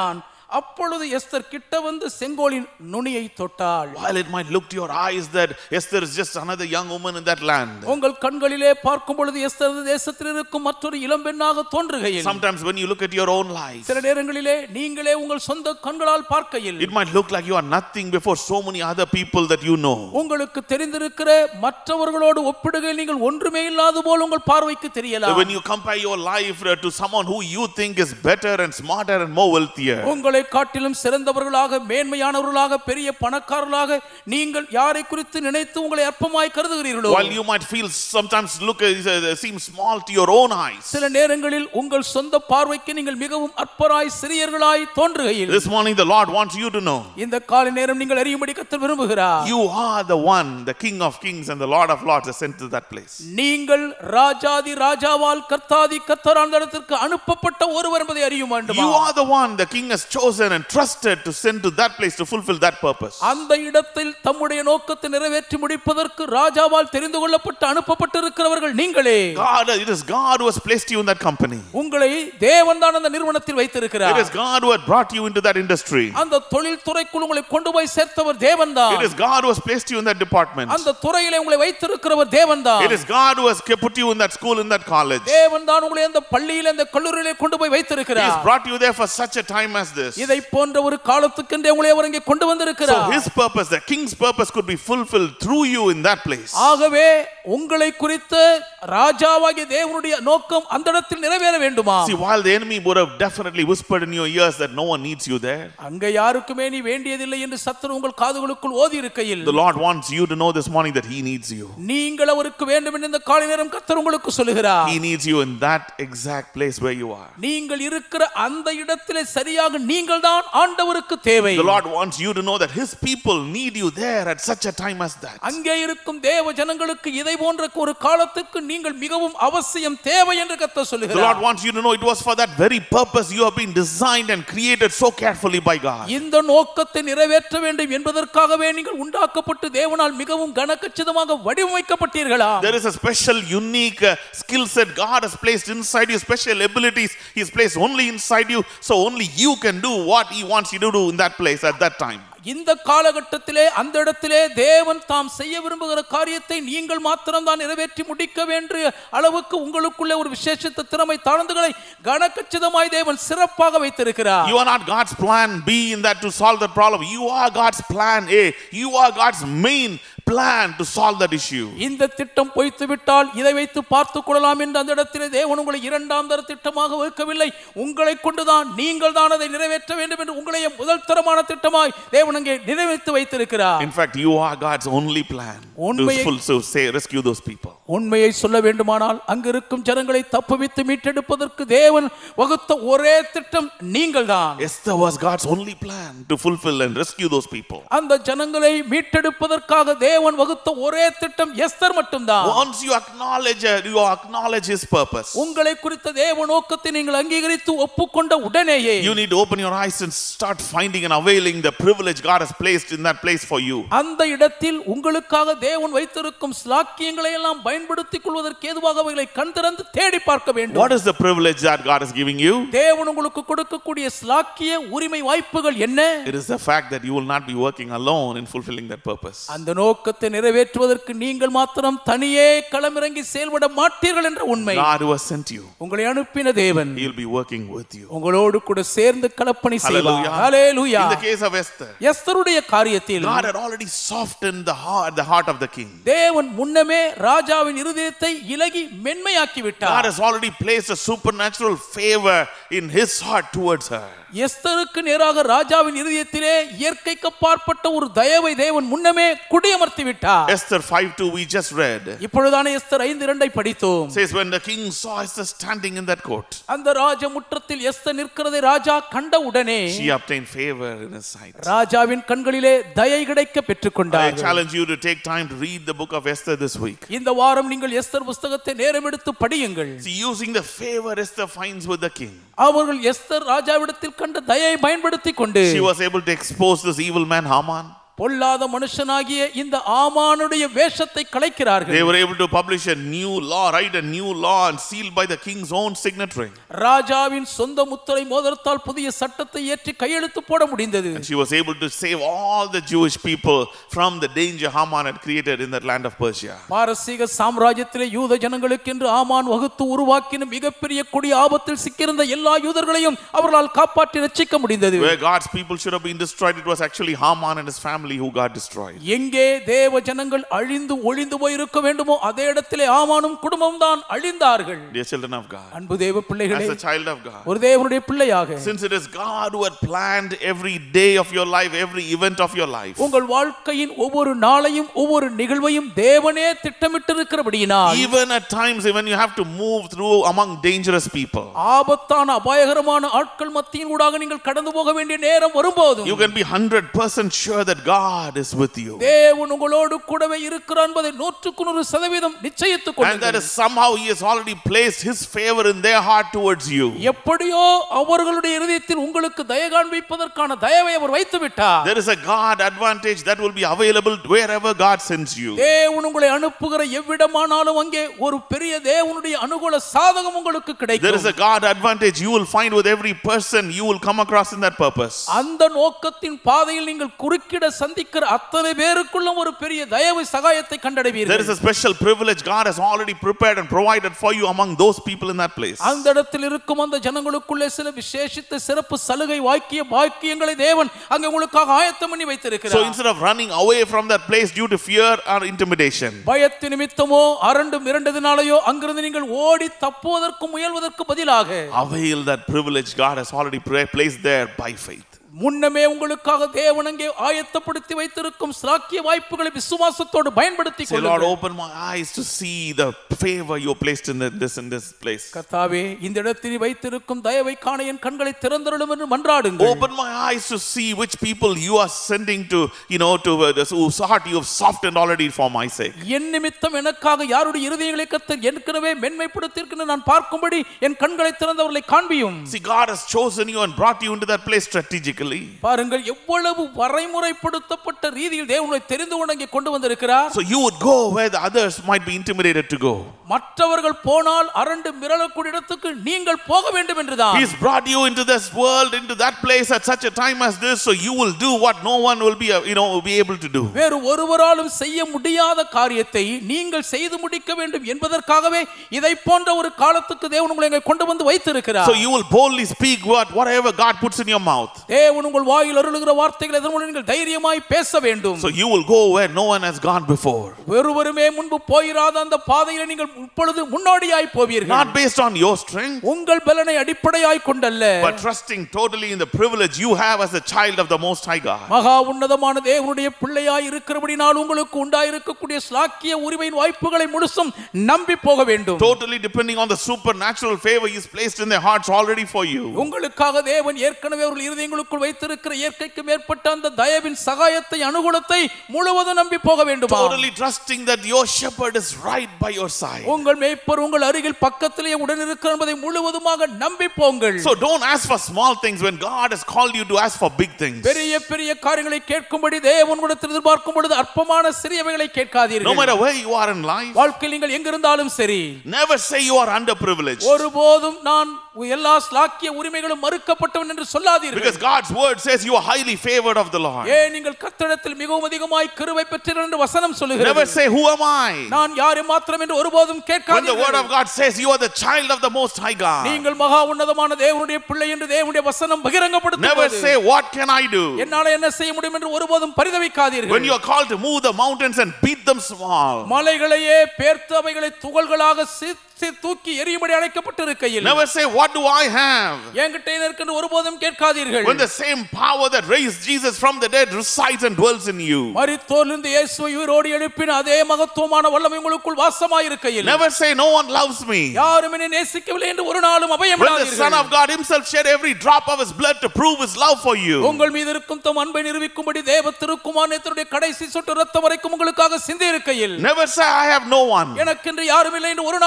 அப்பொழுது எஸ்தர் கிட்ட வந்து செங்கோலின் நுனியை தொட்டாள். While it might look to your eyes that Esther is just another young woman in that land, உங்கள் கண்களிலே பார்க்கும் பொழுது எஸ்தர் தேசத்தில் இருக்கும் மற்றொரு இளம் பெண்ணாக தோன்றுகையில், sometimes when you look at your own life, சில நேரங்களிலே நீங்களே உங்கள் சொந்த கண்களால் பார்க்கையில், it might look like you are nothing before so many other people that you know. உங்களுக்கு தெரிந்திருக்கிற மற்றவர்களோடு ஒப்பிடுகையில் நீங்கள் ஒன்றுமே இல்லாத போல் உங்கள் பார்வைக்கு தெரியலாம். When you compare your life to someone who you think is better and smarter and more wealthier, உங்களை காட்டிலும் சிறந்தவர்களாக மேன்மையானவர்களாக பெரிய பணக்காரர்களாக நீங்கள் யாரை குறித்து நினைத்து உங்களை அற்பமாய் கருதுகிறீர்களோ, while you might feel sometimes seem small to your own eyes, சில நேரங்களில் உங்கள் சொந்த பார்வைக்கு நீங்கள் மிகவும் அற்பராய் சிறியர்களாய் தோன்றுகையில், this morning the Lord wants you to know, இந்த காலை நேரம் நீங்கள் அறியும்படி கர்த்தர் விரும்புகிறார், you are the one, the King of Kings and the Lord of Lords is sent to that place. நீங்கள் ராஜாதி ராஜாவால் கர்த்தாதி கர்த்தரான இடத்திற்கு அனுப்பப்பட்ட ஒருவர் என்பதை அறிய வேண்டும். You are the one the King has chosen and trusted to send to that place to fulfill that purpose. அந்த இடத்தில் தம்முடைய நோக்கத்தை நிறைவேற்றி முடிப்பதற்கு ராஜாவால் தெரிந்து கொள்ளப்பட்டு அனுப்பப்பட்டிருக்கிறவர்கள் நீங்களே. God, it is God who has placed you in that company. உங்களை தேவன் தான் அந்த நிறுவனத்தில் வைத்திருக்கிறார். It is God who has brought you into that industry. அந்த தொழில் துறைக்குள் உங்களை கொண்டு போய் சேர்த்தவர் தேவன் தான். It is God who has placed you in that department. அந்த துறையிலே உங்களை வைத்திருக்கிறவர் தேவன் தான். It is God who has put you in that school, in that college. தேவன் தான் உங்களை அந்த பள்ளியிலே அந்த கல்லூரியிலே கொண்டு போய் வைத்திருக்கிறார். He has brought you there for such a time as this. இதை போன்ற ஒரு காலத்துக்கென்றே உங்களை அவர் இங்கே கொண்டு வந்திருக்கிறார். So his purpose, the king's purpose, could be fulfilled through you in that place. ஆகவே உங்களை குறித்து ராஜாவாகிய தேவனுடைய நோக்கம் அந்த இடத்தில் நிறைவேற வேண்டுமா? See, while the enemy would have definitely whispered in your ears that no one needs you there, அங்க யாருக்குமே நீ வேண்டியதில்லை என்று சத்துரு உங்கள் காதுகளுக்குள் ஓதி இருக்கையில், the Lord wants you to know this morning that he needs you. நீங்கள் அவருக்கு வேண்டும் என்று இந்த காலை நேரம் கர்த்தர் உங்களுக்கு சொல்லுகிறார். He needs you in that exact place where you are. நீங்கள் இருக்கிற அந்த இடத்திலே சரியாக நீங்கள் தான் ஆண்டவருக்கு தேவை. The Lord wants you to know that his people need you there at such a time as that. அங்கே இருக்கும் தேவ ஜனங்களுக்கு இதை போன்ற ஒரு காலத்துக்கு நீங்கள் மிகவும் அவசியம் தேவை என்று கர்த்தர் சொல்லுகிறார். The Lord wants you to know it was for that very purpose you have been designed and created so carefully by God. இந்த நோக்கத்தை நிறைவேற்ற வேண்டும் என்பதற்காகவே நீங்கள் உண்டாக்கப்பட்டு தேவனால் மிகவும் கனகச்சிதமாக வடிவமைக்கப்பட்டீர்களா? There is a special unique skill set God has placed inside you, special abilities he has placed only inside you, so only you can do what he wants you to do in that place at that time. இந்த காலகட்டத்திலே அந்த இடத்திலே தேவன் தாம் செய்ய விரும்புகிற காரியத்தை நீங்கள் மாத்திரம் தான் நிறைவேற்றி முடிக்க வேண்டிய அளவுக்கு உங்களுக்குள்ளே ஒரு விசேஷித்த திறமை தாளந்துகளை கனகச்சிதமாய் தேவன் சிறப்பாக வைத்திருக்கிறார். You are not God's plan B in that to solve the problem. You are God's plan A. You are God's main plan to solve that issue. இந்த திட்டம் பொய்த்து விட்டால் இதை வைத்து பார்த்துக் கொள்ளலாம் என்று அந்த இடத்திலே தேவன் உங்களை இரண்டாம் தர திட்டமாக வைக்கவில்லை. உங்களை கொண்டுதான் நீங்கள் தான் அதை நிறைவேற்ற வேண்டும் என்று உங்களையே முதல் தரமான திட்டமாய் தேவன் அங்கே நிறைவேற்றி வைத்திருக்கிறார். In fact, you are God's only plan to rescue those people. உண்மையை சொல்ல வேண்டுமானால் அங்க இருக்கும் ஜனங்களை தப்புவித்து மீட்டெடுப்பதற்கு தேவன் வகுத்த ஒரே திட்டம் நீங்கள்தான். Esther was God's only plan to fulfill and rescue those people. அந்த ஜனங்களை மீட்டெடுப்பதற்காக தேவன் வகுத்த ஒரே திட்டம் எஸ்தர் மட்டும்தான். Once you acknowledge his purpose, உங்களை குறித்த தேவ நோக்கத்தை நீங்கள் அங்கீகரித்து ஒப்புக்கொண்ட உடனேயே you need to open your eyes and start finding and availing the privilege God has placed in that place for you. அந்த இடத்தில் உங்களுக்காக தேவன் வைத்திருக்கும் ஸ்லாக்கியங்களை எல்லாம் பயன்படுத்திக் கொள்வதற்கு ஏதுவாக அவைகளை கண் திறந்து தேடி பார்க்க வேண்டும். What is the privilege that God is giving you? தேவன் உங்களுக்கு கொடுக்கக்கூடிய ஸ்லாக்கிய உரிமை வாய்ப்புகள் என்ன? It is the fact that you will not be working alone in fulfilling that purpose. அந்த நோக்கத்தை நிறைவேற்றுவதற்கு நீங்கள் மாத்திரம் தனியே களமிறங்கி செயல்பட மாட்டீர்கள் என்ற உண்மை. God who has sent you, உங்களை அனுப்பின தேவன், he will be working with you. உங்களோடு கூட சேர்ந்து களப்பணி செய்வார். ஹalleluya. In the case of Esther, எஸ்தருடைய காரியத்தில் God had already softened the heart of the king. தேவன் முன்னமே ராஜாவின் இருதயத்தை இலகி மென்மையாக்கி விட்டார். God has already placed a supernatural favor in his heart towards her. எஸ்தருக்கு நேராக ராஜாவின் இருதயத்திலே இயற்கைக்கு அப்பாற்பட்ட ஒரு தயவை தேவன் முன்னமே குடியமர்த்தி விட்டார். Esther 5:2 we just read. இப்பொழுதான எஸ்தர் 5:2 படித்தோம். Says when the king saw Esther standing in that court, அந்த ராஜமுற்றத்தில் எஸ்தர் நிற்கிறதை ராஜா கண்ட உடனே she obtained favor in his sight. ராஜாவின் கண்களிலே தயை கிடைக்க பெற்றுக்கொண்டார். I challenge you to take time to read the book of Esther this week. இந்த வாரம் நீங்கள் எஸ்தர் புத்தகத்தை நேரம் எடுத்து படியுங்கள். See, using the favor Esther finds with the king, அவர்கள் எஸ்தர் ராஜாவிடத்தில் கண்ட தயை பயன்படுத்திக் கொண்டு she was able to expose this evil man Haman. பொல்லாத மனுஷனாகிய இந்த ஆமானுடைய வேஷத்தை களைக்கிறார்கள். They were able to publish a new law, write a new law and sealed by the king's own signature. ராஜாவின் சொந்த முத்திரை மோதிரத்தால் புதிய சட்டத்தை ஏற்றி கையெழுத்து போட முடிந்தது. And she was able to save all the Jewish people from the danger Haman had created in that land of Persia. பாரசீக சாம்ராஜ்யத்திலே யூத ஜனங்களுக்கென்று ஆமான் வகுத்து உருவாக்கின மிகப்பெரிய கொடிய ஆபத்தில் சிக்கியிருந்த எல்லா யூதர்களையும் அவர்களால் காப்பாற்றி ரட்சிக்க முடிந்தது. Where God's people should have been destroyed, it was actually Haman and his family who got destroyed. எங்கே தேவ ஜனங்கள் அழிந்து ஒழிந்து போய் இருக்க வேண்டுமோ அதே இடத்திலே ஆமானும் குடும்பமும் தான் அழிந்தார்கள். Dear children of God, அன்பு தேவ பிள்ளைகளே, as a child of God, ஒரு தேவனுடைய பிள்ளையாக, since it is God who had planned every day of your life, every event of your life, உங்கள் வாழ்க்கையின் ஒவ்வொரு நாளையும் ஒவ்வொரு நிகழ்வையும் தேவனே திட்டமிட்டிருக்கிறபடியினால், even at times when you have to move through among dangerous people, ஆபத்தான அபாயகரமான ஆட்கள் மத்தியின் ஊடாக நீங்கள் கடந்து போக வேண்டிய நேரம் வரும்போது, you can be 100% sure that God is with you. தேவன் உங்களோடு கூடவே இருக்கிறார் என்பதை 100% நிச்சயித்துக் கொள்ளுங்கள். And that is somehow he has already placed his favor in their heart towards you. எப்படியோ அவர்களுடைய இதயத்தில் உங்களுக்கு தயை காண்பிப்பதற்கான தயவை அவர் வைத்து விட்டார். There is a God advantage that will be available wherever God sends you. தேவன் உங்களை அனுப்புகிற எவ்விடமானாலும் அங்கே ஒரு பெரிய தேவனுடைய அனுகூல சாதகம் உங்களுக்கு கிடைக்கும். There is a God advantage you will find with every person you will come across in that purpose. அந்த நோக்கத்தின் பாதையில் நீங்கள் குறுக்கிட சந்திக்கிற அத்தனை பேருக்குள்ள ஒரு பெரிய தயவு சகாயத்தை கண்டடைவீர்கள். There is a special privilege God has already prepared and provided for you among those people in that place. அந்த இடத்தில் இருக்கும் அந்த ஜனங்களுக்குள்ளே சில விசேஷித்த சிறப்பு சலுகை பாக்கியங்களை தேவன் அங்கே உங்களுக்காக ஆயத்தம் பண்ணி வைத்திருக்கிறார். So instead of running away from that place due to fear or intimidation, பயத்து நிமித்தமோ அரண்டும் இரண்டதினாலேயோ அங்கிருந்து நீங்கள் ஓடி தப்புவதற்கு முயல்வதற்கு பதிலாக, avail that privilege God has already placed there by faith. முன்னமே உங்களுக்காக தேவன் அங்கே ஆயத்தப்படுத்தி வைத்திருக்கும் ஸ்லாக்கிய வாய்ப்புகளை விசுவாசத்தோடு பயன்படுத்திக் கொள்ளுங்கள். Lord, open my eyes to see the favor you placed in this place. கர்த்தாவே, இந்த இடத்தில் வைத்திருக்கும் தயவை காண என் கண்களை திறந்தருளும் என்று மன்றாடுங்கள். Open my eyes to see which people you are sending to, to whose heart you have softened already for my sake. என் நிமித்தம் எனக்காக யாருடைய இருதயங்களை கர்த்தர் ஏற்கனவே மென்மைப்படுத்தியிருக்கிறார் நான் பார்க்கும்படி என் கண்களை திறந்தவர்களை காண்பியும். See, God has chosen you and brought you into that place strategically. பாருங்கள், எவ்வளவு வரைமுறைப்படுத்தப்பட்ட ரீதியில் தேவனை தெரிந்து கொண்டு அங்கே கொண்டு வந்திருக்கிறார். So you would go where the others might be intimidated to go. மற்றவர்கள் போனால் அரண்டு மிரளக்கூடிய இடத்துக்கு நீங்கள் போக வேண்டும் என்றுதான். He's brought you into this world, into that place at such a time as this, so you will do what no one will be able to do. வேறு ஒருவராலும் செய்ய முடியாத காரியத்தை நீங்கள் செய்து முடிக்க வேண்டும் என்பதற்காகவே இதை போன்ற ஒரு காலத்துக்கு தேவன் உங்களை அங்கே கொண்டு வந்து வைத்திருக்கிறார். So you will boldly speak whatever God puts in your mouth. தேவன் உங்கள் வாயில் அருளுகிற வார்த்தைகளை அதனுடன் நீங்கள் தைரியமாய் பேச வேண்டும். So you will go where no one has gone before. ஒருவருமே முன்பு போயிராத அந்த பாதையிலே நீங்கள் இப்பொழுது முன்னோடியாய் போவீர்கள். Not based on your strength, உங்கள் பலனை அடிப்படையாய் கொண்டல்ல, but trusting totally in the privilege you have as a child of the Most High God. மகா உன்னதமான தேவனுடைய பிள்ளையாய் இருக்கிறபடினால் உங்களுக்கு உண்டாயிருக்கக்கூடிய ஸ்லாக்கிய உரிமையின் வாய்ப்புகளை முழுசும் நம்பி போக வேண்டும். Totally depending on the supernatural favor He has placed in their hearts already for you. உங்களுக்காக தேவன் ஏற்கனவே அவர்கள் இருதயங்களுக்குள் வைத்திருக்கிற இயற்கைக்கு மேற்பட்ட அந்த தயவின் சகாயத்தை அனுகூலத்தை முழுவதும் நம்பி போக வேண்டும். Totally trusting that your shepherd is right by your side. உங்கள் மேய்ப்பர் உங்கள் அருகில் பக்கத்திலே உடன் இருக்கிறார் என்பதை முழுவதுமாக நம்பி போங்கள். So don't ask for small things when God has called you to ask for big things. பெரிய பெரிய காரியங்களை கேட்கும்படி தேவன் உங்களிடத்தில் எதிர்பார்க்கும் பொழுது அற்பமான சிறியவைகளை கேட்காதீர்கள். No matter where you are in life, வாழ்க்கையில் நீங்கள் எங்க இருந்தாலும் சரி, never say you are underprivileged. ஒருபோதும் நான் எல்லா ஸ்லாக்கிய உரிமைகளும் மறுக்கப்பட்டவன் என்று சொல்லாதீர்கள். Because God's word says you are highly favored of the Lord. நீங்கள் கர்த்தரிடத்தில் மிகவும் அதிகமாய் கிருபை பெற்றீர்கள் என்று வசனம் சொல்லுகிறது. Never say who am I? நான் யாரை மாத்திரம் என்று ஒருபோதும் கேட்காதீர்கள். When the word of God says you are the child of the Most High God, நீங்கள் மகா உன்னதமான தேவனுடைய பிள்ளை என்று தேவனுடைய வசனம் பகிரங்கப்படுத்துகிறது. never say what can I do? என்னால என்ன செய்ய முடியும் என்று ஒருபோதும் பரிதவிக்காதீர்கள். When you are called to move the mountains and beat them small, மலைகளையே பேர்த்து அவைகளை துகள்களாக தூக்கி எரியும்படி அழைக்கப்பட்டிருக்கையில், never say what do I have? என்கிட்ட இருக்கிற ஒருபோதும் கேட்காதீர்கள். When the same power that raised Jesus from the dead resides and dwells in you, மரித்தோரிலிருந்து இயேசுவை உயிரோடு எழுப்பின அதே மகத்துவமான வல்லமை உங்களுக்குள் வாசமாய் இருக்கையில், never say no one loves me. யாரும் என்னை நேசிக்கவில்லை என்று ஒரு நாளும் அபயமிடாதீர்கள். When the Son of God himself shed every drop of his blood to prove his love for you, உங்கள் மீது இருக்கும் தம் அன்பை நிரூபிக்கும்படி தேவ திருக்குமாரனுடைய கடைசி சொட்டு இரத்தம் வரைக்கும் உங்களுக்காக சிந்தி இருக்கையில், never say I have no one. எனக்கென்று யாரும் இல்லை என்று ஒரு நாளும் சொல்ல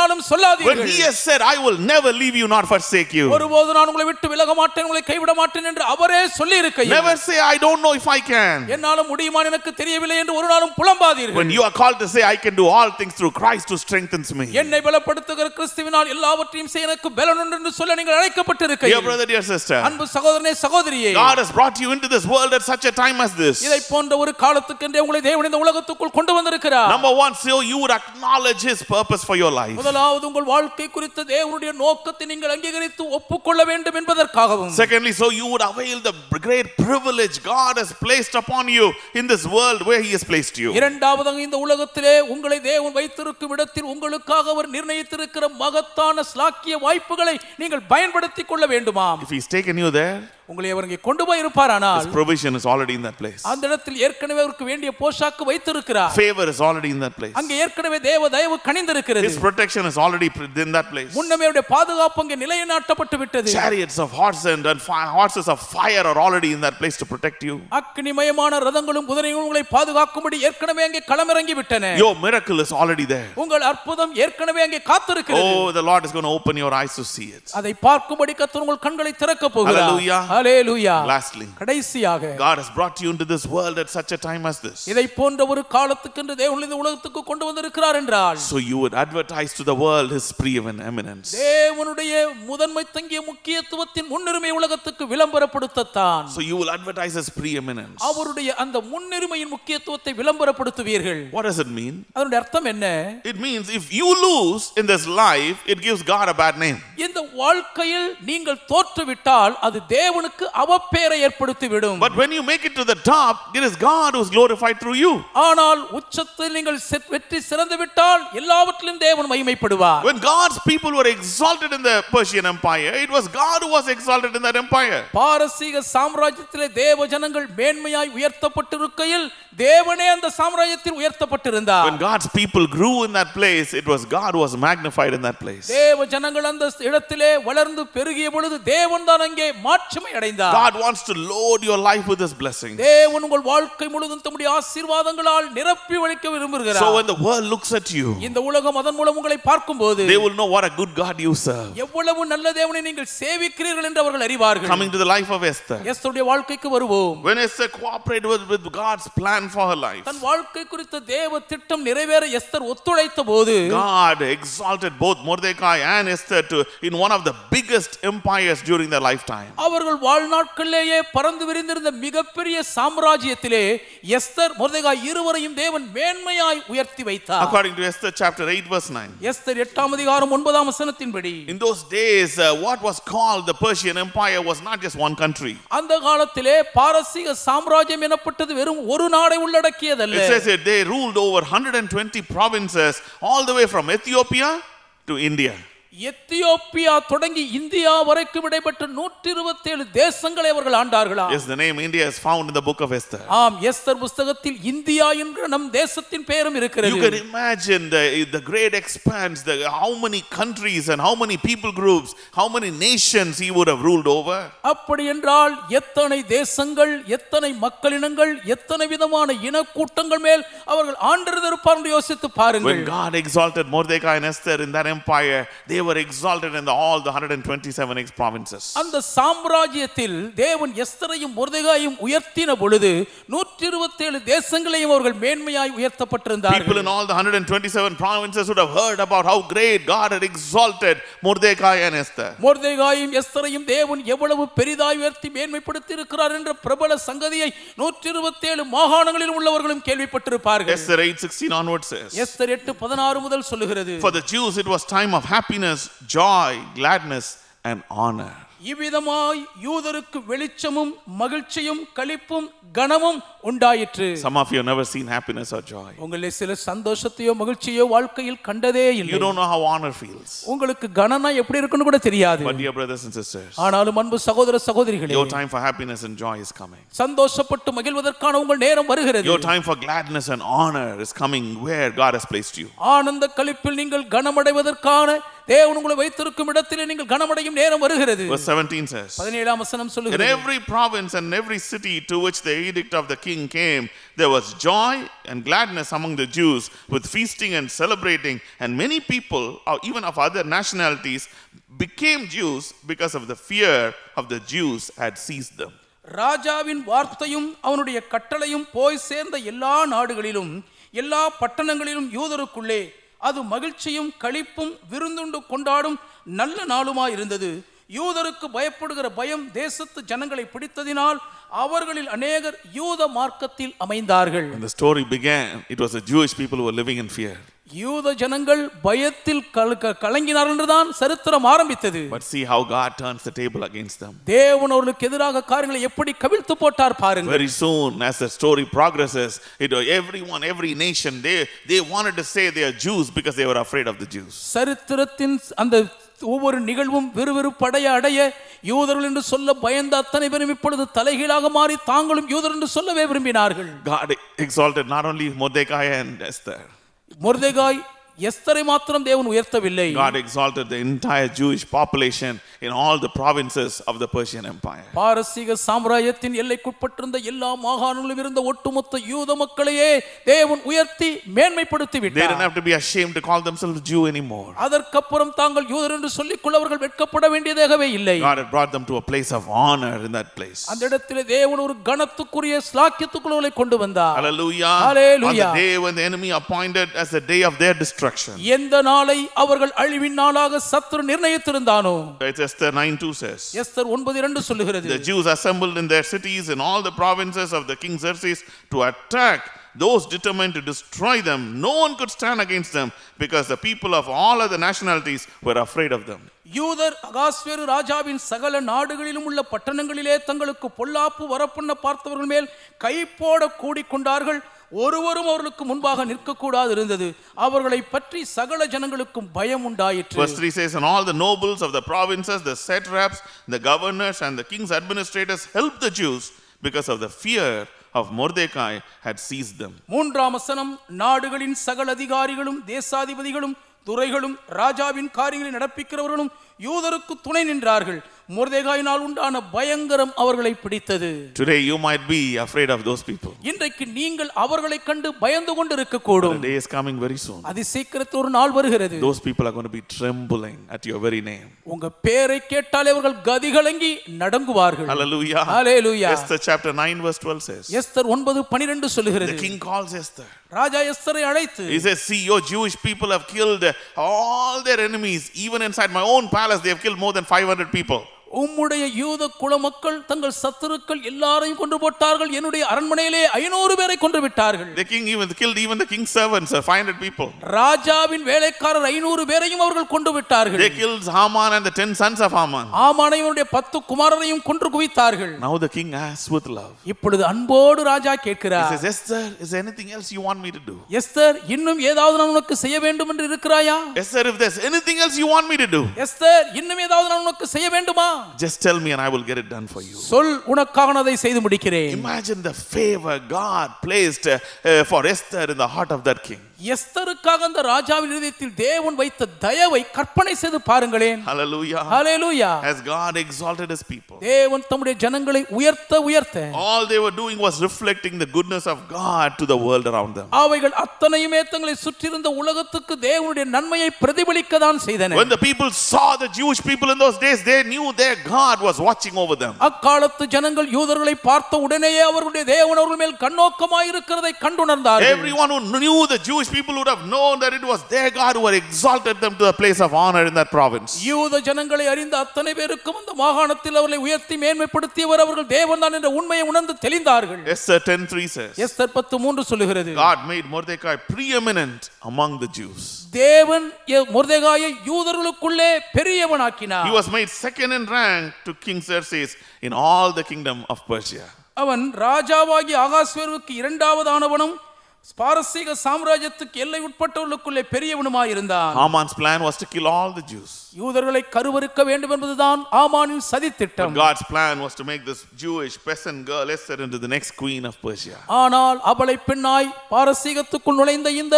கொள்ளாதீர்கள். When he has said, I will never leave you nor forsake you. ஒருபோது நான் உங்களை விட்டு விலக மாட்டேன், உங்களை கைவிட மாட்டேன் என்று அவரே சொல்லி இருக்கையில், Never say, I don't know if I can. என்னால முடியுமா எனக்கு தெரியவில்லை என்று ஒரு நாளும் புலம்பாதீர்கள். When you are called to say, I can do all things through Christ who strengthens me. என்னை பலப்படுத்துகிற கிறிஸ்துவினால் எல்லாவற்றையும் செய்ய எனக்கு பலன் உண்டு என்று சொல்ல நீங்கள் அழைக்கப்பட்டிருக்கிறீர்கள். Dear brother, dear sister, அன்பு சகோதரனே சகோதரியே, God has brought you into this world at such a time as this. இதை போன்ற ஒரு காலத்துக்கென்றே உங்களை தேவன் இந்த உலகத்துக்குள் கொண்டு வந்திருக்கிறார். Number one, so you would acknowledge his purpose for your life. முதலாவது உங்கள் வாழ்க்கை குறித்த தேவனுடைய நோக்கத்தை நீங்கள் அங்கீகரித்து ஒப்புக்கொள்ள வேண்டும் என்பதற்காகவும். Secondly, so you would avail the great privilege God has placed upon you in this world where he has placed you. இரண்டாவதாக இந்த உலகத்திலே உங்களை தேவன் வைத்திருக்கும் இடத்தில் உங்களுக்காக அவர் நிர்ணயித்திருக்கிற மகத்தான ஸ்லாக்கிய வாய்ப்புகளை நீங்கள் பயன்படுத்திக் கொள்ள வேண்டுமாம். If he's taken you there, உங்களை அவர் இங்கே கொண்டு போய் இருப்பாரானால் his provision is already in that place. அந்த இடத்தில் ஏற்கனவே அவருக்கு வேண்டிய போஷாக்கு வைத்திருக்கிறார். Favor is already in that place. அங்கே ஏற்கனவே தேவ தயவு கனிந்திருக்கிறது. His protection is already in that place. முன்னமே அவருடைய பாதுகாப்பு அங்கே நிலைநாட்டப்பட்டு விட்டது. Chariots of horses of fire are already in that place to protect you. அக்னிமயமான ரதங்களும் குதிரைகளும் உங்களை பாதுகாக்கும்படி ஏற்கனவே அங்கே களமிறங்கி விட்டன. Your miracle is already there. உங்கள் அற்புதம் ஏற்கனவே அங்கே காத்திருக்கிறது. Oh, the Lord is going to open your eyes to see it. அதை பார்க்கும்படி கர்த்தர் உங்கள் கண்களை திறக்க போகிறார். Hallelujah. ஹalleluya. Lastly, கடைசியாக God has brought you into this world at such a time as this, இதை போன்ற ஒரு காலத்துக்கு தேவன் இந்த உலகத்துக்கு கொண்டு வந்திருக்கிறார் என்றால், so you would advertise to the world his preeminence. தேவனுடைய முதன்மை தங்கிய முக்கியத்துவத்தின் முன்னுரிமை உலகத்துக்கு விளம்பரப்படுத்தத்தான். So you will advertise his preeminence. அவருடைய அந்த முன்னுரிமையின் முக்கியத்துவத்தை விளம்பரப்படுத்துவீர்கள். What does it mean? அதனுடைய அர்த்தம் என்ன? It means if you lose in this life, it gives God a bad name. இந்த வாழ்க்கையில் நீங்கள் தோற்றுவிட்டால் அது தேவனுக்கு அவப்பெயரை ஏற்படுத்திவிடும். But when you make it to the top, it is God who is glorified through you. ஆனால் உச்சத்தில் நீங்கள் வெற்றி சிறந்து விட்டால் எல்லாவற்றிலும் தேவன் மகிமைப்படுவார். When God's people were exalted in the Persian Empire, it was God who was exalted in that empire. பாரசீக சாம்ராஜ்யத்திலே தேவ ஜனங்கள் மேன்மையாய் உயர்த்தப்பட்டிருக்கையில் தேவனே அந்த சாம்ராஜ்யத்தில் உயர்த்தப்பட்டிருந்தார். When God's people grew in that place, it was God who was magnified in that place. தேவ ஜனங்கள் அந்த இடத்திலே வளர்ந்து பெருகிய பொழுது தேவன் தான் அங்கே மாட்சிமை அடைந்தார். God wants to load your life with his blessings. தேவன் உங்கள் வாழ்க்கை முழுவதும் தம்முடைய ஆசீர்வாதங்களால் நிரப்பி வழிக்க விரும்புகிறார். So when the world looks at you, இந்த உலகம் அதன் மூலம் உங்களை பார்க்கும்போது they will know what a good God you serve. எவ்வளவு நல்ல தேவனை நீங்கள் சேவிக்கிறீர்கள் என்று அவர்கள் அறிவார்கள். Coming to the life of Esther. எஸ்தருடைய வாழ்க்கைக்கு வருவோம். When Esther cooperated with God's plan for her life, தன் வாழ்க்கை குறித்த தேவ திட்டம் நிறைவேற எஸ்தர் ஒத்துழைத்த போது God exalted both Mordecai and Esther to in one of the biggest empires during their lifetime. அவர்கள் வாழ்நாட்களிலேயே பறந்து விரிந்திருந்த மிகப்பெரிய சாம்ராஜ்யத்திலே எஸ்தர் மொர்தெகாய் இருவரையும் தேவன் மேன்மையாய் உயர்த்தி வைத்தார். According to Esther chapter 8 verse 9. Esther 8ஆம் அதிகாரம் 9ஆம் வசனத்தின்படி, In those days, what was called the Persian Empire was not just one country. அந்த காலத்திலே பாரசீக சாம்ராஜ்யம் எனப்பட்டது வெறும் ஒரு நாடை உள்ளடக்கியதல்ல. It says that they ruled over 120 provinces all the way from Ethiopia to India. Ethiopia தொடங்கி இந்தியா வரைக்கும் இடைப்பட்ட 127 தேசங்களை அவர்கள் ஆண்டார்களாம். Yes, the name India is found in the book of Esther. ஆம், எஸ்தர் புத்தகத்தில் இந்தியா என்ற நம் தேசத்தின் பெயரும் இருக்கிறது. You can imagine the great expanse, how many countries and how many people groups, how many nations he would have ruled over. அப்படி என்றால் எத்தனை தேசங்கள், எத்தனை மக்களினங்கள், எத்தனை விதமான இனக்கூட்டங்கள் மேல் அவர்கள் ஆண்டிருந்திருப்பார் என்று யோசித்து பாருங்கள். When God exalted Mordecai and Esther in that empire, they were exalted in all the 127 provinces. அந்த சாம்ராஜ்யத்தில் தேவன் எஸ்தரையும் மொர்தெகாயையும் உயர்த்தின பொழுது 127 தேசங்களையும் அவர்கள் மேன்மையாய் உயர்த்தப்பட்டிருந்தார்கள். People in all the 127 provinces would have heard about how great God had exalted Mordecai and Esther. மொர்தெகாயும் எஸ்தரையும் தேவன் எவ்வளவு பெரிதாய் உயர்த்தி மேன்மைப்படுத்தி இருக்கிறார் என்ற பிரபல சங்கதியை 127 மாகாணங்களில் உள்ளவர்களும் கேள்விப்பட்டிருப்பார்கள். Esther 8:16 onwards says, எஸ்தர் 8:16 முதல் சொல்லுகிறது, For the Jews it was time of happiness, joy, gladness and honor. இவ்விதமாய் யூதருக்கு வெளிச்சமும் மகிழ்ச்சியும் களிப்பும் கனமும் உண்டாயிற்று. Some of you have never seen happiness or joy. உங்களே சில சந்தோஷத்தையோ மகிழ்ச்சியோ வாழ்க்கையில் கண்டதே இல்லை. You don't know how honor feels. உங்களுக்கு கனனா எப்படி இருக்குன்னு கூட தெரியாது. But dear brothers and sisters, ஆனாலும் அன்பு சகோதர சகோதரிகளே, your time for happiness and joy is coming. சந்தோஷப்பட்டு மகிழ்வதற்கான உங்கள் நேரம் வருகிறது. Your time for gladness and honor is coming where God has placed you. ஆனந்த களிப்பில் நீங்கள் கனமடைவதற்கான தேவன் உங்களை வைத்திருக்கும் இடத்திலே நீங்கள் கனமடையும் நேரம் வருகிறது. Verse 17 says, 17ஆம் வசனம் in சொல்லுகிறது, every province and every city to which the edict of the king came, there was joy and gladness among the Jews, with feasting and celebrating, and many people, even of other nationalities, became Jews because of the fear of the Jews had seized them. ராஜாவின் வார்த்தையும் அவனுடைய கட்டளையும் போய் சேர்ந்த எல்லா நாடுகளிலும் எல்லா பட்டணங்களிலும் யூதருக்குள்ளே அது மகிழ்ச்சியும் களிப்பும் விருந்துண்டு கொண்டாடும் நல்ல நாளுமாய் இருந்தது. யூதருக்கு பயப்படுகிற பயம் தேசத்து ஜனங்களை பிடித்ததினால் அவர்களில் அநேகர் யூத மார்க்கத்தில் அமைந்தார்கள். When the story began, it was the Jewish people who were living in fear. யூத ஜனங்கள் பயத்தில் கலங்கினார்கள் என்றுதான் சரித்திரம் ஆரம்பித்தது. But see how God turns the table against them. தேவன் அவர்களுக்கு எதிராக காரியங்களை எப்படி கவிழ்த்து போட்டார் பாருங்கள். Very soon, as the story progresses, everyone, every nation, they wanted to say they are Jews because they were afraid of the Jews. சரித்திரத்தின் அந்த ஒவ்வொரு நிகழ்வும் விறுவிறுப்படைய அடைய யூதர்கள் என்று சொல்ல பயந்த அத்தனை பேரும் இப்பொழுது தலைகீழாக மாறி தாங்களும் யூதர் என்று சொல்லவே விரும்பினார்கள். God exalted not only Mordecai and Esther. மொர்தெகாய் எஸ்தரை மாத்திரம் தேவன் உயர்த்தவில்லை. God exalted the entire Jewish population in all the provinces of the Persian Empire. பாரசீக சாம்ராஜ்யத்தின் எல்லைக்குட்பட்டிருந்த எல்லா மாகாணங்களிலும் இருந்த ஒட்டுமொத்த யூத மக்களையே தேவன் உயர்த்தி மேன்மைப்படுத்தி விட்டார். They didn't have to be ashamed to call themselves Jew anymore. அதற்கப்புறம் தாங்கள் யூதர் என்று சொல்லிக் கொள்ள அவர்கள் வெட்கப்பட வேண்டியதாகவே இல்லை. God had brought them to a place of honor in that place. அந்த இடத்திலே தேவன் ஒரு கனத்துக்குரிய ஸ்லாக்கியத்துக்குள்ளே கொண்டு வந்தார். Hallelujah. Hallelujah. On the day when the enemy appointed as the day of their destruction. எந்த நாளை அவர்கள் அழிவின் நாளாக சத்துரு நிர்ணயித்திருந்தானோ. Esther 9:2 says, எஸ்தர் 9:2 சொல்லுகிறது, the Jews assembled in their cities in all the provinces of the king Xerxes to attack those determined to destroy them. No one could stand against them because the people of all other nationalities were afraid of them. யூதர் அகாஸ்வேரு ராஜாவின் சகல நாடுகளிலும் உள்ள பட்டணங்களிலே தங்களுக்கு பொல்லாப்பு வரப்பண்ண பார்த்தவர்கள் மேல் கைப்போட கூடிக்கொண்டார்கள். ஒருவரும் அவர்களுக்கு முன்பாக நிற்கக்கூடாது இருந்தது. அவர்களை பற்றி சகல ஜனங்களுக்கும் பயம் உண்டாயிற்று. Verse 3 says, and all the nobles of the provinces, the satraps, the governors and the king's administrators helped the Jews because of the fear of Mordecai had seized them. மூன்றாம் வசனம், நாடுகளின் சகல அதிகாரிகளும் தேசாதிபதிகளும் துரைகளும் ராஜாவின் காரியங்களை நடப்பிக்கிறவர்களும் யூதருக்கு துணை நின்றார்கள். மொர்தெகாயினால் உண்டான பயங்கரம் அவர்களை பிடித்தது. Today you might be afraid of those people. இன்றைக்கு நீங்கள் அவர்களை கண்டு பயந்து கொண்டு இருக்க கூடும். The day is coming very soon. அது சீக்கிரத்தில் ஒரு நாள் வருகிறது. Those people are going to be trembling at your very name. உங்க பேரை கேட்டாலே அவர்கள் கதிகலங்கி நடுங்குவார்கள். Hallelujah. Hallelujah. Esther chapter 9 verse 12 says, Esther 9:12 சொல்லுகிறது, the king calls Esther. ராஜா எஸ்தரை அழைத்து, he says, see, your Jewish people have killed all their enemies. Even inside my own palace they have killed more than 500 people. உம்முடைய யூத குல மக்கள் தங்கள் சத்துருக்கள் எல்லாரையும் கொன்று போட்டார்கள். என்னுடைய அரண்மனையிலே 500 பேரை கொன்று விட்டார்கள். The king even killed even the king's servants, 500 people. ராஜாவின் வேலைக்காரர் 500 பேரையும் அவர்கள் கொன்று விட்டார்கள். They killed Haman and the 10 sons of Haman. ஆமானையுடைய 10 குமாரரையும் கொன்று குவித்தார்கள். Now the king asks with love. இப்பொழுது அன்போடு ராஜா கேட்கிறார், he says, Esther, is there anything else you want me to do? Esther, இன்னும் ஏதாவது நான் உனக்கு செய்ய வேண்டும் என்று இருக்கிறாயா? Esther, if there's anything else you want me to do, Esther, இன்னும் ஏதாவது நான் உனக்கு செய்ய வேண்டுமா? just tell me and I will get it done for you. சொல், உனக்காக நான் அதை செய்து முடிக்கிறேன். Imagine the favor God placed for Esther in the heart of that king. எஸ்தருக்காக அந்த ராஜாவின் இதயத்தில் தேவன் வைத்த தயவை கற்பனை செய்து பாருங்களேன். Hallelujah. Hallelujah. As God exalted his people, தேவன் தம்முடைய ஜனங்களை உயர்த்த all they were doing was reflecting the goodness of God to the world around them. அவைகள் அத்தனையுமே தங்களை சுற்றியிருந்த உலகத்துக்கு தேவனுடைய நன்மையை பிரதிபலிக்க தான் செய்தன. When the people saw the Jewish people in those days, they knew their God was watching over them. அக்காலத்து ஜனங்கள் யூதர்களை பார்த்த உடனேயே அவர்களுடைய தேவன் அவர்கள் மேல் கண்ணோக்கமாய் இருக்கிறதை கண்டுணர்ந்தார்கள். Everyone who knew the Jewish people would have known that it was their God who had exalted them to a place of honor in that province. யூத ஜனங்களை அறிந்த அத்தனை பேருக்கும் அந்த மாகாணத்தில் அவர்களை உயர்த்தி மேன்மைப்படுத்தியவர் அவர்கள் தேவன்தான் என்ற உண்மையை உணர்ந்து தெளிந்தார்கள். Esther 10:3 says, எஸ்தர் 10:3 சொல்லுகிறது, God made Mordecai preeminent among the Jews. தேவன் மொர்தெகாயை யூதர்களுக்குள்ளே பெரியவனாக்கினார். He was made second in rank to King Xerxes in all the kingdom of Persia. அவன் ராஜாவாகிய அகாஸ்வேருவுக்கு இரண்டாவதானவனும் பாரசீக சாம்ராஜ்யத்துக்கு எல்லை உட்பட்டவர்களுக்குள்ளே பெரியவனுமாய் இருந்தான். Haman's plan was to kill all the Jews. யூதர்களை கருவறுக்க வேண்டும் என்பதுதான் ஆமானின் சதி திட்டம். But God's plan was to make this Jewish peasant girl Esther into the next queen of Persia. ஆனால் அவளை பெண்ணாய் பாரசீகத்துக்குள் நுழைந்த இந்த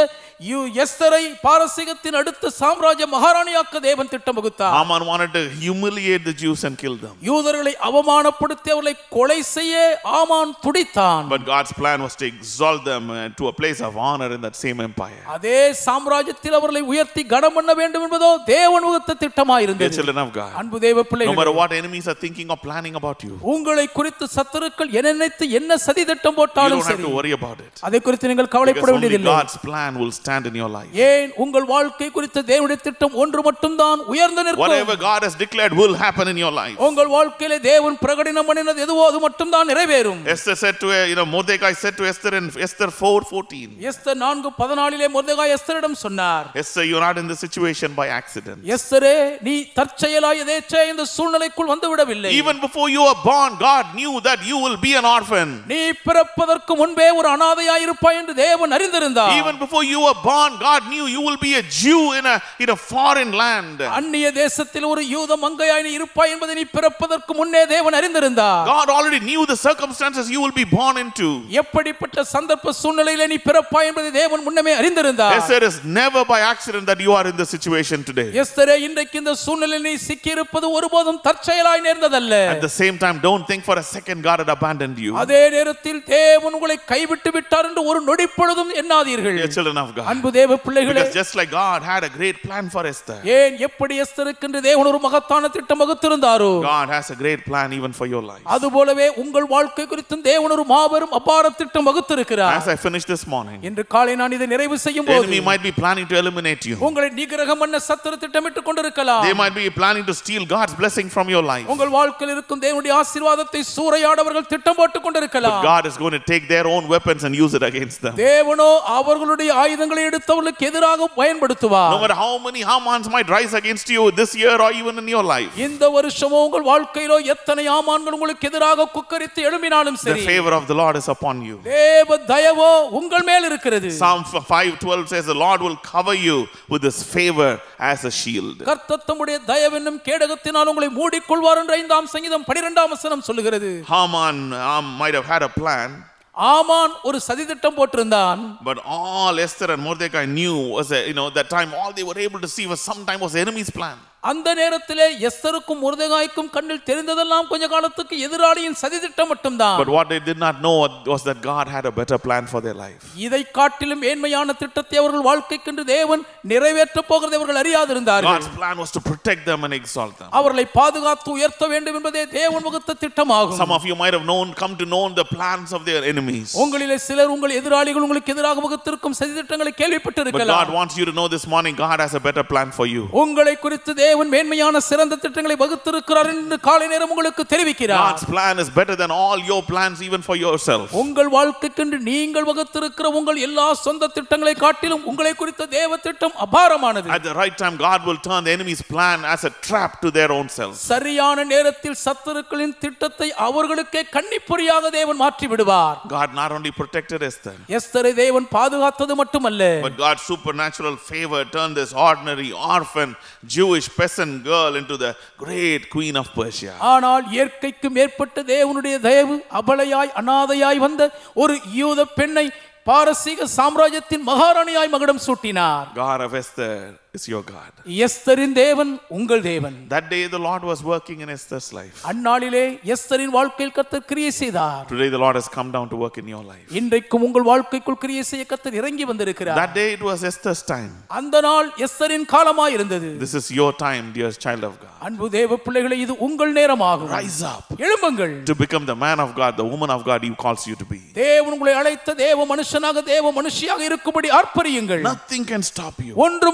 எஸ்தரை பாரசீகத்தின் அடுத்த சாம்ராஜ்ய மகாராணியாக்க தேவன் திட்டம் வகுத்தார். Haman wanted to humiliate the Jews and kill them. யூதர்களை அவமானப்படுத்தி அவர்களை கொலை செய்ய ஆமான் துடித்தான். But God's plan was to exalt them to a place of honor in that same empire. அதே சாம்ராஜ்யத்தில் அவர்களை உயர்த்தி கனம் பண்ண வேண்டும் என்பதோ தேவன் வகுத்த திட்டமாய் இருந்தது. Children of God, அன்பு தேவ பிள்ளைகளே, no matter what enemies are thinking or planning about you, உங்களை குறித்து சத்துருக்கள் என்ன நினைத்து என்ன சதி திட்டம் போட்டாலும் சரி, you don't have to worry about it. அதை குறித்து நீங்கள் கவலைப்பட வேண்டியதில்லை. God's plan will stand in your life. ஏன் உங்கள் வாழ்க்கை குறித்த தேவனுடைய திட்டம் ஒன்று மட்டும் தான் உயர்ந்து நிற்கும். Whatever God has declared will happen in your life. உங்கள் வாழ்க்கையிலே தேவன் பிரகடனம் பண்ணினது எதுவோ அது மட்டும் தான் நிறைவேறும். Esther said to Mordecai said to Esther in Esther 4:14. Esther 4:14 Mordecai எஸ்தரிடம் சொன்னார், Esther, you're not in this situation by accident. எஸ்தரே, நீ தற்செயலாய் எதேச்சையாய் இந்த சூழ்நிலைக்குள் வந்து விடவில்லை. Even before you were born, God knew that you will be an orphan. நீ பிறப்பதற்கு முன்பே ஒரு அனாதையாய் இருப்பாய் என்று தேவன் அறிந்திருந்தார். Even before you were born, God knew you will be a Jew in a foreign land. அந்நிய தேசத்தில் ஒரு யூத மங்கையாய் நீ இருப்பாய் என்பதை நீ பிறப்பதற்கு முன்னே தேவன் அறிந்திருந்தார். God already knew the circumstances you will be born into. எப்படிப்பட்ட சந்தர்ப்ப சூழ்நிலையிலே நீ பிறப்பாய் என்பதை தேவன் முன்னமே அறிந்திருந்தார். Esther, is never by accident that you are in this situation today. எஸ்தரே, இன்றைக்கு இந்த சூழ்நிலையில் நீ சிக்கி இருப்பது ஒருபோதும் தற்செயலாய் நேர்ந்ததல்ல. At the same time, don't think for a second God had abandoned you. அதே நேரத்தில் தேவன் உங்களை கைவிட்டு விட்டார் என்று ஒரு நொடி பொழுதும் எண்ணாதீர்கள். Children of God, அன்பு தேவ பிள்ளைகளே, because just like God had a great plan for Esther, ஏன் எப்படி எஸ்தருக்கு என்று தேவன் ஒரு மகத்தான திட்டம் வகுத்திருந்தாரோ, God has a great plan even for your life. அதுபோலவே உங்கள் வாழ்க்கை குறித்து தேவன் ஒரு மாபெரும் அபார திட்டம் வகுத்திருக்கிறார். As I finish this morning, இன்று காலை நான் இதை நிறைவு செய்யும் the போது enemy might be planning to eliminate you. உங்களை நிகிரகம் பண்ண சத்துரு திட்டமிட்டுக் கொண்டிருக்கலாம். They might be planning to steal God's blessing from your life. உங்கள் வாழ்க்கையில் இருக்கும் தேவனுடைய ஆசீர்வாதத்தை சூறையாடவர்கள் திட்டம் போட்டுக் கொண்டிருக்கலாம். But God is going to take their own weapons and use it against them. தேவனோ அவர்களுடைய ஆயுதங்களை எடுத்தவர்களுக்கு எதிராக பயன்படுத்துவார். No matter how many Hamans might rise against you this year or even in your life, இந்த வருஷமோ உங்கள் வாழ்க்கையிலோ எத்தனை ஆமான்கள் உங்களுக்கு எதிராக குக்கரித்து எழும்பினாலும் சரி, the favor of the Lord is upon you. தேவ தயவோ உங்கள் மேல் இருக்கிறது. Psalm 5:12 says the Lord will cover you with his favor as a shield. கர்த்தர் தம்முடைய தயவென்னும் கேடகத்தினால் உங்களை மூடிக்கொள்வார் என்று 5ஆம் சங்கீதம் 12ஆம் வசனம் சொல்லுகிறது. Haman might have had a plan, ஆமான் ஒரு சதி திட்டம் போட்டிருந்தான். but all Esther and Mordecai knew was that time all they were able to see was sometime was the enemy's plan. அந்த நேரத்திலே எஸ்தருக்கும் மொர்தெகாய்க்கும் கண்ணில் தெரிந்ததெல்லாம் கொஞ்ச காலத்துக்கு எதிராளியின் சதித்திட்டம் மட்டும்தான். But what they did not know was that God had a better plan for their life. இதை காட்டிலும் மேன்மையான திட்டத்தை அவர்கள் வாழ்க்கைக்கென்று தேவன் நிறைவேற்ற போகிறதை அவர்கள் அறியாதிருந்தார்கள். God's plan was to protect them and exalt them. அவர்களை பாதுகாத்து உயர்த்த வேண்டும் என்பதே தேவன் வகுத்த திட்டமாகும். Some of you might have come to know the plans of their enemies. உங்களிலே சிலர் உங்கள் எதிராளிகள் உங்களுக்கு எதிராக வகுத்திருக்கும் சதித்திட்டங்களை கேள்விப்பட்டிருக்கலாம். But God wants you to know this morning God has a better plan for you. உங்களை குறித்து தேவன் மேன்மையான சிறந்த திட்டங்களை வகுத்திருக்கிறார் என்று காலை நேரம் உங்களுக்கு தெரிவிக்கிறார். God's plan is better than all your plans even for yourself. உங்கள் வாழ்க்கைக்கென்று நீங்கள் வகுத்திருக்கிற உங்கள் எல்லா சொந்த திட்டங்களை காட்டிலும் உங்களை குறித்த தேவ திட்டம் அபாரமானது. At the right time God will turn the enemy's plan as a trap to their own selves. சரியான நேரத்தில் சத்துருக்களின் திட்டத்தை அவர்களுக்கே கண்ணிப்பொறியாக தேவன் மாற்றி விடுவார். God not only protected Esther, எஸ்தரை தேவன் பாதுகாத்தது மட்டுமல்ல, but God's supernatural favor turned this ordinary orphan Jewish peasant girl into the great queen of Persia. ஆனால் இயற்கைக்கு மேற்பட்ட தேவனுடைய தயவு அபலையாய் அநாதையாய் வந்த ஒரு யூத பெண்ணை பாரசீக சாம்ராஜ்யத்தின் மகாராணியாய் மகுடம் சூட்டினார். God of Esther is your God. எஸ்தரின் தேவன் உங்கள் தேவன். That day the Lord was working in Esther's life. அந்நாளிலே எஸ்தரின் வாழ்க்கையில் கர்த்தர் கிரியை செய்தார். Today the Lord has come down to work in your life. இன்றைக்கும் உங்கள் வாழ்க்கைக்குள் கிரியை செய்ய கர்த்தர் இறங்கி வந்திருக்கிறார். That day it was Esther's time. அந்த நாள் எஸ்தரின் காலமாய் இருந்தது. This is your time, dear child of God. அன்பு தேவ பிள்ளைகளே, இது உங்கள் நேரமாகும். Rise up. எழும்புங்கள். To become the man of God, the woman of God he calls you to be. தேவன் உங்களை அழைத்த தேவ மனுஷனாக தேவ மனுஷியாக இருக்கும்படி ஆர்ப்பரியுங்கள். Nothing can stop you. ஒன்றும் உங்களை தடுக்க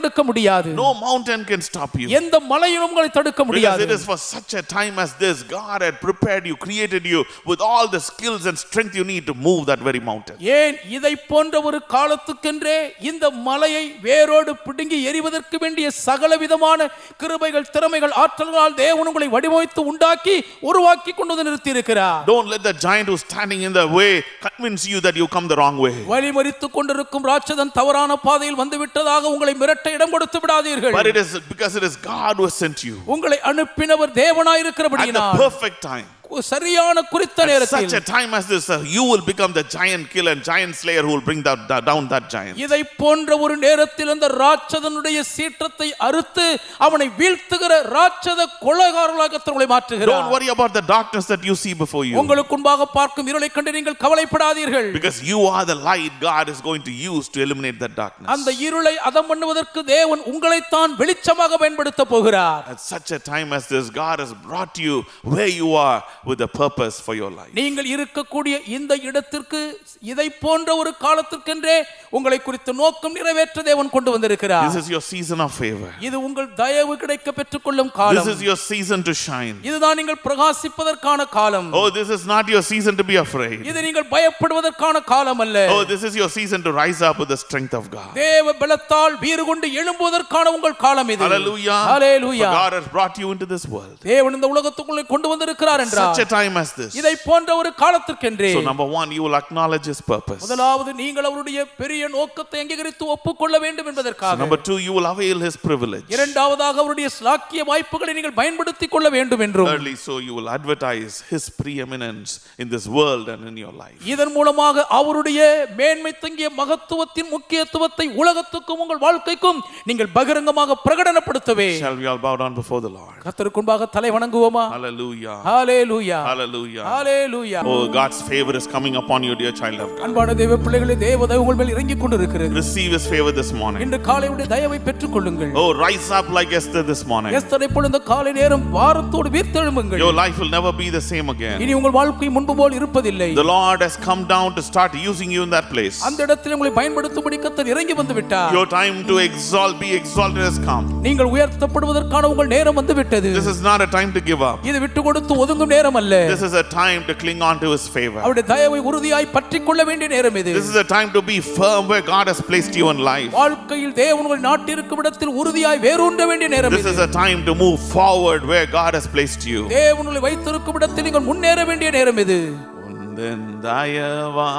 தடுக்க முடியாது. No mountain can stop you. எந்த மலையும் உங்களை தடுக்க முடியாது. Because it is for such a time as this God had prepared you, created you with all the skills and strength you need to move that very mountain. ஏன் இதை போன்ற ஒரு காலத்துக்கென்றே இந்த மலையை வேரோடு பிடுங்கி எரிவதற்கு வேண்டிய சகலவிதமான கிருபைகள், திறமைகள், ஆற்றல்களால் தேவன் உங்களை வடிவமைத்து உண்டாக்கி உருவாக்கி கொண்டு வந்து நிறுத்தி இருக்கிறார். Don't let the giant who's standing in the way convince you that you come the wrong way. வழிமறித்துக் கொண்டிருக்கும் ராட்சதன் தவறான பாதையில் வந்து விட்டதாக உங்களை மிரட்ட இடம் கொடுத்து விடாதீர்கள். But it is because it is God who has sent you. உங்களை அனுப்பினவர் தேவனாய் இருக்கிறபடியால் at the perfect time. சரியான குறித்த நேரத்தில், such a time as this, you will become the giant killer and giant slayer who will bring down that giant. இதை போன்ற ஒரு நேரத்தில் அந்த ராட்சதனுடைய சீற்றத்தை அறுத்து அவனை வீழ்த்துகிற ராட்சத கொலைகாரர்களாக உங்களை மாற்றுகிறார். Don't worry about the darkness that you see before you. உங்களுக்கு முன்பாக பார்க்கும் இருளை கண்டு நீங்கள் கவலைப்படாதீர்கள். Because you are the light God is going to use to eliminate that darkness. அந்த இருளை அதம் பண்ணுவதற்கு தேவன் உங்களை தான் வெளிச்சமாக பயன்படுத்த போகிறார். At such a time as this, God has brought you where you are with a purpose for your life. நீங்கள் இருக்கக்கூடிய இந்த இடத்திற்கு இதை போன்ற ஒரு காலத்திற்கென்றே உங்களை குறித்து நோக்கம் நிறைவேற்ற தேவன் கொண்டு வந்திருக்கிறார். This is your season of favor. இது உங்கள் தயவு கிடைக்க பெற்றுக்கொள்ளும் காலம். This is your season to shine. இதுதான் நீங்கள் பிரகாசிப்பதற்கான காலம். Oh, this is not your season to be afraid. இது நீங்கள் பயப்படுவதற்கான காலம் அல்ல. Oh, this is your season to rise up with the strength of God. தேவ பலத்தால் வீறு கொண்டு எழும்புவதற்கான உங்கள் காலம் இது. Hallelujah. Hallelujah. God has brought you into this world. தேவன் இந்த உலகத்துக்குள்ளே கொண்டு வந்திருக்கிறார் என்றால் such a time as this. இதை போன்ற ஒரு காலத்திற்கென்றே. So number one, you will acknowledge His purpose. முதலாவது நீங்கள் அவருடைய பெரிய நோக்கத்தை அங்கீகரித்து ஒப்புக்கொள்ள வேண்டும் என்பதற்காக. So number two, you will avail His privilege. இரண்டாவதாக அவருடைய ஸ்லாக்கிய வாய்ப்புகளை நீங்கள் பயன்படுத்திக் கொள்ள வேண்டும் என்றும். Thirdly, so you will advertise His preeminence in this world and in your life. இதன் மூலமாக அவருடைய மேன்மை தங்கிய மகத்துவத்தின் முக்கியத்துவத்தை உலகத்துக்கும் உங்கள் வாழ்க்கைக்கும் நீங்கள் பகிரங்கமாக பிரகடனப்படுத்தவே. Shall we all bow down before the Lord? கர்த்தருக்கு முன்பாக தலை வணங்குவோமா? Hallelujah. Hallelujah. Hallelujah. Hallelujah. Oh, God's favor is coming upon you, dear child of God. அன்பான தேவ பிள்ளைகளே, தேவ தயவு உங்கள் மேல் இறங்கிக் கொண்டிருக்கிறது. Receive His favor this morning. இன்று காலையுடைய தயவை பெற்றுக்கொள்ளுங்கள். Oh, rise up like Esther this morning. எஸ்தரை போல இந்த காலை நேரம் வாரத்தோடு வீர்த்தெழும்புங்கள். Your life will never be the same again. இனி உங்கள் வாழ்க்கை முன்பு போல் இருப்பதில்லை. The Lord has come down to start using you in that place. அந்த இடத்தில் உங்களை பயன்படுத்தும்படி கர்த்தர் இறங்கி வந்து விட்டார். Your time to be exalted has come. நீங்கள் உயர்த்தப்படுவதற்கான உங்கள் நேரம் வந்து விட்டது. This is not a time to give up. இது விட்டு கொடுத்து ஒதுங்கும் நேரம் அல்ல. This is a time to cling on to His favor. அவருடைய தயவை உறுதியாய் பற்றிக்கொள்ள வேண்டிய நேரம் இது. This is a time to be firm where God has placed you in life. வாழ்க்கையில் தேவன் உங்களை நாட்டியிருக்கும் இடத்தில் உறுதியாய் வேரூன்ற வேண்டிய நேரம் இது. This is a time to move forward where God has placed you. தேவன் உங்களை வைத்திருக்கும் இடத்தில் நீங்கள் முன்னேற வேண்டிய நேரம் இது. உந்தன் தயவா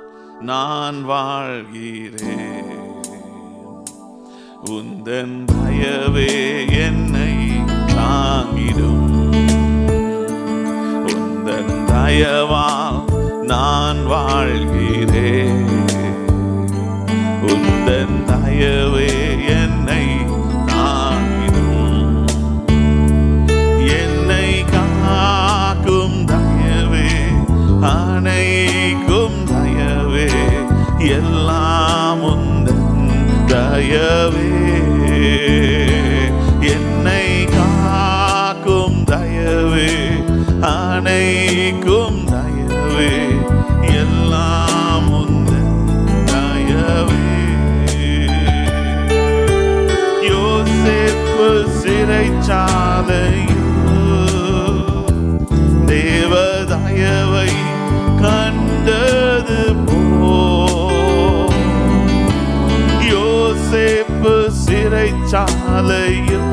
நான் வாழ்கிறேன், உந்தன் தயவே என்னை தாங்கிடும், உந்தன் தயவால் நான் வாழ்கிறேன், உந்தன் தயவே என்னை தாங்கிடும், என்னை காக்கும் தயவே அணைக்கும் தயவே எல்லாம் உந்தன் தயவே, என்னை காக்கும் தயவே அணைக்கும் தயவே எல்லாம் உந்தன் தயவே. யோசேப்பு சிறைச்சாலையில் தேவ தயவை கண்டது போல், யோசேப்பு சிறைச்சாலையில்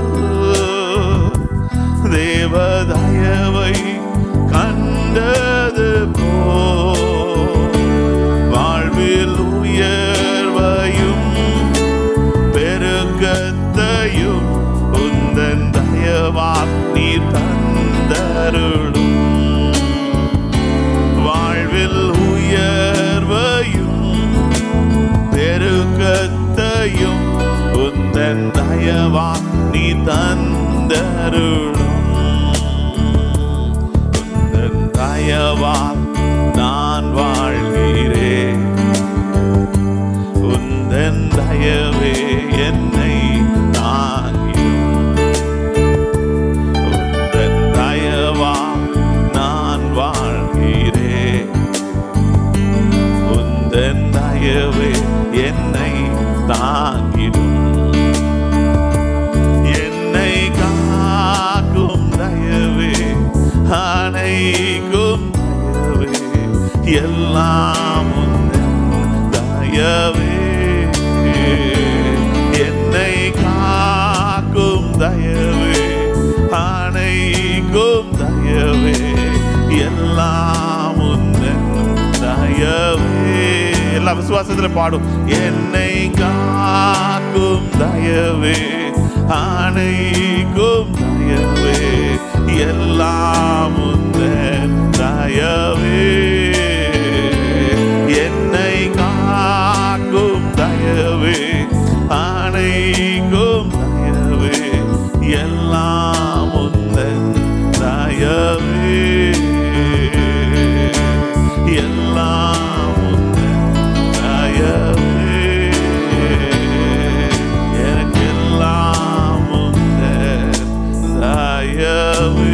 தேவ தயவை கண்டது போல், வாழ்வில் உயர்வையும் பெருக்கத்தையும் உந்தன் தயவால் நீ தந்தருளும், வாழ்வில் உயர்வையும் பெருக்கத்தையும் உந்தன் தயவால் நீ தந்தருளும், உந்தன் தயவால் நான் வாழ்கிறேன், உந்தன் தயவே என்னை தாங்கிடும், உந்தன் தயவால் நான் வாழ்கிறேன், உந்தன் தயவே என்னை தாங்கிடும், எல்லாம் உந்தன் தயவே, என்னை காக்கும் தயவே, அணைக்கும் தயவே, எல்லாம் உந்தன் தயவே. எல்லா விசுவாசத்துல பாடும். என்னை காக்கும் தயவே, அணைக்கும் தயவே, எல்லாம் உந்தன் தயவே, என்னை காக்கும் தயவே, அணைக்கும் தயவே, எல்லாம் உந்தன் தயவே, எல்லாம் உந்தன் தயவே, எனக்கு எல்லாம் உந்தன் தயவே.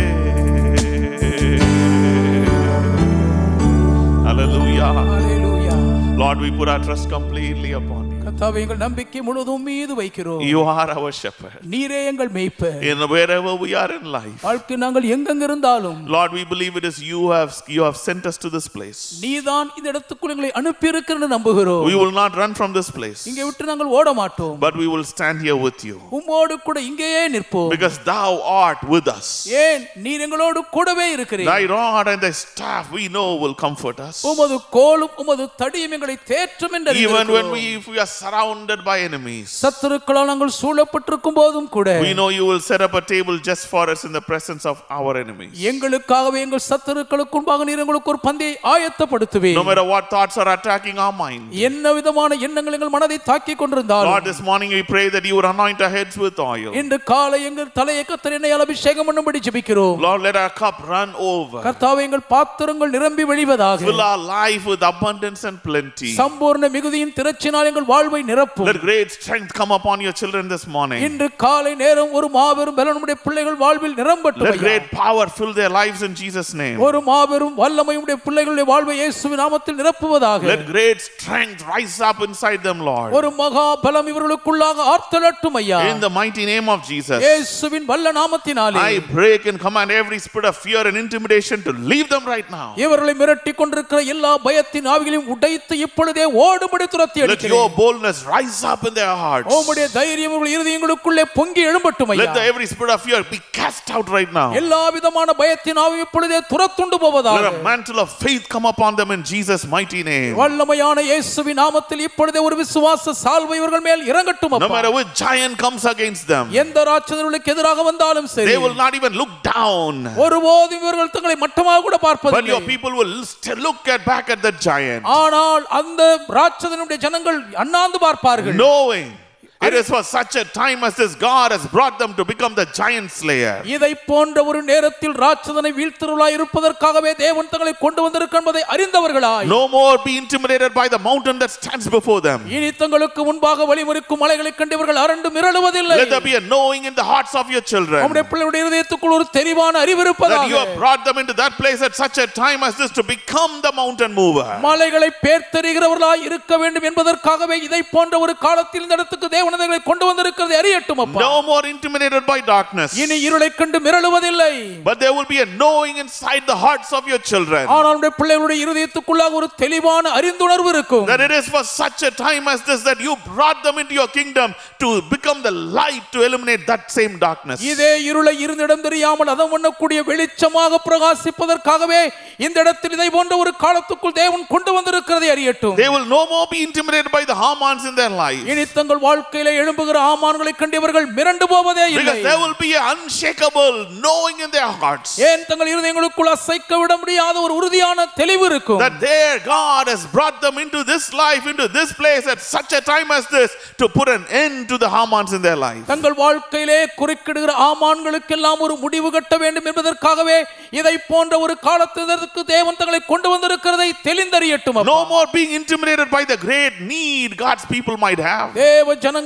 Hallelujah. Hallelujah. Lord, we put our trust completely upon you. கர்த்தாவே, எங்கள் நம்பிக்கை முழுதும் மீது வைக்கிறோம். You are our shepherd. நீரே எங்கள் மேய்ப்பர். In wherever we are in life, வாழ்க்கை நாங்கள் எங்கெங்க இருந்தாலும், Lord, we believe it is you have sent us to this place. நீதான் இந்த இடத்துக்குள் எங்களை அனுப்பி இருக்கிறன்னு நம்புகிறோம். We will not run from this place, இங்கே விட்டு நாங்கள் ஓட மாட்டோம். but we will stand here with you, உம்மோடு கூட இங்கேயே நிற்போம். because thou art with us. ஏன் நீர் எங்களோடு கூடவே இருக்கிறீர். Thy rod and thy staff we know will comfort us. உமது கோலும் உமது தடியும் எங்களை தேற்றும் என்று Even when அறிந்திருக்கிறோம். if we are surrounded by enemies, சத்துருக்களால் நாங்கள் சூழப்பட்டிருக்கும் போதும் கூட we know you will set up a table just for us in the presence of our enemies. எங்களுக்காகவே எங்கள் சத்துருக்களுக்கு முன்பாக நீர் எங்களுக்கு ஒரு பந்தியை ஆயத்தப்படுத்துவீர். No matter what thoughts are attacking our mind, என்ன விதமான எண்ணங்கள் எங்கள் மனதை தாக்கி கொண்டிருந்தாலும், Lord, this morning we pray that you would anoint our heads with oil. இன்று காலை எங்கள் தலையை கர்த்தர் எண்ணெயால் அபிஷேகம் பண்ணும்படி ஜெபிக்கிறோம். Lord, let our cup run over. கர்த்தாவே, எங்கள் பாத்திரங்கள் நிரம்பி வழிவதாக. Fill our life with abundance and plenty. சம்பூர்ண மிகுதியின் திரட்சினால் எங்கள் வாழ்வை நிரப்பும். Let great strength come upon your children this morning. இன்று காலை நேரம் ஒரு மாபெரும் பலன் நம்முடைய பிள்ளைகள் வாழ்வில் நிரம்பட்டும். Let great power fill their lives in Jesus' name. ஒரு மாபெரும் வல்லமை நம்முடைய பிள்ளைகளுடைய வாழ்வை இயேசுவின் நாமத்தில் நிரப்புவதாக. Let great strength rise up inside them, Lord. ஒரு மகா பலம் இவர்களுக்குள்ளாக ஆர்த்தலட்டும் ஐயா. In the mighty name of Jesus, இயேசுவின் வல்ல நாமத்தினாலே I break and command every spirit of fear and intimidation to leave them right now. இவர்களை மிரட்டி கொண்டிருக்கிற எல்லா பயத்தின் ஆவிகளையும் உடைத்து இப்பொழுதே ஓடும்படி துரத்தி Let அடிக்கிறேன். your boldness rise up in their hearts. உம்முடைய தைரியம் இவர்கள் இருதயங்களுக்குள்ளே பொங்கி எழும்பட்டும் ஐயா. Let every spirit of fear be cast out right now. எல்லா விதமான பயத்தின் ஆவி இப்பொழுதே துரத்துண்டு போவதாக. Let a mantle of faith come upon them in Jesus' mighty name. வல்லமையான இயேசுவின் நாமத்தில் இப்பொழுதே ஒரு விசுவாச சால்வை இவர்கள் மேல் இறங்கட்டும் அப்பா. No matter which giant comes against them, எந்த ராட்சதர்களுக்கு எதிராக வந்தாலும் சரி, they will not even look down. ஒருபோதும் இவர்கள் தங்களை மட்டமாக கூட But பார்ப்பதில்லை. your people will look back at that giant, ஆனால் அந்த ராட்சதனுடைய ஜனங்கள் அண்ணாந்து பார்ப்பார்கள். knowing it is for such a time as this God has brought them to become the giant slayer. இதை போன்ற ஒரு நேரத்தில் ராட்சதனை வீழ்த்துருளாய் இருப்பதற்காகவே தேவன் தங்களை கொண்டு வந்திருக்கிறார் என்பதை அறிந்தவர்களாய், No more be intimidated by the mountain that stands before them. இனி தங்களுக்கு முன்பாக வழிமறிக்கும் மலைகளை கண்டு இவர்கள் அரண்டு மிரளுவதில்லை. Let there be a knowing in the hearts of your children நம்முடைய பிள்ளைகளுடைய இதயத்துக்குள் ஒரு தெரிவான அறிவு that you இருப்பதாக. have brought them into that place at such a time as this to become the mountain mover. மலைகளை பேர்த்தெறிகிறவர்களாய் இருக்க வேண்டும் என்பதற்காகவே இதை போன்ற ஒரு காலத்தில் இந்த இடத்துக்கு தேவன் அவர்களை கொண்டு வந்திருக்கிறது அறியட்டும் அப்பா. No more intimidated by darkness, இனி இருளை கண்டு மிரளுவதில்லை. but there will be a knowing inside the hearts of your children ஆனால் நம்முடைய பிள்ளைகளுடைய இருதயத்துக்குள்ளாக ஒரு தெளிவான அறிந்துணர்வு இருக்கும். that it is for such a time as this that you brought them into your kingdom to become the light to eliminate that same darkness. இதே இருளை இருந்திடம் தெரியாமல் அதம் பண்ணக்கூடிய வெளிச்சமாக பிரகாசிப்பதற்காகவே இந்த இடத்தில் இதை போன்ற ஒரு காலத்துக்குள் தேவன் கொண்டு வந்திருக்கிறதை அறியட்டும். They will no more be intimidated by the Hamans in their life, இனி தங்கள் வாழ்க்கையிலே எழும்புகிற ஆமான்களை கண்டவர்கள் மிரண்டு போவதே இல்லை. because there will be an unshakable knowing in their hearts ஏன் தங்கள் இருதயங்களுக்குள் அசைக்க விட முடியாத ஒரு உறுதியான தெளிவு இருக்கும். that their God has brought them into this life, into this place at such a time as this to put an end to the Hamans in their life. தங்கள் வாழ்க்கையிலே குறுக்கிடுகிற ஆமான்களுக்கெல்லாம் ஒரு முடிவு கட்ட வேண்டும் என்பதற்காகவே இதை போன்ற ஒரு காலத்திற்கு தேவன் தங்களை கொண்டு வந்திருக்கிறதை தெளிந்தறியட்டும். No more being intimidated by the great need God's people might have. தேவ ஜனங்கள்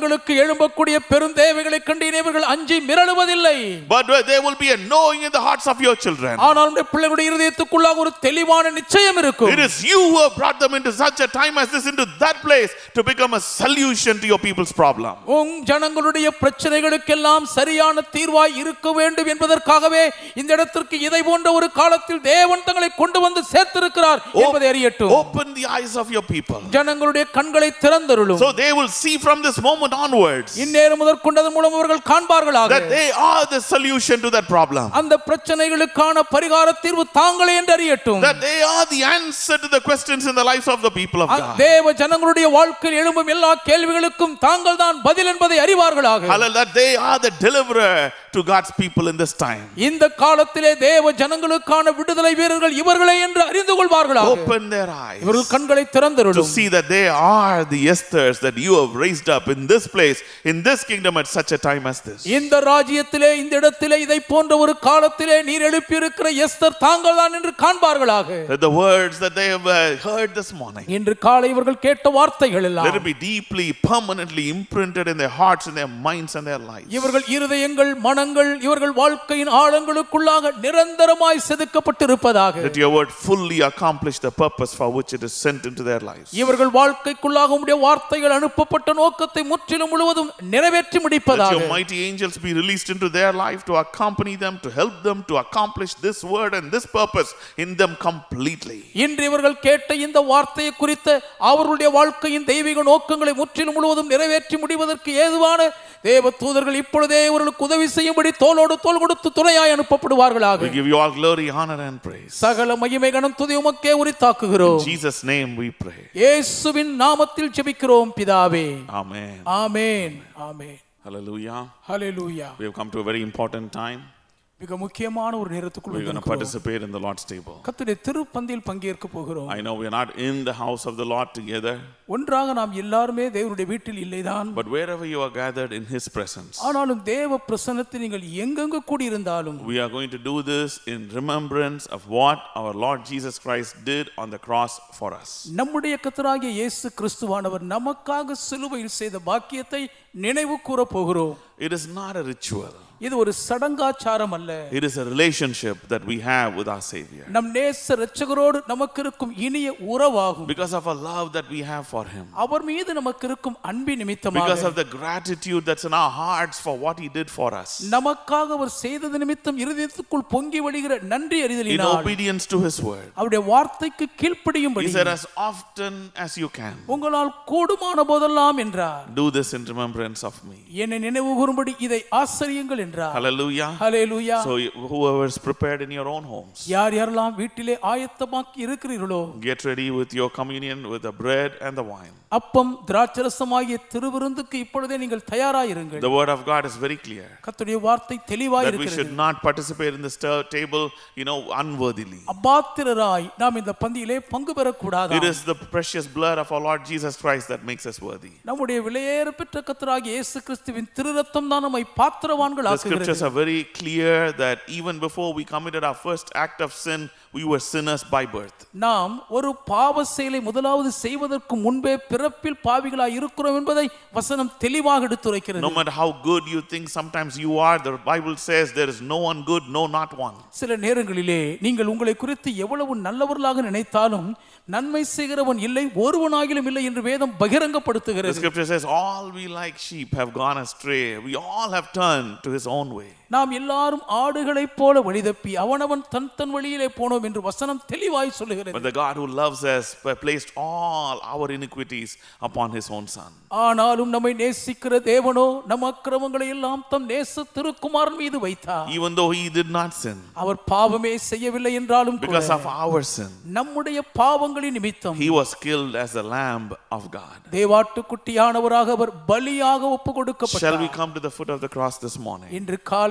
ஜனங்களுக்கு எழும்பக்கூடிய பெருந்தேவைகளை கண்டு இவர்கள் அஞ்சி மிரளுவதில்லை. But there will be a knowing in the hearts of your children. ஆனால் உங்களுடைய பிள்ளைகளுடைய இருதயத்துக்குள்ளாக ஒரு தெளிவான நிச்சயம் இருக்கும். It is you who have brought them into such a time as this, into that place, to become a solution to your people's problem. ஜனங்களுடைய பிரச்சனைகளுக்கெல்லாம் சரியான தீர்வாய் இருக்க வேண்டும் என்பதற்காகவே இந்த இடத்திற்கு இதை போன்ற ஒரு காலத்தில் தேவன் தங்களை கொண்டு வந்து சேர்த்திருக்கிறார் என்பதை அறியட்டும். Open the eyes of your people. ஜனங்களுடைய கண்களை திறந்தருளும். So they will see from this moment onwards இந்நேரம் முதற்கொண்டு அதன் மூலம் அவர்கள் காண்பார்களாக that they are the solution to that problem. அந்த பிரச்சனைகளுக்கான பரிகார தீர்வு தாங்களே என்று அறியட்டும். That they are the answer to the questions in the lives of the people of God. தேவ ஜனங்களுடைய வாழ்க்கையில் எழும்பும் எல்லா கேள்விகளுக்கும் தாங்கள் தான் பதில் என்பதை அறிவார்களாக. Hallelujah. That they are the deliverer to God's people in this time. இந்த காலத்திலே தேவ ஜனங்களுக்கான விடுதலை வீரர்கள் இவர்களே என்று அறிந்து கொள்வார்களாக. Open their eyes இவர்கள் கண்களை திறந்தருளும். to see that they are the Esthers that you have raised up in this place, in this kingdom at such a time as this. இந்த ராஜ்யத்திலே இந்த இடத்திலே இதை போன்ற ஒரு காலத்திலே நீர் எழுப்பி இருக்கிற எஸ்தர் தாங்கள் தான் என்று காண்பார்களாக. The words that they have heard this morning, இன்று காலை இவர்கள் கேட்ட வார்த்தைகள் எல்லாம் let it be deeply, permanently imprinted in their hearts, in their minds and their lives. இவர்கள் இருதயங்கள், மனங்கள், இவர்கள் வாழ்க்கையின் ஆழங்களுக்குள்ளாக நிரந்தரமாய் செதுக்கப்பட்டிருப்பதாக. That your word fully accomplish the purpose for which it is sent into their lives. இவர்கள் வாழ்க்கைக்குள்ளாக உம்முடைய வார்த்தைகள் அனுப்பப்பட்ட நோக்கத்தை முற்றிலும் முழுவதும் நிறைவேற்றி முடிப்பதாக. Let your mighty angels be released into their life to accompany them, to help them to accomplish this word and this purpose in them completely. இன்று இவர்கள் கேட்ட இந்த வார்த்தையை குறித்த அவர்களுடைய வாழ்க்கையின் தெய்வீக நோக்கங்களை முற்றிலும் முழுவதும் நிறைவேற்றி முடிவதற்கு ஏதுவான தேவ தூதர்கள் இப்பொழுதே இவர்களுக்கு உதவி செய்யும்படி தோளோடு தோள் கொடுத்து துணையாய் அனுப்பப்படுவார்களாக. We give you all glory, honor and praise. சகல மகிமை கனம் துதி உமக்கே உரித்தாக்குகிறோம். In Jesus' name we pray. இயேசுவின் நாமத்தில் ஜெபிக்கிறோம் பிதாவே. Amen. Amen. Amen. Hallelujah. Hallelujah. We have come to a very important time. மிக முக்கியமான ஒரு நேரத்துக்குள்ள We're going to participate in the Lord's table. கர்த்தருடைய திருப்பந்தியில் பங்கேற்க போகிறோம். I know we are not in the house of the Lord together. ஒன்றாக நாம் எல்லாரும் தேவனுடைய வீட்டில் இல்லைதான். But wherever you are gathered in His presence, ஆனாலும் தேவ பிரசன்னத்தில் நீங்கள் எங்கெங்க கூடி இருந்தாலும் we are going to do this in remembrance of what our Lord Jesus Christ did on the cross for us. நம்முடைய கர்த்தராகிய இயேசு கிறிஸ்துவானவர் நமக்காக சிலுவையில் செய்த பாக்கியத்தை நினைவு கூற போகிறோம். It is not a ritual. இது ஒரு சடங்காச்சாரம் அல்ல. It is a relationship that we have with our Savior. நம் நேச இரட்சகரோடு நமக்கு இருக்கும் இனிய உறவாகும். Because of a love that we have for Him. அவர் மீது நமக்கு இருக்கும் அன்பின் நிமித்தமாக. Because of the gratitude that's in our hearts for what He did for us. நமக்காக அவர் செய்தது நிமித்தம் இருதயத்துக்குள் பொங்கி வழிகிற நன்றி அறிதலினால். In obedience to His word. அவருடைய வார்த்தைக்கு கீழ்ப்படியும்படி. He said, as often as you can. உங்களால் கூடுமான போதெல்லாம் என்றார். Do this in remembrance of me. என்னை நினைவு கூறும்படி இதை ஆசரியுங்கள் என்றார். Hallelujah. Hallelujah. So whoever is prepared in your own homes, யார் யாரெல்லாம் வீட்டிலே ஆயத்தமாக்கி இருக்கிறீர்களோ, get ready with your communion with the bread and the wine. அப்பம் திராட்சரசமாகிய திருவிருந்துக்கு இப்பொழுதே நீங்கள் தயாராயிருங்கள். The word of God is very clear. கர்த்தருடைய வார்த்தை தெளிவாய் இருக்கிறது. That we should not participate in this table, unworthily. அபாத்திரராய் நாம் இந்த பந்தியிலே பங்கு பெறக்கூடாது. It is the precious blood of our Lord Jesus Christ that makes us worthy. நம்முடைய விலையேற பெற்ற கர்த்தராகிய இயேசு கிறிஸ்துவின் திருரத்தம் தான் நம்மை பாத்திரவான்கள் ஆக்குகிறது. The scriptures are very clear that even before we committed our first act of sin, we were sinners by birth. நாம் ஒரு பாவ செயலை முதலாவது செய்வதற்கு முன்பே பிறப்பில் பாவிகளாய் இருக்கிறோம் என்பதை வசனம் தெளிவாக எடுத்துரைக்கிறது. No matter how good you think sometimes you are, the Bible says there is no one good, no, not one. சில நேரங்களிலே நீங்கள் உங்களை குறித்து எவ்வளவு நல்லவர்களாக நினைத்தாலும் நன்மை செய்கிறவன் இல்லை, ஒருவனாகிலும் இல்லை என்று வேதம் பகிரங்கப்படுத்துகிறது. The scripture says all we like sheep have gone astray, we all have turned to his own way. நாம் எல்லாரும் ஆடுகளைப் போல வழிதப்பி அவனவன் தன் வழியிலே போனோம் என்று வசனம் தெளிவாய் சொல்லுகிறது. But the God who loves us placed all our iniquities upon his own son. ஆனாலும் நம்மை நேசிக்கிற தேவனோ நம் அக்கிரமங்களை எல்லாம் தம் நேச திருக்குமாரன் மீது வைத்தார். Even though he did not sin, அவர் பாவமே செய்யவில்லை என்றாலும் because of our sin, நம்முடைய பாவங்களின் நிமித்தம் he was killed as the lamb of God. தேவாட்டுக்குட்டியானவராக அவர் பலியாக ஒப்புக்கொடுக்கப்பட்டார். Shall we come to the foot of the cross this morning? இன்று காலை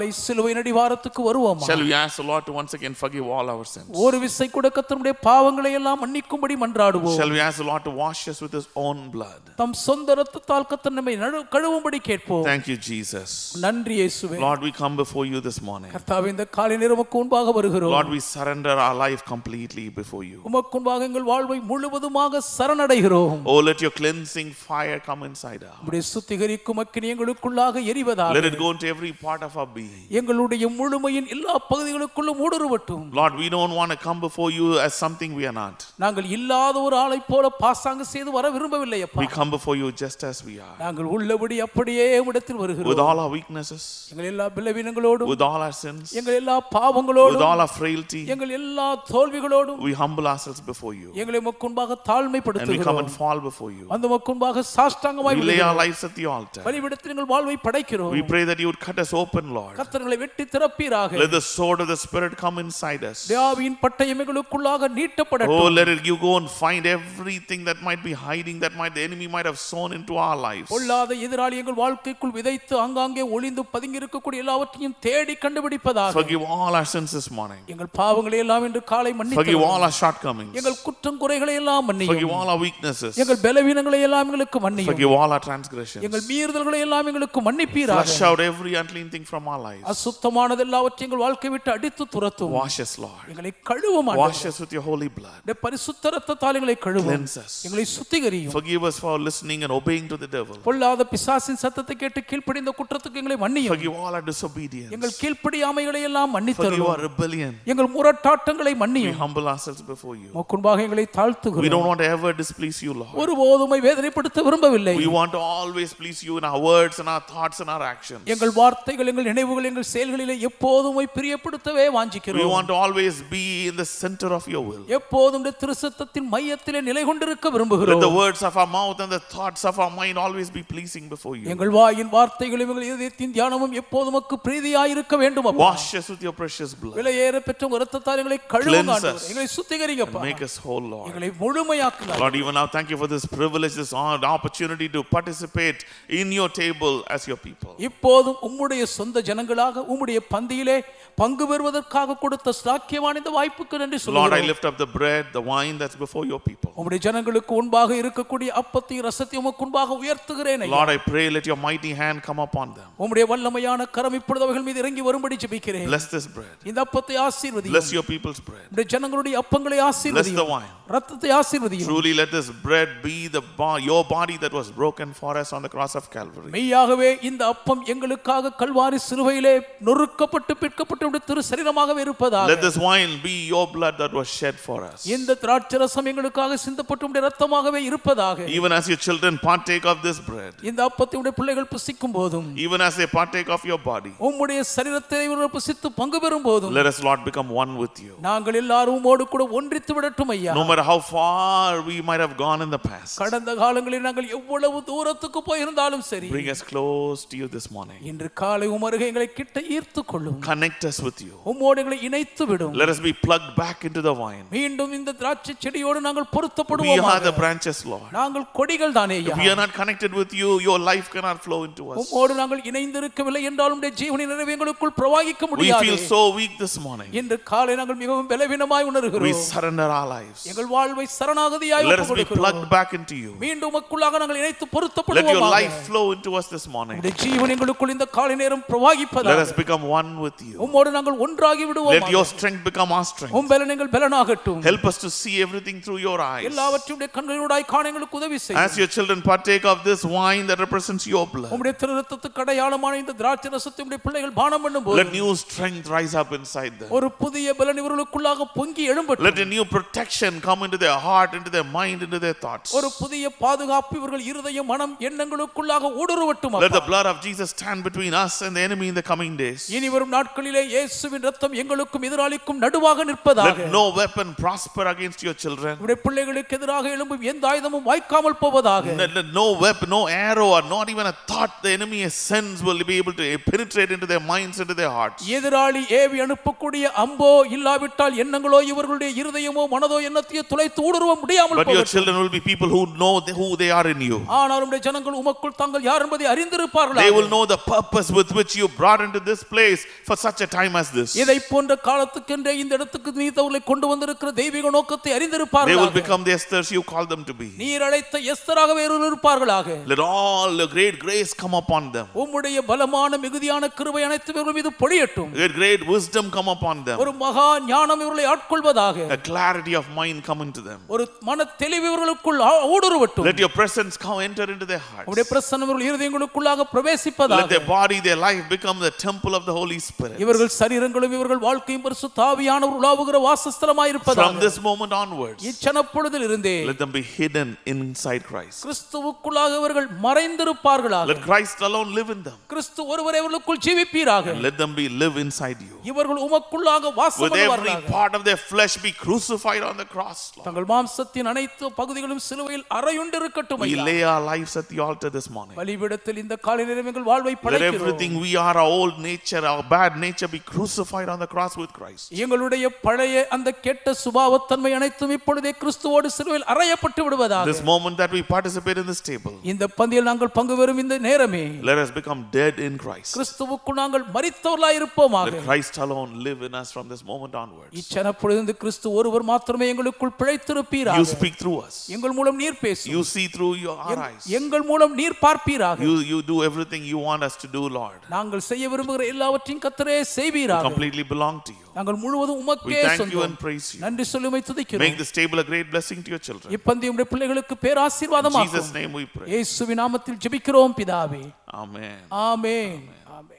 காலை சிலுவையின் அடிவாரத்துக்கு வருவோமா? Shall we ask the Lord to once again forgive all our sins? ஒரு விசை கூட கர்த்தருடைய பாவங்களை எல்லாம் மன்னிக்கும்படி மன்றாடுவோம். Shall we ask the Lord to wash us with his own blood? தம் சொந்த இரத்தத்தால் கர்த்தர் நம்மை கழுவும்படி கேட்போம். Thank you, Jesus. நன்றி இயேசுவே. Lord, we come before you this morning. கர்த்தாவே, இந்த காலை நேரம் உமக்கு முன்பாக வருகிறோம். Lord, we surrender our life completely before you. உமக்கு முன்பாக எங்கள் வாழ்வை முழுவதுமாக சரணடைகிறோம். Oh, let your cleansing fire come inside us. உம்முடைய சுத்திகரிக்கும் அக்கினி எங்களுக்குள்ளாக எரிவதாக. Let it go into every part of our being. எங்களுடைய முழுமையின் எல்லா பகுதிகளுக்குள்ளும் ஊடுருவட்டும். Lord, we don't want to come before you as something we are not. நாங்கள் இல்லாத ஒரு ஆளை போல பாசாங்கு செய்து வர விரும்பவில்லை அப்பா. We come before you just as we are. நாங்கள் உள்ளபடி அப்படியே உம்மிடத்தில் வருகிறோம். With all our weaknesses, எங்கள் எல்லா பலவீனங்களோடும், with all our sins, எங்கள் எல்லா பாவங்களோடும், with all our frailty, எங்கள் எல்லா தோல்விகளோடும் we humble ourselves before you. எங்களை உமக்கு முன்பாக And we தாழ்மைப்படுத்துகிறோம். come and fall before you. அந்த உமக்கு முன்பாக சாஷ்டாங்கமாய் We lay our விழுகிறோம். lives at the altar. பலிபீடத்தில் எங்கள் வாழ்வை படைக்கிறோம். We pray that you would cut us open, Lord. கர்த்தர்களை வெட்டி திறப்பீராக. Let the sword of the Spirit come inside us. தேவாவின் பட்டயம் எங்களுக்குள்ளாக நீட்டப்படட்டும். Oh, let it you go and find everything that might be hiding, that the enemy might have sown into our lives. பொல்லாத எதிராளி எங்கள் வாழ்க்கைக்குள் விதைத்து அங்கங்கே ஒளிந்து பதுங்கி இருக்கக்கூடிய எல்லாவற்றையும் தேடி கண்டுபிடிப்பதாக. Forgive all our sins this morning. எங்கள் பாவங்களை எல்லாம் இன்று காலை மன்னித்து. Forgive all our shortcomings. எங்கள் குற்றம் குறைகளை எல்லாம் மன்னியும். Forgive all our weaknesses. எங்கள் பலவீனங்களை எல்லாம் எங்களுக்கு மன்னியும். Forgive all our transgressions. எங்கள் மீறுதல்களை எல்லாம் எங்களுக்கு மன்னிப்பீராக. Flush out every unclean thing from our lives. அசுத்தமானது எல்லாவற்றையும் எங்கள் வாழ்க்கை விட்டு அடித்து துரத்தும். Wash us, Lord. எங்களை கழுவும் ஆண்டவரே. Wash us with your holy blood. இந்த பரிசுத்த இரத்தத்தால் எங்களை கழுவும். Cleanse us. எங்களை சுத்திகரியும். Forgive us for listening and obeying to the devil. பொல்லாத பிசாசின் சத்தத்தை கேட்டு கீழ்ப்படிந்த குற்றத்துக்கு எங்களை மன்னியும். Forgive all our disobedience. எங்கள் கீழ்ப்படியாமைகளை எல்லாம் மன்னித்தருளும். Forgive our rebellion. எங்கள் முரட்டாட்டங்களை We மன்னியும். humble ourselves before you. முன்பாக எங்களை We தாழ்த்துகிறோம். don't want to ever displease you, Lord. ஒருபோதும் வேதனைப்படுத்த விரும்பவில்லை. We want to always please you in our words and our thoughts and our actions. எங்கள் வார்த்தைகள், எங்கள் நினைவுகள், எங்கள் செயல்களிலே எப்போதும் பிரியப்படுத்தவே We வாஞ்சிக்கிறோம். want to always be in the center of your will. எப்போதும் திருச்சட்டத்தின் மையத்திலே நிலை கொண்டிருக்க Let விரும்புகிறோம். the words of our mouth and the thoughts of our mind always be pleasing before you. எங்கள் வாயின் வார்த்தைகளும் எங்கள் இதயத்தின் தியானமும் எப்போதும் உமக்கு பிரீதியாய் இருக்க வேண்டும் அப்பா. Wash us with your precious blood. விலையேற பெற்ற உங்க இரத்தத்தால் எங்களை கழுவுங்க ஆண்டவரே. எங்களை சுத்திகரிங்க அப்பா. Make us whole, Lord. எங்களை முழுமையாக்குங்க. Lord, even now thank you for this privilege, this opportunity to participate in your table as your people. இப்போதும் உம்முடைய சொந்த ஜனங்களாக உம்முடைய பந்தியிலே பங்கு பெறுவதற்காக கொடுத்த ஸ்லாக்கியமான இந்த வாய்ப்புக்கு நன்றி Lord, சொல்லுகிறோம். I lift up the bread, the wine that's before your people. உம்முடைய ஜனங்களுக்கு முன்பாக இருக்கக்கூடிய அப்பத்தையும் ரசத்தையும் உமக்கு முன்பாக உயர்த்துகிறேன் ஐயா. Lord, I pray let your mighty hand come upon them. உம்முடைய வல்லமையான கரம் இப்பொழுது அவர்கள் மீது இறங்கி வரும்படி ஜெபிக்கிறேன். Bless this bread. இந்த அப்பத்தை ஆசீர்வதியும். Bless your people's bread. உம்முடைய ஜனங்களுடைய அப்பங்களை Bless ஆசீர்வதியும். the wine. ரத்தத்தை ஆசீர்வதியும். Truly let this bread be your body that was broken for us on the cross of Calvary. மெய்யாகவே இந்த அப்பம் எங்களுக்காக கல்வாரி சிலுவையிலே நொறுக்கப்பட்டு பிற்கப்பட்டு உம்முடைய திரு சரீரமாகவே இருப்பதாக. Let this wine be your blood that was shed for us. இந்த திராட்சரசம் எங்களுக்காக சிந்தப்பட்டு உம்முடைய இரத்தமாகவே இருப்பதாக. Even as your children partake of this bread, இந்த அப்பத்தை உம்முடைய பிள்ளைகள் புசிக்கும் போதும், even as they partake of your body, உம்முடைய சரீரத்தை இவர்கள் புசித்து பங்கு பெறும் போதும், let us, Lord, become one with you. நாங்கள் எல்லாரும் உம்மோடு கூட ஒன்றித்து விடட்டும் ஐயா. No matter how far we might have gone in the past, கடந்த காலங்களில் நாங்கள் எவ்வளவு தூரத்துக்கு போயிருந்தாலும் சரி, bring us close to you this morning. இன்று காலை உம் அருகே எங்களை கிட்ட ஈர்த்துக் கொள்ளும். Connect us with you. உம்மோடு எங்களை இணைத்து விடும். Let us be plugged back into the vine. மீண்டும் இந்த திராட்சை செடியோடு நாங்கள் We பொருத்தப்படுவோம். are the branches, Lord. நாங்கள் கொடிகள் தானே ஐயா. If we are not connected with you, your life cannot flow into us. உம்மோடு நாங்கள் இணைந்திருக்கவில்லை என்றாலும் உம்முடைய ஜீவனின் நிறைவு எங்களுக்குள் பிரவாகிக்க We முடியாது. feel so weak this morning. இன்று காலை நாங்கள் மிகவும் பலவீனமாய் We உணர்கிறோம். surrender our lives. எங்கள் வாழ்வை சரணாகதியாய் Let us be ஒப்புக்கொடுக்கிறோம். plugged back into you. மீண்டும் உமக்குள்ளாக நாங்கள் இணைத்து Let your பொருத்தப்படுவோம். life flow into us this morning. உம்முடைய ஜீவன் எங்களுக்குள் இந்த காலை நேரம் Let பிரவாகிப்பதாக. us become one with you. உம்மோடு நாங்கள் ஒன்றாகி விடுவோம். Let your strength become our strength. உம் பலன் எங்கள் பலனாகட்டும். Help us to see everything through your eyes. எல்லாவற்றையும் கண்களோடாய் காண எங்களுக்கு உதவி செய்யும். As your children partake of this wine that represents your blood, உம்முடைய திரு இரத்தத்துக்கு அடையாளமான இந்த திராட்சை ரசத்தை உம்முடைய பிள்ளைகள் பானம் பண்ணும்போது, let new strength rise up inside them. ஒரு புதிய பலன் இவர்களுக்குள்ளாக பொங்கி எழும்பட்டும். Let a new protection come into their heart, into their mind, into their thoughts. ஒரு புதிய பாதுகாப்பு இவர்கள் இருதயம் மனம் எண்ணங்களுக்குள்ளாக ஊடுருவட்டும். Let the blood of Jesus stand between us and the enemy in the coming days. இனி வரும் நாட்களிலே இயேசுவின் இரத்தம் எங்களுக்கும் எதிராளிக்கும் நடுவாக நிற்பதாக. Let no weapon prosper against your children. உம்முடைய பிள்ளைகளுக்கு எதிராக எழும்பும் எந்த ஆயுதமும் வாய்க்காமல் போவதாக. Let no weapon, no arrow, or not even a thought the enemy sends will be able to penetrate into their minds, into their hearts. எதிராளி ஏவி அனுப்பக்கூடிய அம்போ இல்லாவிட்டால் எண்ணங்களோ இவர்களுடைய இருதயமோ மனதோ எண்ணத்தையோ துளைத்து ஊடுருவ முடியாமல் But your போகட்டும். children will be people who know who they are in you. ஆனால் உம்முடைய ஜனங்கள் உமக்குள் தாங்கள் யார் என்பதை அறிந்திருப்பார்கள். They will know the purpose with which you brought into this place for such a time as this. இதை போன்ற காலத்துக்கென்றே இந்த இடத்துக்கு நீர் அவர்களை கொண்டு வந்திருக்கிற தெய்வீக நோக்கத்தை அறிந்திருப்பார்கள். They will become the Esthers you call them to be. நீர் அழைத்த எஸ்தராகவே இருப்பார்களாக. Let all the great grace come upon them. உம்முடைய பலமான மிகுதியான கிருபை அனைத்து இவர்கள் மீது பொழியட்டும். Let great wisdom come upon them. ஒரு மகா ஞானம் இவர்களை ஆட்கொள்வதாக. A clarity of mind come into them. ஒரு மன தெளிவு இவர்களுக்குள் ஊடுருவட்டும். Let your presence come enter into their hearts. உம்முடைய பிரசன்னம் இவர்கள் இருதயங்களுக்குள்ளாக பிரவேசிப்பதாக. Let their body, their life become the temple of the Holy Spirit. இவர்கள் சரீரங்களும் இவர்கள் வாழ்க்கையும் பரிசுத்த ஆவியானவர் உலாவுகிற வாசஸ்தலமாய் இருப்பதாக. From this moment onwards, இச்சனப்பொழுதில் இருந்தே let them be hidden inside Christ. கிறிஸ்துவுக்குள்ளாக இவர்கள் மறைந்திருப்பார்களாக. Let Christ alone live in them. கிறிஸ்து ஒருவரே இவர்களுக்குள் ஜீவிப்பீராக. And let them be live inside you. இவர்கள் உமக்குள்ளாக வாசம் With பண்ணுவார்களாக. every part of their flesh be crucified on the cross, Lord. தங்கள் மாம்சத்தின் அனைத்து பகுதிகளும் சிலுவையில் அறையுண்டு இருக்கட்டும் We ஐயா. lay our lives at the altar this morning. பலிபீடத்தில் இந்த காலை நேரம் எங்கள் வாழ்வை Let படைக்கிறோம். everything we are, our old nature, our bad nature be crucified on the cross with Christ. எங்களுடைய பழைய அந்த கெட்ட சுபாவத்தன்மை அனைத்தும் இப்பொழுதே கிறிஸ்துவோடு சிலுவையில் அறையப்பட்டு விடுவதாக. This moment that we participate in this table, இந்த பந்தியில் நாங்கள் பங்கு பெறும் இந்த நேரமே let us become dead in Christ. கிறிஸ்துவுக்குள் நாங்கள் மரித்தவர்களாய் இருப்போமாக. Let Christ alone live in us from this moment onwards. இச்சனப்பொழுது கிறிஸ்து ஒருவர் மாத்திரமே எங்களுக்குள் பிழைத்திருப்பீராக. You speak through us. எங்கள் மூலம் நீர் பேசும். You see through our eyes. எங்கள் மூலம் நீர் பார்ப்பீராக. You do everything you want us to do, Lord. நாங்கள் செய்ய விரும்புகிற எல்லாவற்றையும் கர்த்தரே செய்வீராக. Completely belong to you. நாங்கள் முழுவதும் We உமக்கே thank you சொந்தம். and praise you. நன்றி சொல்லி உம்மை துதிக்கிறோம். Make this table a great blessing to your children. இப்பந்தி உம்முடைய பிள்ளைகளுக்கு In பேராசீர்வாதமாக்கும். Jesus' name we pray. இயேசுவின் நாமத்தில் ஜெபிக்கிறோம் பிதாவே. Amen. Amen. Amen.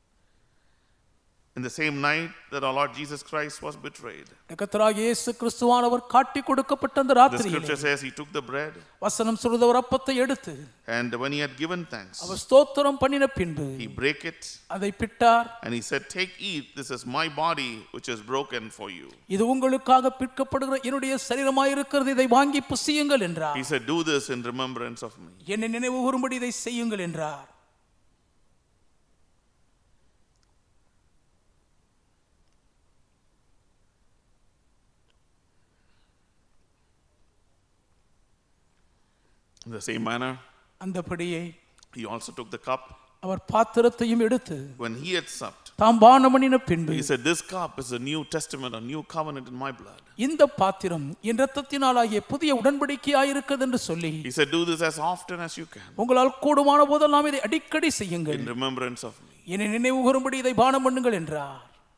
In the same night that our Lord Jesus Christ was betrayed, கர்த்தராகிய இயேசு கிறிஸ்துவானவர் காட்டி கொடுக்கப்பட்ட அந்த the ராத்திரியிலே scripture says he took the bread, வசனம் சொல்லுது அவர் அப்பத்தை எடுத்து and when he had given thanks, அவர் ஸ்தோத்திரம் பண்ணின பின்பு he brake it, அதை பிட்டார். and he said, "Take, eat, this is my body which is broken for you." இது உங்களுக்காக பிற்கப்படுகிற என்னுடைய சரீரமாய் இருக்கிறது, இதை வாங்கி புசியுங்கள் என்றார். He said, "Do this in remembrance of me." என்னை நினைவு கூறும்படி இதை செய்யுங்கள் என்றார். In the same manner, அந்தபடியே he also took the cup. அவர் பாத்திரத்தையும் எடுத்து When he had supped, தாம் பானம் பண்ணின பின்பு he said, "This cup is a new testament, a new covenant in my blood." இந்த பாத்திரம் என் இரத்தத்தினாலாகிய புதிய உடன்படிக்கையாயிருக்கிறது என்று சொல்லி He said, "Do this as often as you can உங்களால் கூடுமான போதெல்லாம் இதை அடிக்கடி செய்யுங்கள், in remembrance of me." என்னை நினைவு கூறும்படி இதை பானம் பண்ணுங்கள் என்றார்.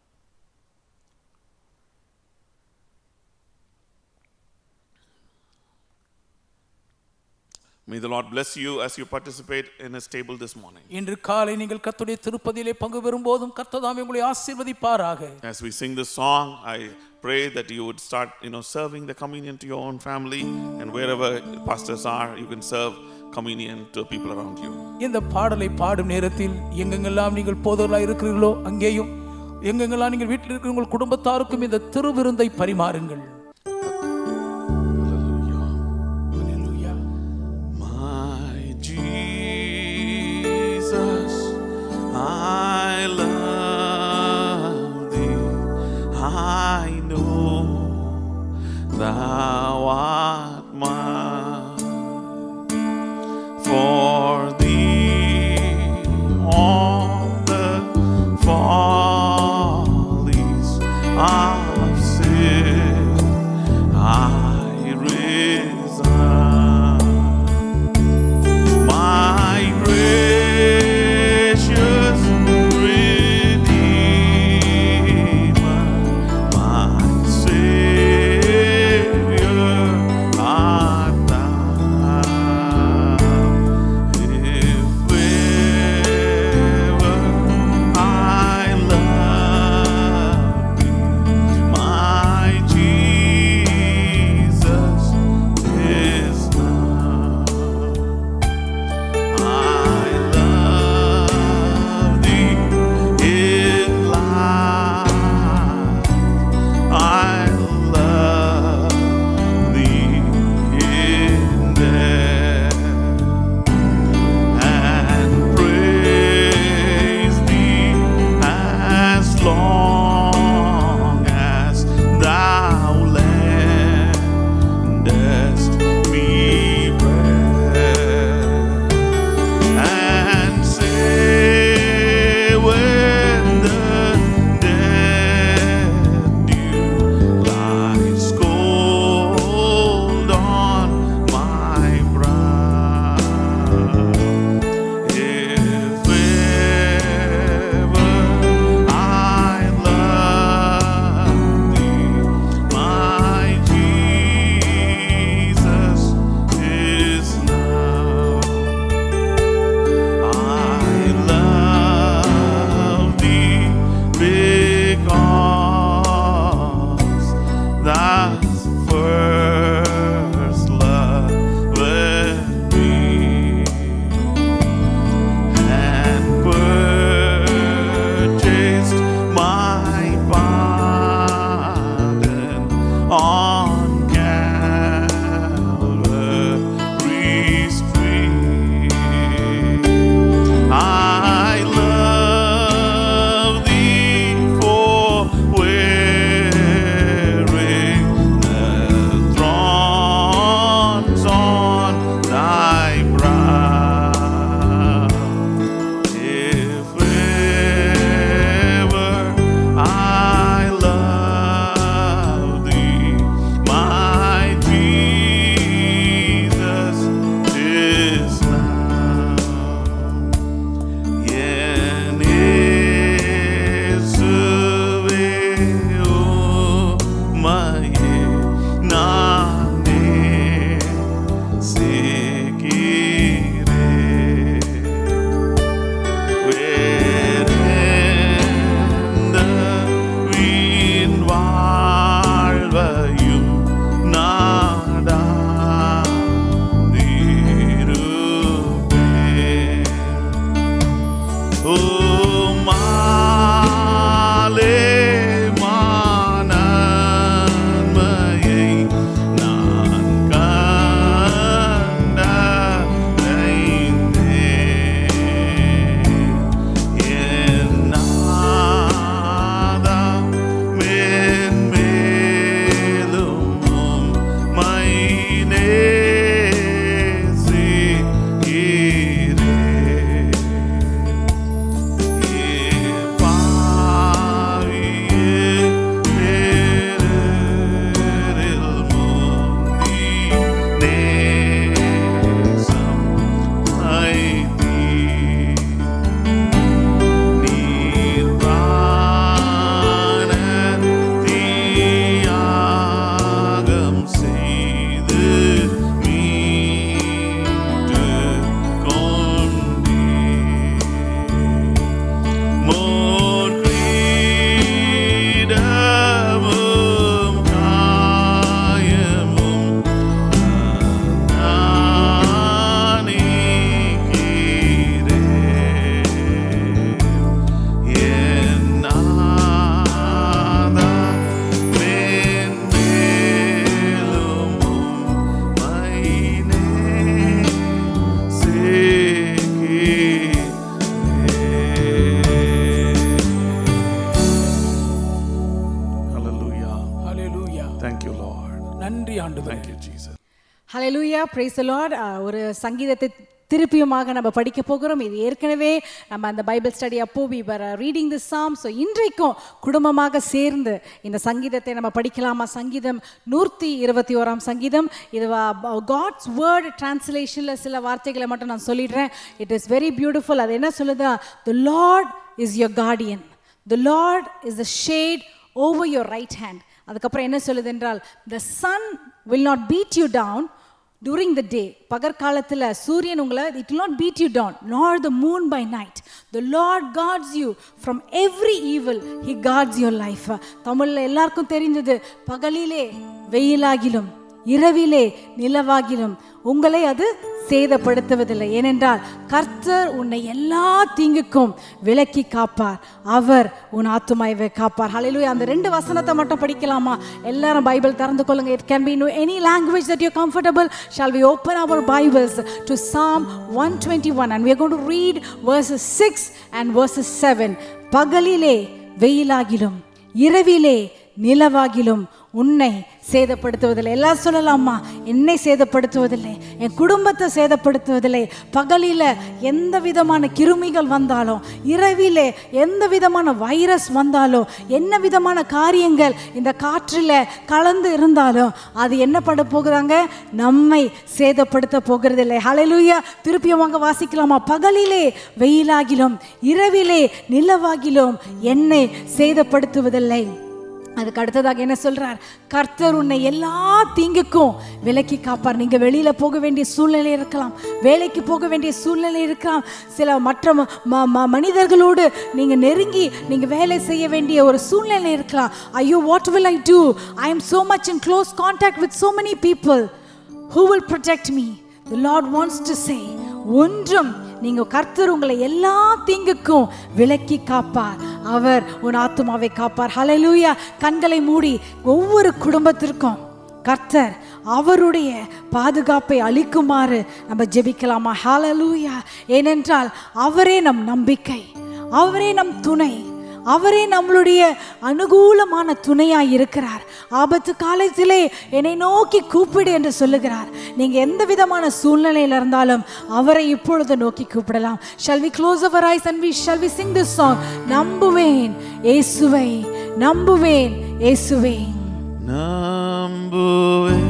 May the Lord bless you as you participate in his table this morning. இன்று காலை நீங்கள் கர்த்தருடைய திருப்பதியிலே பங்கு பெறும்போதும் கர்த்தர் தாமே உங்களை ஆசீர்வதிப்பாராக. As we sing this song, I pray that you would start, serving the communion to your own family, and wherever pastors are, you can serve communion to people around you. இந்த பாடலை பாடும் நேரத்தில் எங்கெங்கெல்லாம் நீங்கள் போதவர்களாக இருக்கிறீர்களோ அங்கேயும் எங்கெங்கெல்லாம் நீங்கள் வீட்டில் இருக்கிற உங்கள் குடும்பத்தாருக்கும் இந்த திருவிருந்தை பரிமாறுங்கள். I love thee, I know thou art mine. For thee all the follies of sin hallelujah, praise the Lord. ஒரு சங்கீதத்தை திருப்பியுமாக நம்ம படிக்க போகிறோம். இது ஏற்கனவே நம்ம அந்த பைபிள் ஸ்டடி அப்போ we were reading this psalm. So இன்றைக்கும் குடும்பமாக சேர்ந்து இந்த சங்கீதத்தை நம்ம படிக்கலாமா? சங்கீதம் 121 சங்கீதம். இது காட்ஸ் வேர்ட் டிரான்ஸ்லேஷனில் சில வார்த்தைகளை மட்டும் நான் சொல்லிடுறேன். It is very beautiful. அது என்ன சொல்லுதா? The Lord is your guardian. The Lord is the shade over your right hand. அதுக்கப்புறம் என்ன சொல்லுது என்றால், the sun will not beat you down during the day. பகற்காலத்தில் சூரியன் உங்களை it will not beat you down, nor the moon by night. The Lord guards you from every evil. He guards your life. தமிழ்ல எல்லாருக்கும் தெரிந்தது, பகலிலே வெயிலாகிலும் இரவிலே நிலவாகிலும் உங்களை அது சேதப்படுத்துவதில்லை. ஏனென்றால் கர்த்தர் உன்னை எல்லா தீங்குக்கும் விலக்கி காப்பார். அவர் உன் ஆத்துமாவை காப்பார். ஹல்லேலூயா. அந்த 2 வசனத்தை மட்டும் படிக்கலாமா? எல்லாரும் பைபிள் திறந்து கொள்ளுங்க. It can be in any language that you're comfortable. Shall we open our Bibles to Psalm 121 and we are going to read verses 6 and verses 7. பகலிலே வெயிலாகிலும் இரவிலே நிலவாகிலும் உன்னை சேதப்படுத்துவதில்லை. எல்லாம் சொல்லலாமா? என்னை சேதப்படுத்துவதில்லை, என் குடும்பத்தை சேதப்படுத்துவதில்லை. பகலில் எந்த விதமான கிருமிகள் வந்தாலும், இரவிலே எந்த விதமான வைரஸ் வந்தாலும், என்ன விதமான காரியங்கள் இந்த காற்றில் கலந்து இருந்தாலும் அது என்ன பண்ண போகிறாங்க? நம்மை சேதப்படுத்த போகிறதில்லை. ஹல்லேலூயா. திருப்பியும் வாங்க வாசிக்கலாமா? பகலிலே வெயிலாகிலும் இரவிலே நிலவாகிலும் என்னை சேதப்படுத்துவதில்லை. அதுக்கு அடுத்ததாக என்ன சொல்றார்? கர்த்தர் உன்னை எல்லா தீங்குக்கும் விலக்கி காப்பார். நீங்க வெளியில போக வேண்டிய சூழ்நிலை இருக்கலாம், வேலைக்கு போக வேண்டிய சூழ்நிலை இருக்கலாம், சில மற்ற மனிதர்களோடு நீங்க நெருங்கி நீங்க வேலை செய்ய வேண்டிய ஒரு சூழ்நிலை இருக்கலாம். ஐயோ, what will I do? I am so much in close contact with so many people. Who will protect me? The Lord wants to say, ஒன்றும் நீங்க கர்த்தர் உங்களை எல்லா தீங்குக்கும் விலக்கி காப்பார். அவர் உன் ஆத்துமாவை காப்பார். ஹல்லேலூயா. கண்களை மூடி ஒவ்வொரு குடும்பத்திற்கும் கர்த்தர் அவருடைய பாதுகாப்பை அளிக்குமாறு நம்ம ஜெபிக்கலாமா? ஹல்லேலூயா. ஏனென்றால் அவரே நம் நம்பிக்கை, அவரே நம் துணை, அவரே நம்மளுடைய அனுகூலமான துணையாய் இருக்கிறார். ஆபத்து காலத்திலே என்னை நோக்கி கூப்பிடு என்று சொல்லுகிறார். நீங்க எந்த விதமான சூழ்நிலையில் இருந்தாலும் அவரை இப்பொழுது நோக்கி கூப்பிடலாம். Shall we close our eyes and shall we sing this song? நம்புவேன் இயேசுவை, நம்புவேன் இயேசுவை, நம்புவேன்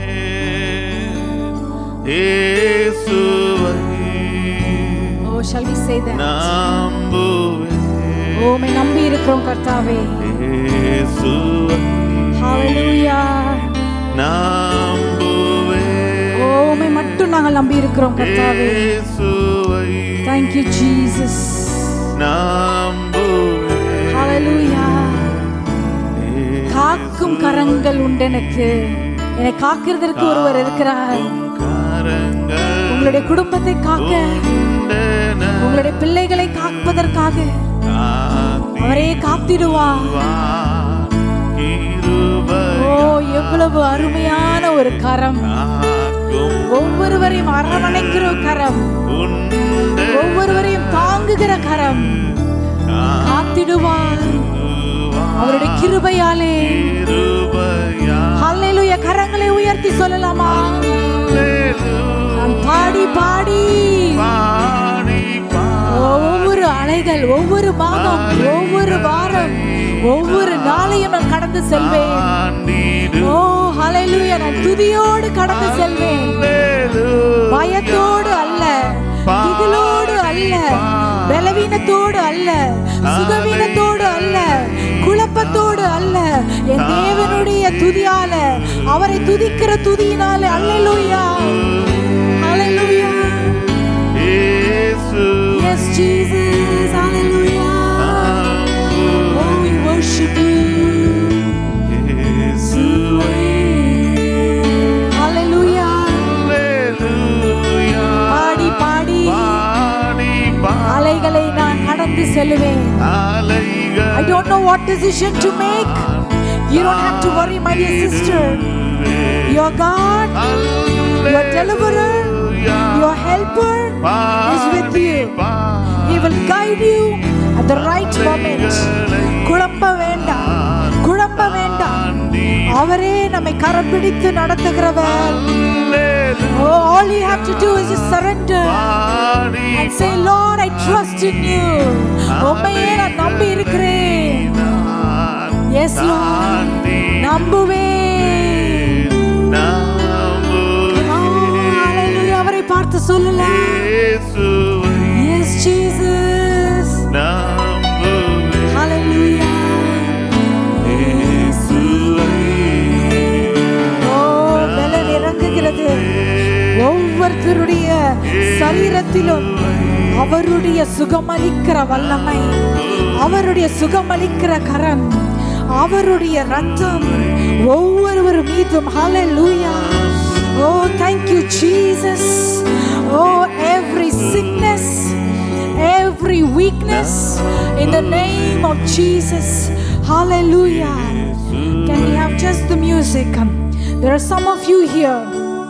இயேசுவை. Oh, shall we say that? நம்புவேன். ஓ, மே நம்பி இருக்கிறோம் கர்த்தாவே. இயேசுவை. ஹல்லேலூயா. நம்புவேன். ஓ, மே மட்டும் நாங்கள் நம்பி இருக்கிறோம் கர்த்தாவே. இயேசுவை. Thank you Jesus. நம்புவேன். ஹல்லேலூயா. காக்கும் கரங்கள் உண்டு எனக்கு, என்னை காக்கிறதற்கு ஒருவர் இருக்கிறார். உங்களுடைய குடும்பத்தை காக்க, உங்களுடைய பிள்ளைகளை காப்பதற்காக அவரே காத்திடுவார். ஓ, எவ்வளவு அருமையான ஒரு கரம்! ஒவ்வொருவரையும் அரவணைக்கிற கரம், ஒவ்வொருவரையும் தாங்குகிற கரம். காத்திடுவார் அவருடைய கிருபையாலே. ஹல்லேலூயா. கரங்களை உயர்த்தி சொல்லலாமா? நான் பாடி பாடி ஒவ்வொரு அலைகள், ஒவ்வொரு மாதம், ஒவ்வொரு வாரம், ஒவ்வொரு நாளையும் நான் கடந்து செல்வேன். ஓ ஹல்லேலூயா. நான் துதியோடு கடந்து செல்வேன். பயத்தோடு அல்ல, திகிலோடு அல்ல, பலவீனத்தோடு அல்ல, சுகவீனத்தோடு அல்ல, குழப்பத்தோடு அல்ல. என் தேவனுடைய துதியால, அவரை துதிக்கிற துதியினால. ஹல்லேலூயா. ஹல்லேலூயா. Yes Jesus. Hallelujah. Oh, we worship you. Hallelujah. பாடி பாடி அலைகளை நான் கடந்து செல்வேன். I don't know what decision to make. You don't have to worry, my dear sister. Your God, your deliverer, your helper is with you. He will guide you at the right moment. குழம்ப வேண்டாம், குழம்ப வேண்டாம். அவரே நம்மை கரம் பிடித்து நடத்துகிறவர். All you have to do is just surrender and say, Lord, I trust in you. உம்மையே நான் நம்பி இருக்கிறேன். Yes, Lord. நம்புவேன். Hallelujah. அவரை பார்த்து சொல்லலாம். Yes, Jesus. Hallelujah. பலன் இறங்குகிறது. ஒவ்வொருத்தருடைய சரீரத்திலும் அவருடைய சுகமளிக்கிற வல்லமை, அவருடைய சுகமளிக்கிற கரம், அவருடைய ரத்தம் ஒவ்வொருவர் மீதும். Hallelujah. Oh, thank you, Jesus. Oh, every sickness, every weakness, in the name of Jesus. Hallelujah. Can we have just the music? There are some of you here.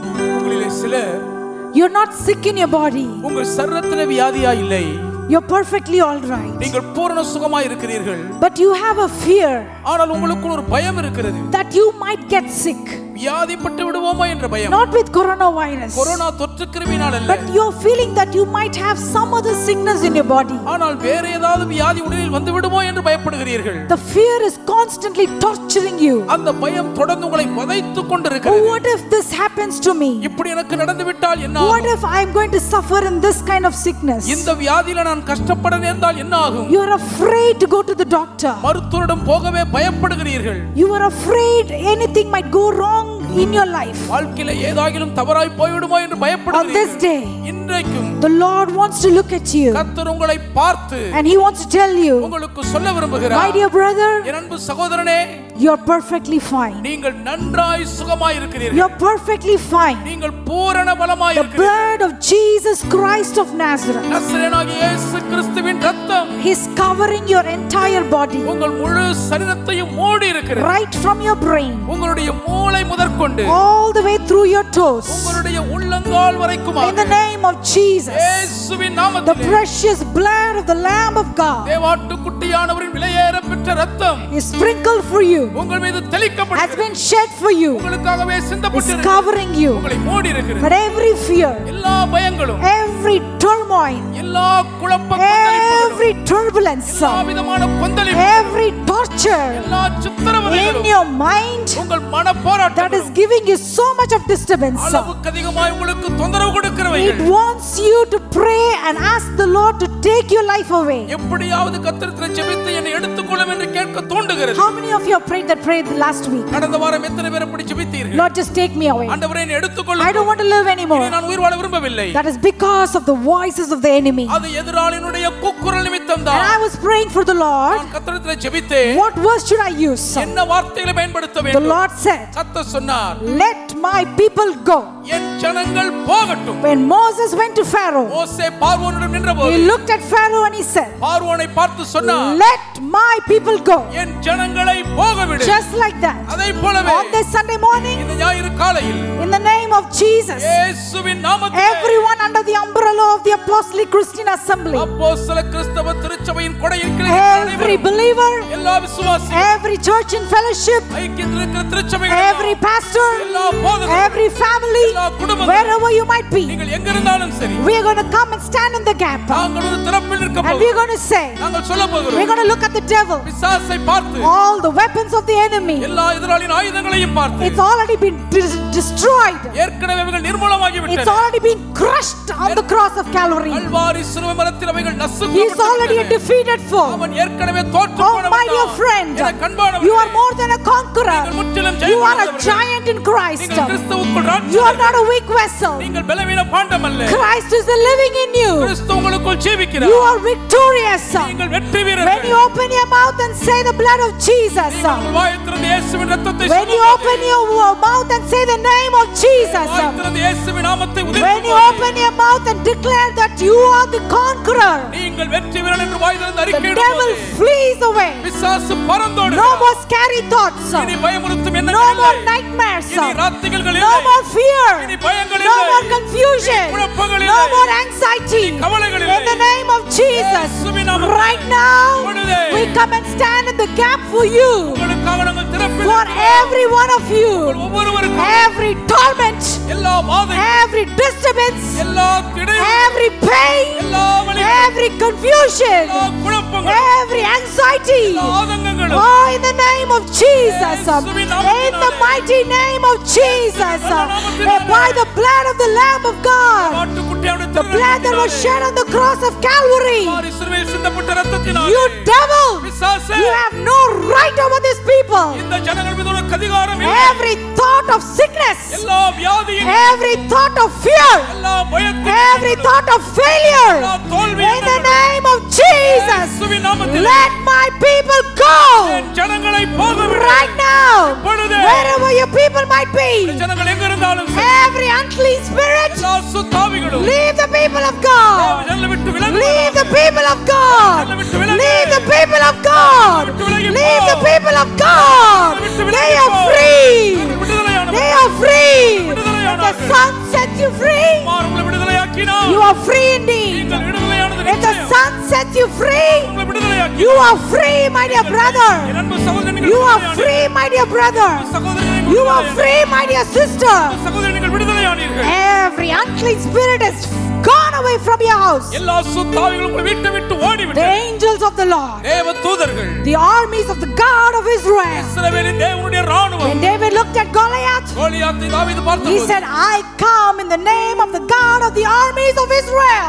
You're not sick in your body. உங்கள் சரீரத்திலே வியாதியா இல்லை. You're perfectly all right. நீங்கள் பூரண சுகமாய் இருக்கிறீர்கள். But you have a fear. ஆனால் உங்களுக்கு ஒரு பயம் இருக்கிறது. That you might get sick. வியாதிப்பட்டு விடுவோமா என்ற பயம். Not with coronavirus. கொரோனா தொற்று கிருமியினால் அல்ல. But you're feeling that you might have some other sickness in your body. ஆனால் வேற ஏதாவது வியாதி உடலில் வந்து விடுமோ என்று பயப்படுகிறீர்கள். The fear is constantly torturing you. அந்த பயம் தொடர்ந்து உங்களை வதைத்துக் கொண்டிருக்கிறது. What if this happens to me? இப்படி எனக்கு நடந்து விட்டால் என்ன ஆகும்? What if I'm going to suffer in this kind of sickness? இந்த வியாதியில நான் கஷ்டப்பட நேர்ந்தால் என்ன ஆகும்? You are afraid to go to the doctor. மருத்துவரிடம் போகவே பயப்படுகிறீர்கள். You are afraid anything might go wrong in your life. வாழ்க்கையில ஏதாகிலும் தவறாய் போய்விடுமோ என்று பயப்படுகிறீர்கள். On this day, இன்றைக்கும் the Lord wants to look at you. கர்த்தர் உங்களை பார்த்து and he wants to tell you, உங்களுக்கு சொல்ல விரும்புகிறார். My dear brother, என் அன்பு சகோதரனே, you're perfectly fine. நீங்கள் நன்றாய் சுகமாய் இருக்கிறீர்கள். You're perfectly fine. நீங்கள் பூரண பலமாய் இருக்கிறீர்கள். The blood of Jesus Christ of Nazareth, நசரேயனாகிய இயேசு கிறிஸ்துவின் இரத்தம், He's covering your entire body. உங்கள் முழு சரீரத்தையும் மூடி இருக்கிறது. Right from your brain, உங்களுடைய மூளை முதற்கொண்டு all the way through your toes. உங்களுடைய உள்ளங்கால் வரைக்கும் In the name of Jesus, இயேசுவின் the நாமத்திலே precious blood of the Lamb of God தேவாட்டுக்குட்டியானவரின் விலையேற பெற்ற இரத்தம் is sprinkled for you, உங்கள் மீது has தெளிக்கப்படுகிறது. been shed for you, உங்களுக்காகவே is சிந்தப்பட்டிருக்கிறது. covering you. உங்களை மூடி இருக்கிறது. But every fear, எல்லா பயங்களும், every turmoil, எல்லா குழப்ப கொந்தளிப்புகளும், every turbulence, எல்லா விதமான கொந்தளிப்பு, every torture எல்லா in சித்திரவதைகளும், your mind உங்கள் மன that போராட்டம் is giving you so much of disturbance, அளவுக்கு அதிகமாய் உங்களுக்கு தொந்தரவு கொடுக்கிறவைகள், it wants you to pray and ask the Lord to take your life away. எப்படியாவது கர்த்தரிடத்தில் ஜெபித்து என்னை எடுத்துக்கொள்ளும் என்று கேட்க தூண்டுகிறது. How many of you have prayed that prayer last week? கடந்த வாரம் எத்தனை பேர் அப்படி ஜெபித்தீர்கள்? Lord, just take me away. ஆண்டவரே என்னை எடுத்துக்கொள்ளும். I don't want to live anymore. இனி நான் உயிர் வாழ விரும்பவில்லை. That is because of the voices of the enemy. அது எதிராளியினுடைய கூக்குரல் நிமித்தம் தான். And I was praying for the Lord. நான் கர்த்தரிடத்தில் ஜெபித்தேன். What words should I use? என்ன வார்த்தைகளை பயன்படுத்த The வேண்டும்? Lord said, கர்த்தர் சொன்னார், let my people go. என் ஜனங்கள் போகட்டும். When Moses went to Pharaoh, மோசே பார்வோனிடம் நின்றபோது he looked at Pharaoh and he said, பார்வோனை பார்த்து சொன்னார், let my people go. என் ஜனங்களை போகவிடு. Just like that. அதைப் போலவே On this Sunday morning, இந்த ஞாயிறு காலையில் in the name of Jesus, இயேசுவின் நாமத்திலே everyone under the umbrella of the Apostolic Christian Assembly, அப்போஸ்தல கிறிஸ்தவ திருச்சபையின் கொடையின் கீழ் every believer, எல்லா விசுவாசிகளும், every church and fellowship, ஐக்கியத்தில் இருக்கிற திருச்சபைகள், every pastor, எல்லா போதகர்களும், every family, எல்லா குடும்பங்களும், wherever you might be, நீங்கள் எங்க இருந்தாலும் சரி, we are going to come and stand in the gap. நாங்கள் ஒரு திறப்பில் நிற்க And we are போகிறோம். going to say, நாங்கள் சொல்ல we are போகிறோம், going to look at the devil, பிசாசை பார்த்து, all the weapons of the enemy, எல்லா எதிராளியின் ஆயுதங்களையும் பார்த்து, it's already been destroyed. ஏற்கனவே அவைகள் நிர்மூலமாகி It's விட்டன. already been crushed on the cross of Calvary. Kalvari சிலுவை மரத்தில் அவைகள் He நசுக்கப்பட்டு is already a விட்டன. defeated foe. அவன் ஏற்கனவே தோற்று Oh, போனவன் my dear தான். friend, எனக்கு அன்பானவனே, you are more than a conqueror. நீங்கள் முற்றிலும் You are a ஜெயமானவர்கள். giant in Christ. நீங்கள் கிறிஸ்துவுக்குள் You are ராஜ்யர்கள். not a weak vessel. நீங்கள் பலவீன பாண்டம் அல்ல. Christ is living in you. கிறிஸ்து உங்களுக்குள் ஜீவிக்கிறார். You are victorious. நீங்கள் வெற்றி When வீரர்கள். you open your mouth and say the blood of Jesus, நீங்கள் வாயைத் திறந்து இயேசுவின் இரத்தத்தை when you சொல்லும்போது, open your mouth and say the name of Jesus, வாயைத் திறந்து இயேசுவின் நாமத்தை when you உதிர்க்கும்போது, open your mouth and declare that you are the conqueror, நீங்கள் வெற்றி வீரன் என்று வாய் திறந்து the devil அறிக்கையிடும்போது, flees away. பிசாசு பறந்தோடுகிறார். No more scary thoughts. இனி பயமுறுத்தும் No எண்ணங்கள் more இல்லை. nightmares. இனி ராத்திரிகள் No இல்லை. more fear. இனி பயங்கள் No இல்லை. more confusion. குழப்பங்கள் No இல்லை. more anxiety. கவலைகள் In the இல்லை. name of Jesus, இயேசுவின் நாமத்தில் right now, இப்பொழுதே we come and stand in the gap for you, உங்களுக்காக நாங்கள் திறப்பில் for இருக்கிறோம். every one of you, ஒவ்வொருவருக்கும் every torment, எல்லா வாதையும், every every disturbance, every pain, every confusion, every anxiety. Oh, in the name of Jesus, in the mighty name of Jesus, by the blood of the Lamb of God, the blood that was shed on the cross of Calvary. You devil, you have no right over these people. Every thought of sickness, every thought of fear, every thought of failure, in the name of Jesus, let my people go right now, wherever your people might be. Every unclean spirit, leave the people of God. Leave the people of God. Leave the people of God. Leave the people of God. They are free. They are free. If the Son sets you free, you are free indeed. If the Son sets you free, you are free, my dear brother. You are free, my dear brother. You are free, my dear sister. Every unclean spirit is gone away from your house. The angels of the Lord, the armies of the God of Israel. When David looked at Goliath, he said, I come in the name of the God of the armies of Israel.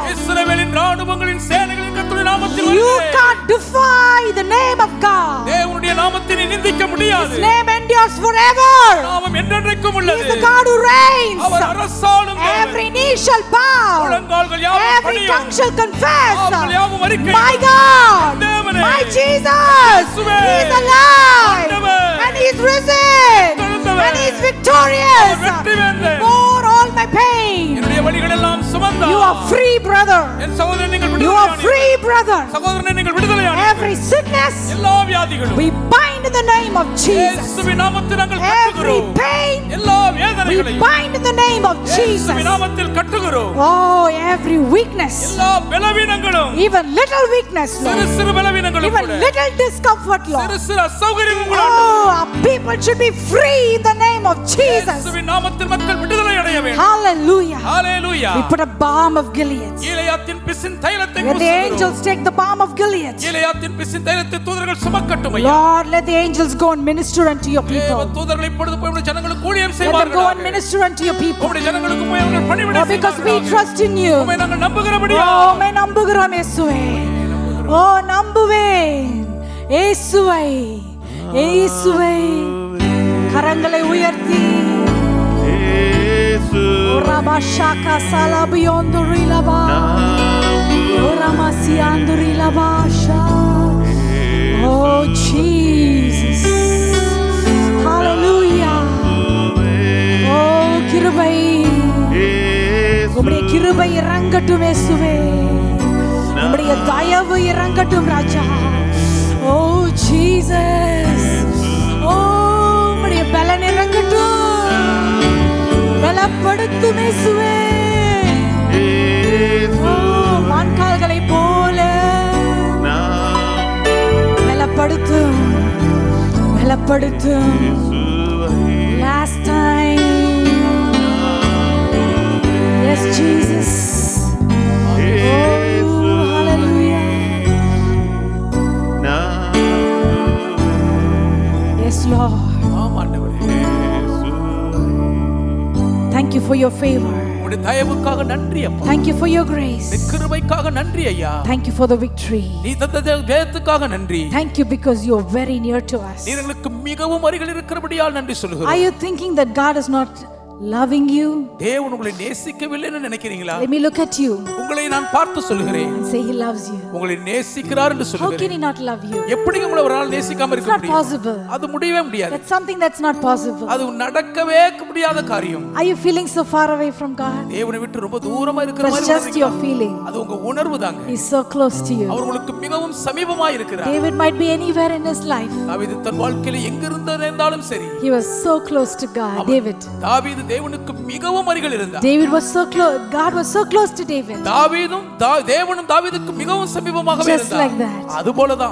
You can't defy the name of God. His name endures forever. He is the God who reigns. Every knee shall bow, every tongue shall confess, my God, my Jesus, He is alive, and He is risen, and He is victorious for all my pain. You are free, brother. You are free, brother. Every sickness, we bind in the name of Jesus. Every pain, we bind in the name of Jesus. Oh, every weakness, even little weakness, Lord, even little discomfort, Lord. Oh, our people should be free in the name of Jesus. Hallelujah. Hallelujah. We put a balm of Gilead. Let the angels take the balm of Gilead. Lord, let the angels go and minister unto your people. Let them go and minister unto your people. Oh, because we trust in you. Oh, मैं नंबुகிறோம் இயேசுவே. Oh, நம்புவேன் இயேசுவை. இயேசுவை. கரங்களை உயர்த்தி. Rabashaka salabiyonduri laba. Ramasianduri labasha. Oh, Jesus. Hallelujah. Oh, கிருபை. உம்முடைய கிருபை இறங்கட்டும் இயேசுவே. உம்முடைய தயவு இறங்கட்டும் ராஜா. Oh, Jesus. Oh, உம்முடைய பலன் இறங்கட்டும். பலப்படுத்தும் இயேசுவே. Oh, மான்கால்களை போல பலப்படுத்தும். பலப்படுத்தும். Last time. Yes, Jesus. Oh, hallelujah. Yes, Lord. Thank you for your favor. Thank you for your grace. Thank you for the victory. Thank you because you are very near to us. Are you thinking that God is not loving you? Let me look at you and say He loves you. How can He not love you? It's not possible. That's something that's not possible. Are you feeling so far away from God? That's just your feeling. He's so close to you. David might be anywhere in his life. He was so close to God. David was so close. God was so close to David. Just like that.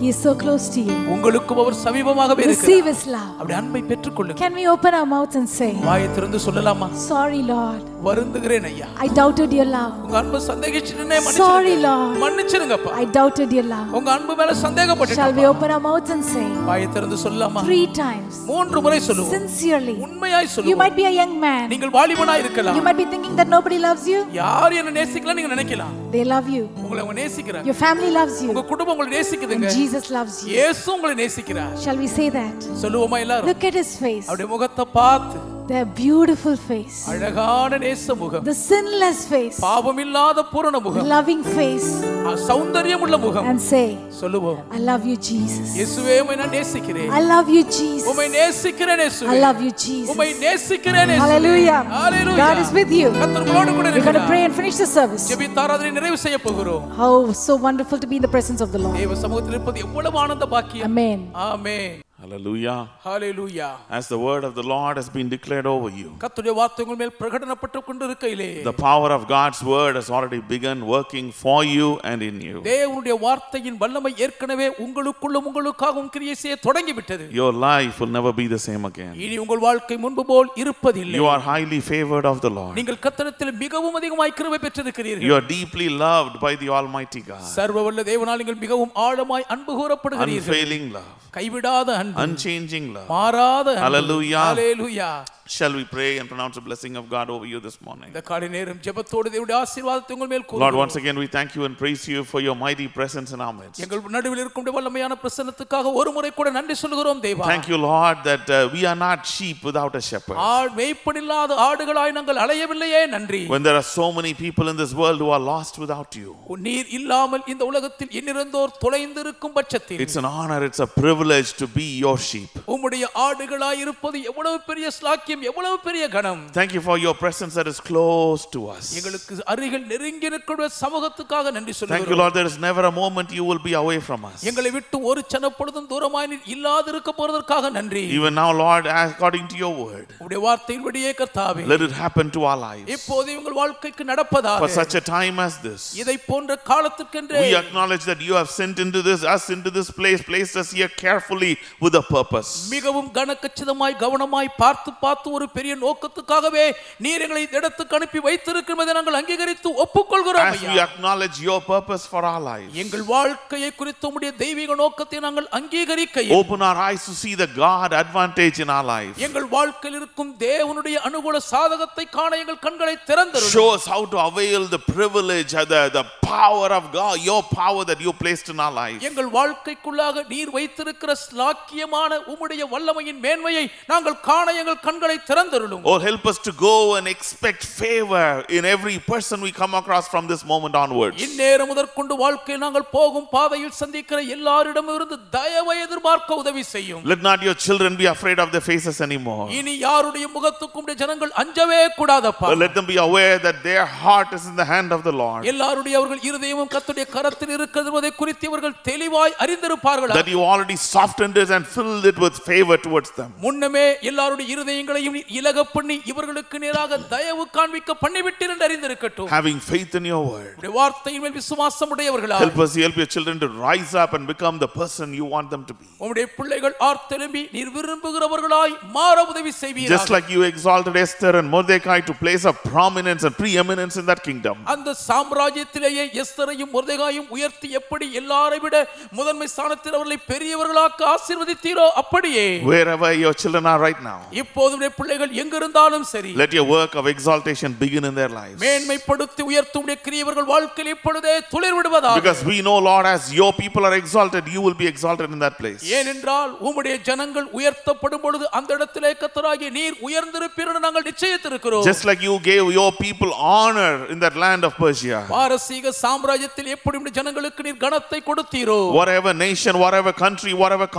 He is so close to you. உங்களுக்கும் அவர் சமீபமாகவே இருக்கிறார். Receive his love. அப்படி அன்பை பெற்றுக்கொள்ளுங்க. Can we open our mouths and say, வாயை திறந்து சொல்லலாமா? Sorry Lord, வருந்துகிறேன் ஐயா. I doubted your love. உங்க அன்பு சந்தேகிச்சிட்டேனே Sorry Lord, மன்னிச்சிடுங்கப்பா. I doubted your love. உங்க அன்பு மேல சந்தேகப்பட்டேன். Shall we open our mouths and say, வாயை திறந்து சொல்லலாமா? 3 times, 3 முறை சொல்லுவோம். sincerely. உண்மையாய் You சொல்லுவோம். might be a young man. நீங்கள் வாலிபனாய் இருக்கலாம். You might be thinking that nobody loves you. யார் என்ன நேசிக்கல நீங்க நினைக்கலாம். They love you. உங்களை அவங்க நேசிக்கிறாங்க. Your family loves you. உங்க குடும்பம் உங்களை நேசிக்குதுங்க. And Jesus loves you. இயேசு உங்களை நேசிக்கிறார். Shall we say that? சொல்லுவோமா எல்லாரும்? Look at his face. அவருடைய முகத்தை பார்த்து, Their beautiful face. அழகான நேச முகம், The sinless face. பாவமில்லாத பூரண The முகம், loving face. சௌந்தரியமுள்ள முகம். And say, சொல்லுவோம், I love you Jesus. இயேசுவே உம்மை நான் நேசிக்கிறேன். I love you Jesus. உம்மை நேசிக்கிறேன் இயேசுவே. I love you Jesus. உம்மை நேசிக்கிறேன் இயேசுவே. Hallelujah. Hallelujah. God is with you. கர்த்தர் உங்களோடு கூட We're going to இருக்கிறார். pray and finish the service. ஜெபித்து ஆராதனை நிறைவு செய்ய போகிறோம். How so wonderful to be in the presence of the Lord. தேவ சமூகத்தில் இருப்பது எவ்வளவு ஆனந்த பாக்கியம். Amen. Amen. Hallelujah. Hallelujah. As the word of the Lord has been declared over you, கர்த்தருடைய வார்த்தை உங்கள் மேல் பிரகடனப்பட்டு கொண்டிருக்கையிலே, the power of God's word has already begun working for you and in you. தேவனுடைய வார்த்தையின் வல்லமை ஏற்கனவே உங்களுக்குள்ளும் உங்களுக்காகவும் கிரியை செய்ய தொடங்கி விட்டது. Your life will never be the same again. இனி உங்கள் வாழ்க்கை முன்பு போல் இருப்பதில்லை. You are highly favored of the Lord. நீங்கள் கர்த்தரிடத்தில் மிகவும் அதிகமாய் கிருபை பெற்றிருக்கிறீர்கள். You are deeply loved by the Almighty God. சர்வவல்ல தேவனால் நீங்கள் மிகவும் ஆழமாய் அன்பு கூறப்படுகிறீர்கள். Unfailing love. கைவிடாத அன்பு, Unchanging love. மாறாத அன்பு. Hallelujah. Hallelujah. Shall we pray and pronounce a blessing of God over you this morning? இந்த காலை நேரம் ஜெபத்தோடு தேவனுடைய ஆசீர்வாதத்தை உங்கள் மேல் Lord, கூறுகிறோம். once again we thank you and praise you for your mighty presence in our midst. எங்கள் நடுவில் இருக்கும் வல்லமையான பிரசன்னத்துக்காக ஒரு முறை கூட நன்றி சொல்கிறோம் தேவா. Thank you, Lord, that we are not sheep without a shepherd. மேய்ப்பனில்லாத ஆடுகளாய் நாங்கள் அலையவில்லையே, நன்றி. When there are so many people in this world who are lost without you, நீர் இல்லாமல் இந்த உலகத்தில் எண்ணிறந்தோர் தொலைந்திருக்கும் பட்சத்தில், it's an honor, it's a privilege to be your sheep. உம்முடைய ஆடுகளாய் இருப்பது எவ்வளவு பெரிய ஸ்லாக்கியம், எவ்வளவு பெரிய கணம். Thank you for your presence that is close to us. எங்களுக்கு அருகில் நெருங்கி இருக்கிற சமூகத்துக்காக நன்றி சொல்கிறோம். Thank you, Lord, there is never a moment you will be away from us. எங்களை விட்டு ஒரு சன பொழுதும் தூரமாய் நீர் இல்லாதிருக்க போறதற்காக நன்றி. Even now, Lord, according to your word, உம்முடைய வார்த்தையின்படியே கர்த்தாவே, let it happen to our lives. இப்போது உங்கள் வாழ்க்கைக்கு நடப்பதாக, For such a time as this, இதை போன்ற காலத்துக்கென்றே we acknowledge that you have sent us into this place, placed us here carefully with a purpose. மிகவும் கனக்கச்சிதமாய் கவனமாய் பார்த்து ஒரு பெரிய நோக்கத்துக்காகவே நீர் எங்களை இடத்துக்கு அனுப்பி வைத்திருக்கிறதை நாங்கள் அங்கீகரித்து ஒப்புக்கொள்கிறோம். As we acknowledge your purpose for our lives, எங்கள் வாழ்க்கையை குறித்து உம்முடைய தெய்வீக நோக்கத்தை நாங்கள் அங்கீகரிக்க, open our eyes to see the God advantage in our life. எங்கள் வாழ்க்கையில் இருக்கும் தேவனுடைய அனுகூல சாதகத்தை காண எங்கள் கண்களை திறந்தருளும். Show us how to avail the privilege, the power of God, your power that you placed in our life. எங்கள் வாழ்க்கைக்குள்ளாக நீர் வைத்திருக்கிற ஸ்லாக்கியமான உம்முடைய வல்லமையின் மேன்மையை நாங்கள் காண எங்கள் கண்களை திறந்தருளும். Oh, help us to go and expect favor in every person we come across from this moment onwards. இந்நேரம் முதற்கொண்டு வாழ்க்கையில் நாங்கள் போகும் பாதையில் சந்திக்கிற எல்லாரிடமிருந்து தயவை எதிர்பார்க்க உதவி செய்யும். Let not your children be afraid of their faces anymore. இனி யாருடைய முகத்துக்கும் ஜனங்கள் அஞ்சவே கூடாதப்பா. Let them be aware that their heart is in the hand of the Lord. எல்லாருடைய அவர்கள் இருதயமும் கர்த்தருடைய கரத்தில் இருக்கிறது என்பதை குறித்து அவர்கள் தெளிவாய் அறிந்திருப்பார்கள். That you already softened it and filled it with favor towards them. முன்னமே எல்லாருடைய இருதயங்களையும் இலக பண்ணி இவர்களுக்கு நேராக தயவு காண்பிக்க பண்ணிவிட்டீர் என்று அறிந்திருக்கட்டும். Having faith in your word. உம்முடைய வார்த்தையின் மேல் விசுவாசம் உடையவர்களாய், Help your children to rise up and become the person you want them to be. உம்முடைய பிள்ளைகள் ஆர்த்தெலும்பி நீர் விரும்புகிறவர்களாய் மாற உதவி செய்வீராக. Just like you exalted Esther and Mordecai to place a prominence and preeminence in that kingdom. அந்த சாம்ராஜ்யத்திலேயே எஸ்தரையும் மொர்தெகாயும் உயர்த்தி எப்படி எல்லாரை விட முதன்மை ஸ்தானத்தில் அவர்களை பெரியவர்களாக்க ஆசீர்வதித்தீரோ அப்படியே Wherever your children are right now, இப்போது உம்முடைய பிள்ளைகள் எங்கிருந்தாலும் சரி, let your work of exaltation begin in their lives. மேன்மைப்படுத்தி உயர்த்தும் உம்முடைய கிரியைகள் வாழ்க்கையில் இப்பொழுதே துளிர் விடுவதாக. Because we know, Lord, as your people are exalted, you will be exalted in that place. ஏனென்றால் உம்முடைய ஜனங்கள் உயர்த்தப்படும் பொழுது அந்த இடத்திலே கர்த்தராகிய நீர் உயர்ந்திருப்பீர் என்று நாங்கள் நிச்சயித்திருக்கிறோம். Just like you gave your people honor in that land of Persia. பாரசீக சாம்ராஜ்யத்தில் எப்படி உம்முடைய ஜனங்களுக்கு நீர் கனத்தை கொடுத்தீரோ, Whatever nation, whatever country, whatever continent,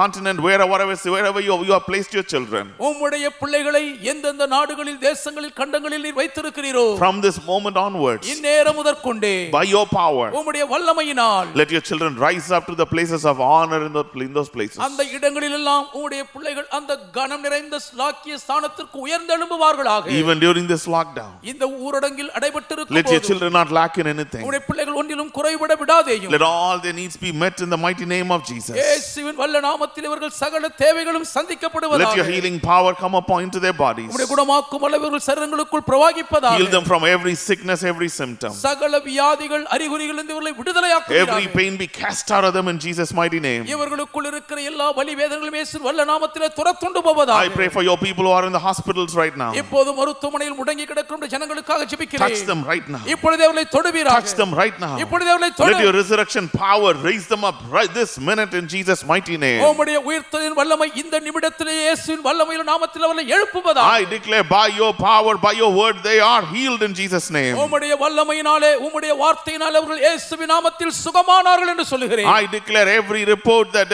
wherever you have placed your children. உம்முடைய பிள்ளைகளை எந்தெந்த நாடுகளில் தேசங்களில் கண்டங்களில் நீர் வைத்திருக்கிறீரோ From this moment onwards, இந்நேரம் முதற்கொண்டே by your power, உம்முடைய வல்லமையினால் let your children rise up to the places of honor in those places. அந்த இடங்களில் எல்லாம் உம்முடைய பிள்ளைகள் அந்த கனம் நிறைந்த ஸ்லாக்கிய ஸ்தானத்திற்கு உயர்ந்தெழும்புவார்களாக. Even during this lockdown, இந்த ஊரடங்கில் அடைபட்டிருக்கும் let your children not lack in anything. உம்முடைய பிள்ளைகள் ஒன்றிலும் குறைபட விடாதேயும். Let all their needs be met in the mighty name of Jesus. இயேசுவின் வல்ல நாமத்தில் இவர்கள் சகல தேவைகளும் சந்திக்கப்படுவதாக. Let your healing power come upon into their bodies. உம்முடைய குணமாக்கும் வல்லவர்கள் சரீரங்களுக்குள் பிரவாகிப்பதாக. Heal them from every sickness, every symptom. சகல வியாதிகள் அறிகுறிகளிலிருந்து இவர்களை விடுதலையாக்குவீராக. Every pain be cast out of them in Jesus mighty name. இவர்களுக்குள் இருக்கிற எல்லா வலி வேதனைகளும் இயேசுவின் வல்ல நாமத்திலே துரத்துண்டு போவதாக. I pray for your people who are in the hospitals right now. இப்போது மருத்துவமனையில் முடங்கி கிடக்கும் ஜனங்களுக்காக ஜெபிக்கிறேன். Touch them right now. இப்பொழுது அவர்களை தொடுவீராக. Touch them right now. இப்பொழுது அவர்களை தொடு. Let your resurrection power raise them up right this minute in Jesus mighty name. உம்முடைய உயிர்த்தெழுதலின் வல்லமை இந்த நிமிடத்திலே இயேசுவின் வல்லமையின் நாமத்தில் அவர்களை எழுப்புவதாக. I declare by your power, by your word, they are healed in Jesus name. உம்முடைய வல்லமையினாலே உம்முடைய வார்த்தையினாலே அவர்கள் இயேசுவின் நாமத்தில் சுகமானார்கள் என்று சொல்லுகிறேன். I declare every report that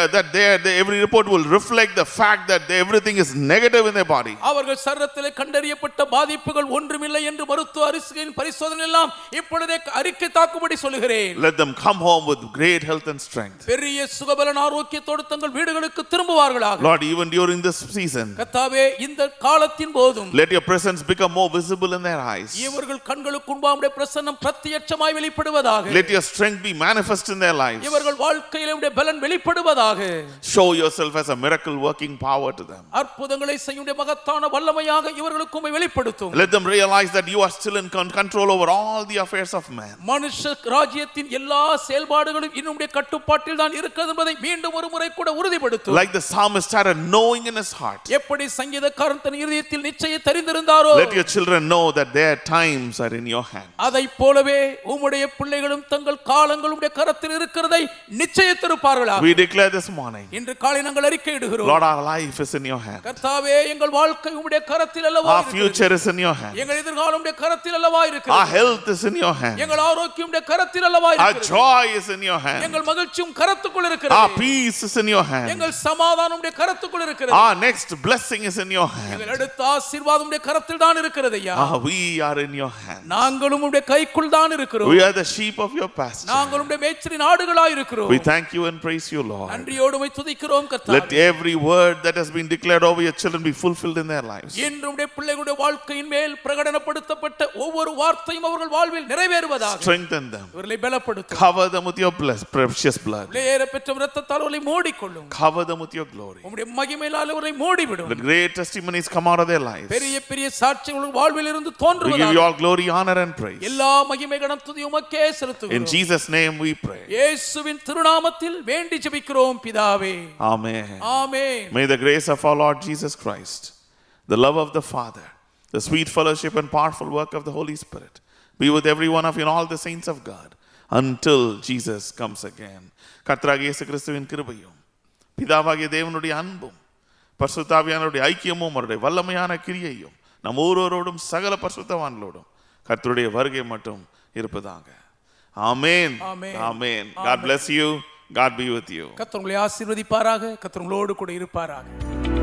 every report will reflect the fact that everything is negative in their body. அவர்கள் சரீரத்திலே கண்டறியப்பட்ட பாதிப்புகள் ஒன்றுமில்லை என்று மருத்துவ அறிக்கையின் பரிசோதனை எல்லாம் இப்பொழுதே அறிக்கை தாக்கும்படி சொல்லுகிறேன். Let them come home with great health and strength. பெரிய சுகபலன் ஆரோக்கியத்தோடு தங்கள் வீடுகளுக்கு திரும்புவார்களாக. Lord, even during this season, கர்த்தாவே இந்த காலத்தின் போதும் let your presence become more visible in their eyes. இவர்கள் கண்களுக்கு முன்பாக பிரசன்னம் பிரத்யட்சமாய் வெளிப்படுவதாக. Let your strength be manifest in their lives. இவர்கள் வாழ்க்கையிலே உம்முடைய பலன் வெளிப்படுவதாக. Show yourself as a miracle working power to them. அற்புதங்களை செய்யும் மகத்தான வல்லமையாக இவர்களுக்கு உம்மை வெளிப்படுத்தும். Let them realize that you are still in control over all the affairs of man. மனுஷ ராஜ்யத்தின் எல்லா செயல்பாடுகளும் இன்னுடைய கட்டுப்பாட்டில் தான் இருக்கிறது என்பதை மீண்டும் ஒரு முறை கூட உறுதிப்படுத்தும். Like the psalmist had a knowing in his heart. எப்படி சங்கீதக்காரன் தன் இதயத்தில் நிச்சயம் தெரிந்திருந்தாரோ, let your children know that their times are in your hand. அதைப் போலவே உம்முடைய பிள்ளைகளும் தங்கள் காலங்கள் உம்முடைய கரத்தில் இருக்கிறதை நிச்சயித்திருப்பார்களாக. We declare this morning, இன்று காலை நாங்கள் அறிக்கையிடுகிறோம். Lord, our life is in your hand. கர்த்தாவே எங்கள் வாழ்க்கை உம்முடைய கரத்தில் அல்லவா Our இருக்கிறது. future is in your hand. எங்கள் எதிர்காலம் உம்முடைய கரத்தில் அல்லவா இருக்கிறது. Our health is in your hand. எங்கள் ஆரோக்கியம் உம்முடைய கரத்தில் அல்லவா Our இருக்கிறது. joy is in your hand. எங்கள் மகிழ்ச்சியும் கரத்துக்குள் இருக்கிறது. Our peace is in your hand. எங்கள் சமாதானம் உம்முடைய கரத்துக்குள் இருக்கிறது. Our next blessing is in your hand. எங்கள் அடுத்த ஆசீர்வாதம் உம்முடைய கரத்தில் தான் இருக்கிறது ஐயா. We are in your hand. நாங்களும் உம்முடைய கைக்குள் தான் இருக்கிறோம். We are the sheep of your pasture. நாங்கள் உம்முடைய மேய்ச்சலின் ஆடுகளாய் இருக்கிறோம். We thank you and praise you, Lord. நன்றியோடு உம்மை துதிக்கிறோம் கர்த்தாவே. Let every word that has been declared over your children be fulfilled in their lives. இன்று உம்முடைய பிள்ளைகளுடைய வாழ்க்கையின் மேல் பிரகடனப்படுத்தப்பட்ட ஒவ்வொரு வார்த்தையும் அவர்கள் வாழ்வில் நிறைவேறுவதாக. Strengthen them. அவர்களை பலப்படுத்தும். Cover them with your precious blood. விலையேற பெற்ற இரத்தத்தால் அவர்களை மூடிக்கொள்ளும். Cover them with your glory. உம்முடைய மகிமையால் அவர்களை மூடிவிடும். Let great testimonies come out of their lives. பெரிய பெரிய சாட்சிகள் வாழ்வில் இருந்து We தோன்றுவதாக. give you all glory, honor and praise. எல்லா மகிமை கனம் துதி உமக்கே செலுத்துகிறோம். In Jesus' name we pray. இயேசுவின் திருநாமத்தில் வேண்டி ஜெபிக்கிறோம் பிதாவே. Amen. Amen. May the grace of our Lord Jesus Christ, the love of the Father, the sweet fellowship and powerful work of the Holy Spirit be with every one of you and all the saints of God until Jesus comes again. கர்த்தராகிய இயேசு கிறிஸ்துவின் கிருபையும் பிதாவாகிய தேவனுடைய அன்பும் பரிசுத்த ஆவியானவருடைய ஐக்கியமும் அவருடைய வல்லமையான கிரியையும் நம் ஒவ்வொருவரோடும் சகல பரிசுத்தவான்களோடும் கர்த்தருடைய வருகை மட்டும் இருப்பதாக. ஆமென். ஆமென். God bless you. God be with you. கர்த்தர் உங்களை ஆசீர்வதிப்பாராக. கர்த்தர் உங்களோடு கூட இருப்பாராக.